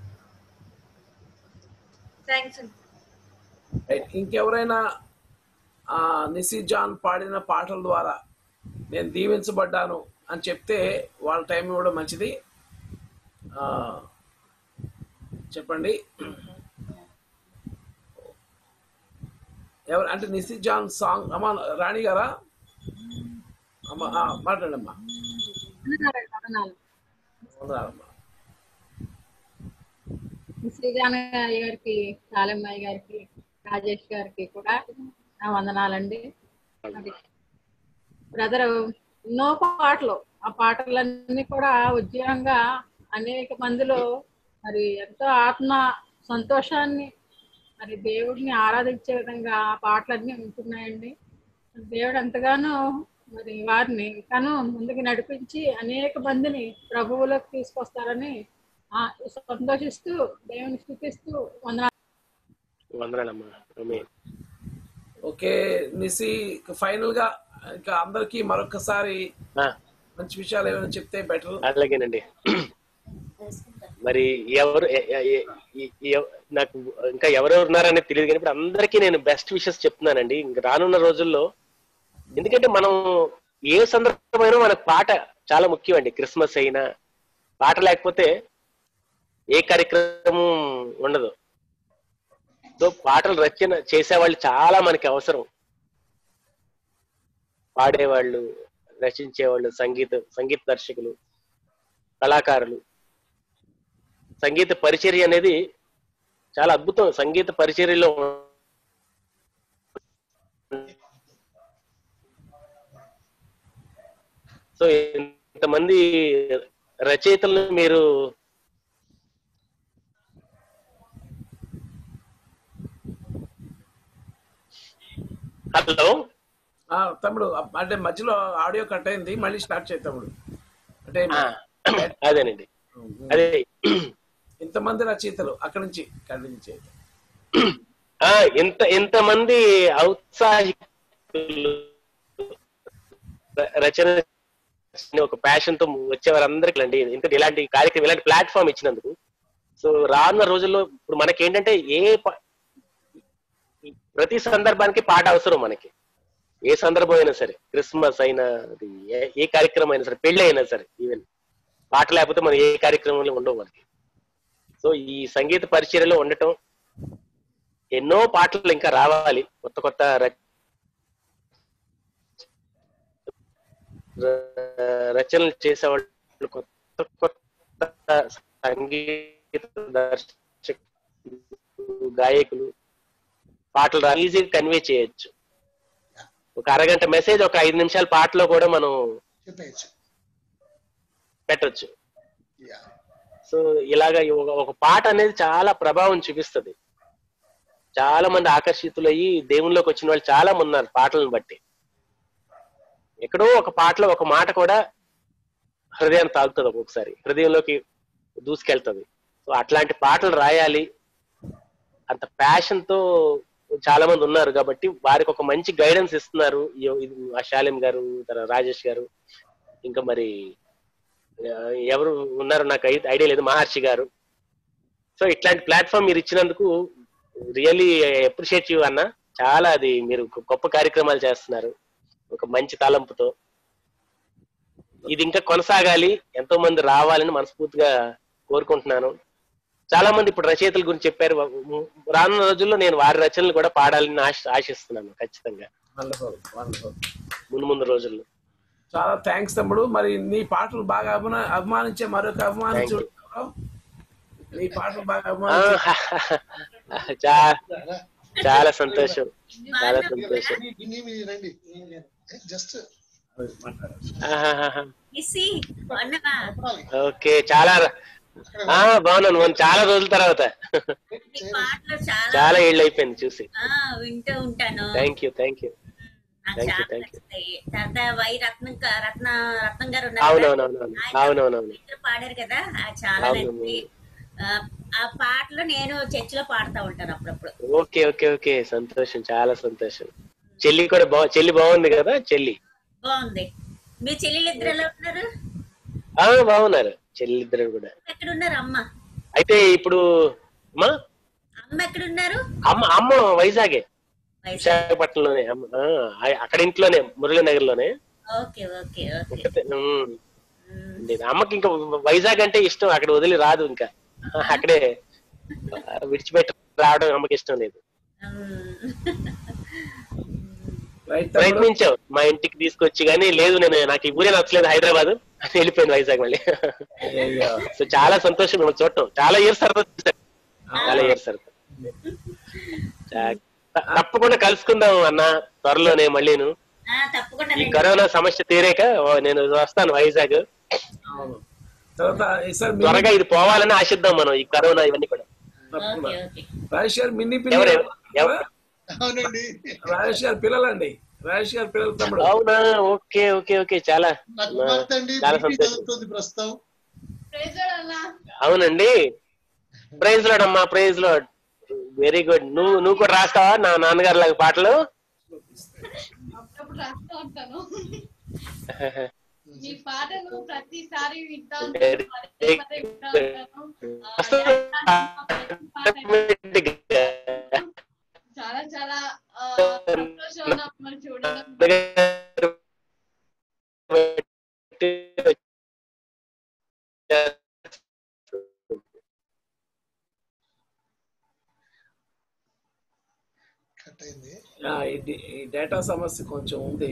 థ్యాంక్స్ అండి. ఇంకెవరైనా ఆ నిసి జాన్ పాడిన పాటల ద్వారా నేను దీవించబడ్డాను అని చెప్తే వాళ్ళ టైం ఇవ్వడం మంచిది. చెప్పండి. ఎవరు అంటే నిసి జాన్ సాంగ్ అమ్మా రాణి గారా? అమ్మా మాట్లాడండి అమ్మా. శ్రీజాన్ గారికి, శాలెమ్మాయి గారికి, రాజేష్ గారికి కూడా నా వందనాలండి. బ్రదర్ ఎన్నో పాటలు, ఆ పాటలన్నీ కూడా ఉద్యోగంగా అనేక మందిలో మరి ఎంతో ఆత్మ సంతోషాన్ని, మరి దేవుడిని ఆరాధించే విధంగా ఆ పాటలన్నీ ఉంటున్నాయండి. దేవుడు ఎంతగానో మరి వారిని తను ముందుకు నడిపించి అనేక మందిని ప్రభువులోకి తీసుకొస్తారని సంతోషిస్తూ దేవుని స్తుతిస్తూ వందనాలు. ఓకే నిసి, ఫైనల్ గా ఇంకా అందరికి మరొకసారి మంచి విషయాలు ఏమైనా చెప్తే బెటర్. అలాగేనండి. మరి ఎవరు నాకు ఇంకా ఎవరెవరు ఉన్నారనేది తెలియదు, కానీ ఇప్పుడు అందరికీ నేను బెస్ట్ విషెస్ చెప్తున్నానండి. ఇంకా రానున్న రోజుల్లో, ఎందుకంటే మనం ఏ సందర్భమైనా మనకు పాట చాలా ముఖ్యం అండి. క్రిస్మస్ అయినా పాట లేకపోతే ఏ కార్యక్రమం ఉండదు. సో పాటలు రచన చేసేవాళ్ళు చాలా మనకి అవసరం. పాడేవాళ్ళు, రచించేవాళ్ళు, సంగీత సంగీత దర్శకులు, కళాకారులు. సంగీత పరిచర్య అనేది చాలా అద్భుతం. సంగీత పరిచర్యలో సో ఇంతమంది రచయితలను మీరు హలో తమ్ముడు అంటే మధ్యలో ఆడియో కట్ అయింది, మళ్ళీ స్టార్ట్ చేయి తమ్ముడు. అంటే అదేనండి, అదే ఇంతమంది రచయితలు అక్కడి నుంచి కంటిన్యూ చేయండి. ఎంత ఎంతమంది ఔత్సాహికులు రచన ఒక ప్యాషన్ తో వచ్చేవారందరికీ అండి ఇంత ఇలాంటి కార్యక్రమం, ఇలాంటి ప్లాట్ఫామ్ ఇచ్చినందుకు. సో రానున్న రోజుల్లో ఇప్పుడు మనకేంటంటే ఏ ప్రతి సందర్భానికి పాట అవసరం మనకి. ఏ సందర్భం అయినా సరే, క్రిస్మస్ అయినా, ఏ కార్యక్రమం అయినా సరే, పెళ్లి అయినా సరే, ఈవెన్ పాట లేకపోతే మనం ఏ కార్యక్రమంలో ఉండవు మనకి. సో ఈ సంగీత పరిచర్యలో ఉండటం, ఎన్నో పాటలు ఇంకా రావాలి, కొత్త కొత్త రచనలు చేసేవాళ్ళు, కొత్త కొత్త సంగీత దర్శకులు, గాయకులు పాటలు ఈజీగా కన్వే చేయొచ్చు. ఒక అరగంట మెసేజ్ ఒక ఐదు నిమిషాల పాటలో కూడా మనం పెట్టచ్చు. సో ఇలాగా ఒక పాట అనేది చాలా ప్రభావం చూపిస్తుంది. చాలా మంది ఆకర్షితులయ్యి దేవునిలోకి వచ్చిన వాళ్ళు చాలా మంది ఉన్నారు పాటలను బట్టి. ఎక్కడో ఒక పాటలో ఒక మాట కూడా హృదయాన్ని తాగుతుంది, ఒక్కొక్కసారి హృదయంలోకి దూసుకెళ్తుంది. సో అట్లాంటి పాటలు రాయాలి, అంత ప్యాషన్ తో చాలా మంది ఉన్నారు కాబట్టి వారికి ఒక మంచి గైడెన్స్ ఇస్తున్నారు శాలిం గారు, రాజేష్ గారు, ఇంకా మరి ఎవరు ఉన్నారు నాకు ఐడియా లేదు, మహర్షి గారు. సో ఇట్లాంటి ప్లాట్ఫామ్ మీరు ఇచ్చినందుకు రియల్లీ అప్రిషియేట్ యూ అన్న. చాలా అది మీరు గొప్ప కార్యక్రమాలు చేస్తున్నారు ఒక మంచి తలంపుతో. ఇది ఇంకా కొనసాగాలి, ఎంతో మంది రావాలని మనస్ఫూర్తిగా కోరుకుంటున్నాను. చాలా మంది ఇప్పుడు రచయితల గురించి చెప్పారు. రానున్న రోజుల్లో నేను వారి రచనలు కూడా పాడాలని ఆశ ఆశిస్తున్నాను ఖచ్చితంగా ముందు ముందు రోజుల్లో. చాలా థ్యాంక్స్ తమ్ముడు. మరి నీ పాటలు బాగా అభిమా అభిమానించే మరొక అభిమానించు నీ పాటలు బాగా అభిమానించే చాలా సంతోషం, చాలా సంతోషం. ఓకే, చాలా బాగున్నాను మనం చాలా రోజుల తర్వాత. చాలా ఏళ్ళు అయిపోయింది చూసి. వింటూ ఉంటాను. Thank you thank you thank you thank you. Y Ratnam Ratna Ratnam గారు అవునవునవును అవునవునవును పాడారు కదా, చాలా నచ్చింది. ఆ పాటలు నేను చర్చిలో పాడుతూ ఉంటాను అప్పుడప్పుడు. ఓకే ఓకే ఓకే సంతోషం, చాలా సంతోషం. చెల్లి కూడా బా చెల్లి బాగుంది కదా? చెల్లి బాగుంది. మీ చెల్లెలు ఇద్దరు ఎలా ఉన్నారు? బాగున్నారు చెల్లి ఇద్దరు కూడా. ఎక్కడ ఉన్నారు అమ్మ? అయితే ఇప్పుడు అమ్మ అమ్మ ఎక్కడ ఉన్నారు? అమ్మ అమ్మ వైజాగే, విశాఖపట్నంలోనే. అక్కడ ఇంట్లోనే మురళీనగర్ లోనే. Okay okay okay. అమ్మకి ఇంకా వైజాగ్ అంటే ఇష్టం, అక్కడ వదిలి రాదు, ఇంకా అక్కడే విడిచిపెట్టి రావడం అమ్మకి ఇష్టం లేదు. ప్రయత్నించావు మా ఇంటికి తీసుకొచ్చి, కానీ లేదు నేను నాకు ఈ ఊరే నచ్చలేదు హైదరాబాద్ అని వెళ్ళిపోయింది వైజాగ్ మళ్ళీ. సో చాలా సంతోషం మిమ్మల్ని చూడటం. చాలా ఇయర్స్ తర్వాత చాలా ఇయర్స్ తర్వాత తప్పకుండా కలుసుకుందాం అన్న త్వరలోనే మళ్ళీను. ఈ కరోనా సమస్య తీరాక నేను వస్తాను వైజాగ్. త్వరగా ఇది పోవాలని ఆశిద్దాం మనం, ఈ కరోనా ఇవన్నీ కూడా. రాజేష్ గారు మిన్ని పిల్లలు, రాజేష్ గారు పిల్లలండి, రాజేష్ గారు పిల్లలు తమ్ముడు. అవునా? ఓకే ఓకే ఓకే చాలా చాలా సంతోషం. అవునండి, ప్రైజ్ లార్డ్ అమ్మా, ప్రైజ్ లార్డ్. Very good. నువ్వు నువ్వు కూడా రాస్తావా నా నాన్నగారు లాగా పాటలు? రాస్తా ఉంటాను. మీ పాటలు ప్రతిసారి వింటా చాలా చాలా సంతోషంగా చూడడం. ఈ డేటా సమస్య కొంచెం ఉంది.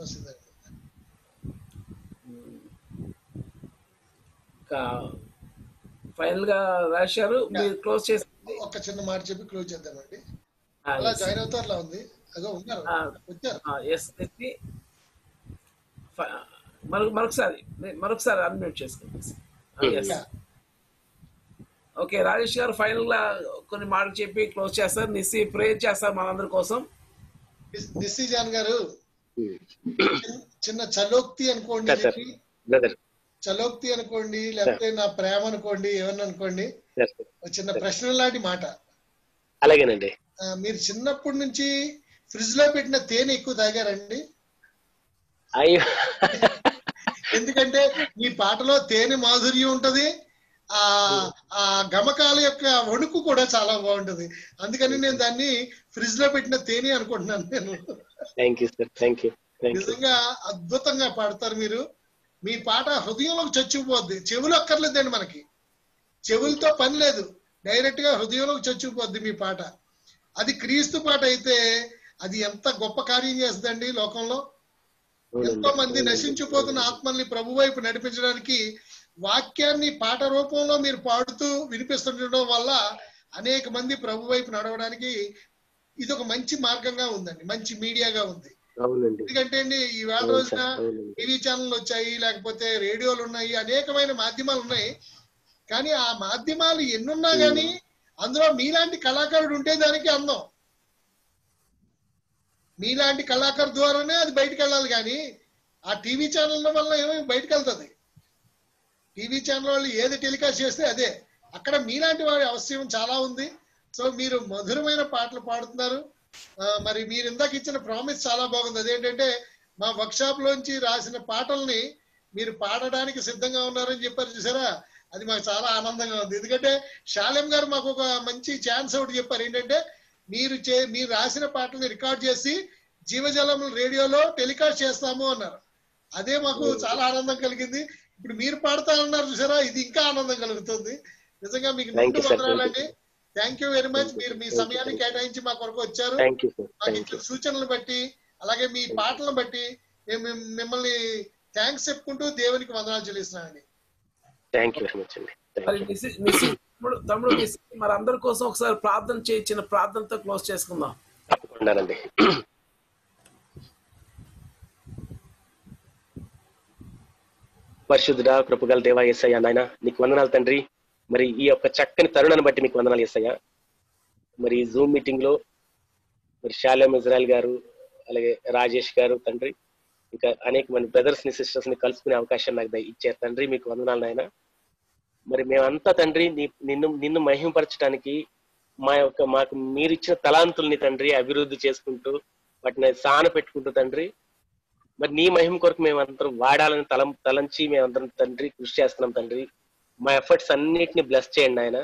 ఫైనల్ గా రాశారు, మీరు క్లోజ్ చేసి ఒక చిన్న మాట చెప్పి క్లోజ్ చేద్దామండి. అలా జాయిన్ అవుతారులా ఉంది, అదో ఉన్నారు వచ్చారు. మరొకసారి మరొకసారి అన్మ్యూట్ చేసుకోండి. ఓకే, రాజేష్ గారు ఫైనల్ గా కొన్ని మాటలు చెప్పి క్లోజ్ చేస్తారు. నిస్సి ప్రేయర్ చేస్తారు మనందరి కోసం. నిస్సి జాన్ గారు చిన్న చలోక్తి అనుకోండి, చలోక్తి అనుకోండి, లేకపోతే నా ప్రేమ అనుకోండి, ఏమన్నా అనుకోండి, చిన్న ప్రశ్న లాంటి మాట. అలాగేనండి. మీరు చిన్నప్పటి నుంచి ఫ్రిడ్జ్ లో పెట్టిన తేనె ఎక్కువ తాగారండి? అయ్యో, ఎందుకంటే మీ పాటలో తేనె మాధుర్యం ఉంటది, ఆ ఆ గమకాల యొక్క వణుకు కూడా చాలా బాగుంటది. అందుకని నేను దాన్ని ఫ్రిడ్జ్ లో పెట్టిన తేనె అనుకుంటున్నాను నేను. నిజంగా అద్భుతంగా పాడతారు మీరు. మీ పాట హృదయంలోకి చచ్చిపోద్ది. చెవులు అక్కర్లేదండి మనకి, చెవులతో పని లేదు, డైరెక్ట్ గా హృదయంలోకి చచ్చిపోద్ది మీ పాట. అది క్రీస్తు పాట అయితే అది ఎంత గొప్ప కార్యం చేస్తుందండి లోకంలో. ఎంతో మంది నశించిపోతున్న ఆత్మల్ని ప్రభు వైపు నడిపించడానికి వాక్యాన్ని పాట రూపంలో మీరు పాడుతూ వినిపిస్తుండడం వల్ల అనేక మంది ప్రభు వైపు నడవడానికి ఇది ఒక మంచి మార్గంగా ఉందండి, మంచి మీడియాగా ఉంది. ఎందుకంటే అండి ఈవేళ రోజున టీవీ ఛానల్ వచ్చాయి, లేకపోతే రేడియోలు ఉన్నాయి, అనేకమైన మాధ్యమాలు ఉన్నాయి. కానీ ఆ మాధ్యమాలు ఎన్నున్నా గానీ అందులో మీలాంటి కళాకారుడు ఉంటే దానికి అందం. మీలాంటి కళాకారు ద్వారానే అది బయటకు వెళ్ళాలి. కానీ ఆ టీవీ ఛానల్ వల్ల ఏమో బయటకు వెళ్తుంది. టీవీ ఛానల్ వాళ్ళు ఏది టెలికాస్ట్ చేస్తే అదే. అక్కడ మీలాంటి వారి అవసరం చాలా ఉంది. సో మీరు మధురమైన పాటలు పాడుతున్నారు. మరి మీరు ఇందాక ఇచ్చిన ప్రామిస్ చాలా బాగుంది. అదేంటంటే మా వర్క్ షాప్ లోంచి రాసిన పాటల్ని మీరు పాడడానికి సిద్ధంగా ఉన్నారని చెప్పారు చూసారా. అది మాకు చాలా ఆనందంగా ఉంది. ఎందుకంటే శాలెం గారు మాకు ఒక మంచి ఛాన్స్ ఒకటి చెప్పారు. ఏంటంటే మీరు చే మీరు రాసిన పాటలు రికార్డ్ చేసి జీవజలం రేడియోలో టెలికాస్ట్ చేస్తాము అన్నారు. అదే మాకు చాలా ఆనందం కలిగింది. ఇప్పుడు మీరు పాడుతా ఉన్నారు చూసారా, ఇది ఇంకా ఆనందం కలుగుతుంది. నిజంగా మీకు నిండు వందనాలండి. Thank you very much. మీరు మీ సమయాన్ని కేటాయించి మా కొరకు వచ్చారు. మాకు ఇచ్చిన సూచనలు బట్టి అలాగే మీ పాటలను బట్టి మేము మిమ్మల్ని థ్యాంక్స్ చెప్పుకుంటూ దేవునికి వందనాలు చెల్లిస్తున్నానండి. తమ్ముడు మరి అందరి కోసం ఒకసారి ప్రార్థన చేయించిన ప్రార్థనతో క్లోజ్ చేసుకుందాం. తప్పకుండానండి. పరిశుద్ధుడా కృపగల దేవా యేసయ్య నాయన నీకు వందనాలు తండ్రి. మరి ఈ యొక్క చక్కని తరుణాన్ని బట్టి మీకు వందనాలు యేసయ్య. మరి జూమ్ మీటింగ్ లో మరి శాలెం ఇజ్రాయల్ గారు అలాగే రాజేష్ గారు తండ్రి ఇంకా అనేక మంది బ్రదర్స్ ని సిస్టర్స్ ని కలుసుకునే అవకాశం నాకు ఇచ్చారు తండ్రి. మీకు వందనాలు నాయన. మరి మేమంతా తండ్రి నిన్ను నిన్ను మహిమపరచడానికి మా యొక్క మాకు మీరు ఇచ్చిన తలాంతుల్ని తండ్రి అభివృద్ధి చేసుకుంటూ వాటిని సాన పెట్టుకుంటూ తండ్రి మరి నీ మహిమ కొరకు మేమందరం వాడాలని తలం తలంచి మేమందరం తండ్రి కృషి చేస్తున్నాం తండ్రి. మా ఎఫర్ట్స్ అన్నిటిని బ్లెస్ చేయండి ఆయన.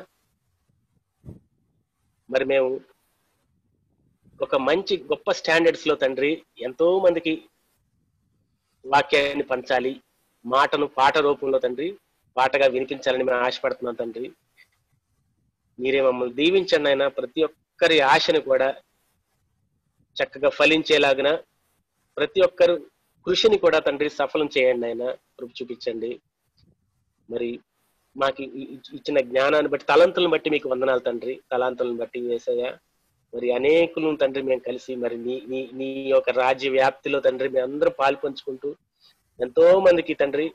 మరి మేము ఒక మంచి గొప్ప స్టాండర్డ్స్ లో తండ్రి ఎంతో మందికి వాక్యాన్ని పంచాలి, మాటను పాట రూపంలో తండ్రి పాటగా వినిపించాలని మేము ఆశపడుతున్నాం తండ్రి. మీరే మమ్మల్ని దీవించండి ఆయన. ప్రతి ఒక్కరి ఆశను కూడా చక్కగా ఫలించేలాగిన ప్రతి ఒక్కరు కృషిని కూడా తండ్రి సఫలం చేయండి ఆయన. కృప చూపించండి. మరి మాకు ఇచ్చిన జ్ఞానాన్ని బట్టి తలంతులను బట్టి మీకు వందనాలు తండ్రి. తలాంతులను బట్టి యేసయ్య మరి అనేకులను తండ్రి మేము కలిసి మరి నీ నీ నీ యొక్క రాజ్య వ్యాప్తిలో తండ్రి మేము అందరూ పాలు పంచుకుంటూ ఎంతో మందికి తండ్రి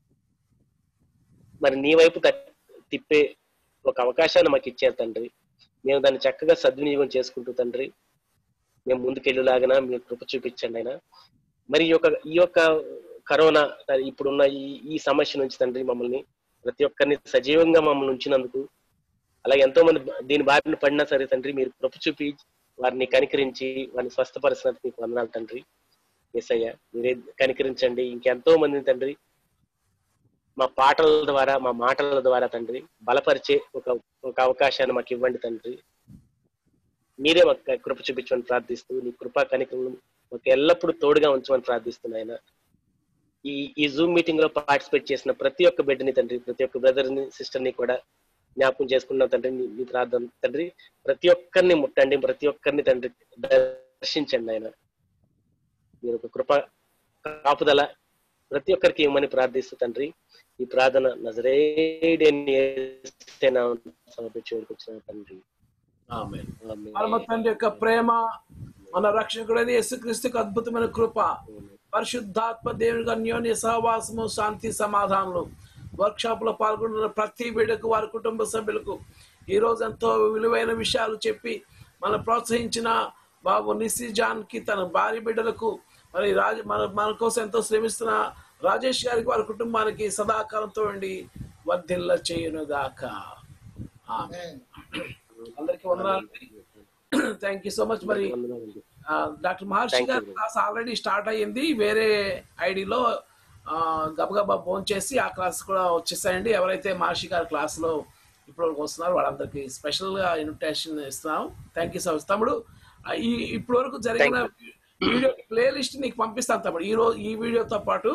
మరి నీ వైపు తిప్పే ఒక అవకాశాన్ని మాకు ఇచ్చారు తండ్రి. మేము దాన్ని చక్కగా సద్వినియోగం చేసుకుంటూ తండ్రి మేము ముందుకెళ్ళేలాగా మీరు కృప చూపించండి అయినా. మరి ఈ యొక్క ఈ యొక్క కరోనా ఇప్పుడున్న ఈ ఈ సమస్య నుంచి తండ్రి మమ్మల్ని ప్రతి ఒక్కరిని సజీవంగా మమ్మల్ని ఉంచినందుకు అలాగే ఎంతో మంది దీని బారిన పడినా సరే తండ్రి మీరు కృప చూపి వారిని కనికరించి వారిని స్వస్థపరిచినందుకు మీకు వందనాలు తండ్రి. యేసయ్య మీరే కనికరించండి. ఇంకెంతో మందిని తండ్రి మా పాటల ద్వారా మా మాటల ద్వారా తండ్రి బలపరిచే ఒక ఒక అవకాశాన్ని మాకు ఇవ్వండి తండ్రి. మీరే మాకు కృప చూపించమని ప్రార్థిస్తూ నీ కృపా కనికలను మాకు ఎల్లప్పుడూ తోడుగా ఉంచమని ప్రార్థిస్తున్నాయన. ఈ ఈ జూమ్ మీటింగ్ లో పార్టిసిపేట్ చేసిన ప్రతి ఒక్క బిడ్డని తండ్రి ప్రతి ఒక్క బ్రదర్ ని సిస్టర్ ని కూడా జ్ఞాపకం చేసుకున్నాం తండ్రి. మీ ప్రార్థన తండ్రి ప్రతి ఒక్కరిని ముట్టండి, ప్రతి ఒక్కరిని తండ్రి దర్శించండి ఆయన. మీరు ఒక కృప కాపుదల ప్రతి ఒక్కరికి ఇవ్వమని ప్రార్థిస్తూ తండ్రి ఈ ప్రార్థన నజరేయుడైన యేసు నామములో సమర్పించుకొచ్చున్నాను తండ్రి. ఆమేన్. పరమ తండ్రి యొక్క ప్రేమ, మన రక్షకుడైన యేసుక్రీస్తుకు అద్భుతమైన కృప, పరిశుద్ధాత్మ దేవుని అన్యోన్య సహవాసము, శాంతి సమాధానాలు వర్క్ షాప్ లో పాల్గొంటున్న ప్రతి బిడ్డకు వారి కుటుంబ సభ్యులకు ఈ రోజు ఎంతో విలువైన విషయాలు చెప్పి మనం ప్రోత్సహించిన బాబు నిసి జాన్ కి తన భార్య బిడ్డలకు మరి రాజ మన మన కోసం ఎంతో శ్రమిస్తున్న రాజేష్ గారికి వారి కుటుంబానికి సదాకాలంతో ఉండి వర్ధిల్ల చేయును గాక. అందరికి వందనాలండి. Thank you so much. మరి డాక్టర్ మహర్షి గారి క్లాస్ ఆల్రెడీ స్టార్ట్ అయ్యింది. వేరే ఐడిలో గబగబా ఫోన్ చేసి ఆ క్లాస్ కూడా వచ్చేసాయండి. ఎవరైతే మహర్షి గారి క్లాస్ లో ఇప్పుడు వస్తున్నారు వాళ్ళందరికీ స్పెషల్ గా ఇన్విటేషన్ ఇస్తున్నాం. థ్యాంక్ యూ సో మచ్ తమ్ముడు. ఈ ఇప్పటి వరకు జరిగిన వీడియో ప్లే లిస్ట్ నీకు పంపిస్తాను తమ్ముడు. ఈ రోజు ఈ వీడియోతో పాటు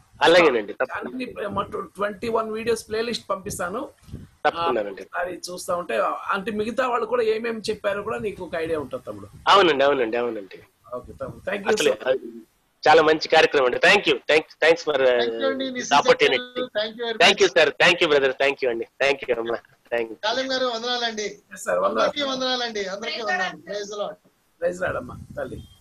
twenty one videos playlist పంపిస్తాను. అది చూస్తా ఉంటే అంటే మిగతా వాళ్ళు కూడా ఏమేమి చెప్పారో కూడా నీకు ఒక ఐడియా ఉంటుంది తమ్ముడు. అవునండి అవునండి అవునండి ఓకే తమ్ముడు, థ్యాంక్ యూ. చాలా మంచి కార్యక్రమం అండి. Thank you thanks for opportunity. Thank you sir. Thank you brother. Thank you అండి. థ్యాంక్ యూ అమ్మా. Thank you. కాలం గారు వందనాలండి. వందనాలండి. అందరికీ వందనాలండి. అందరికీ వందనాలు. Praise the lord. Praise lord అమ్మా తల్లి.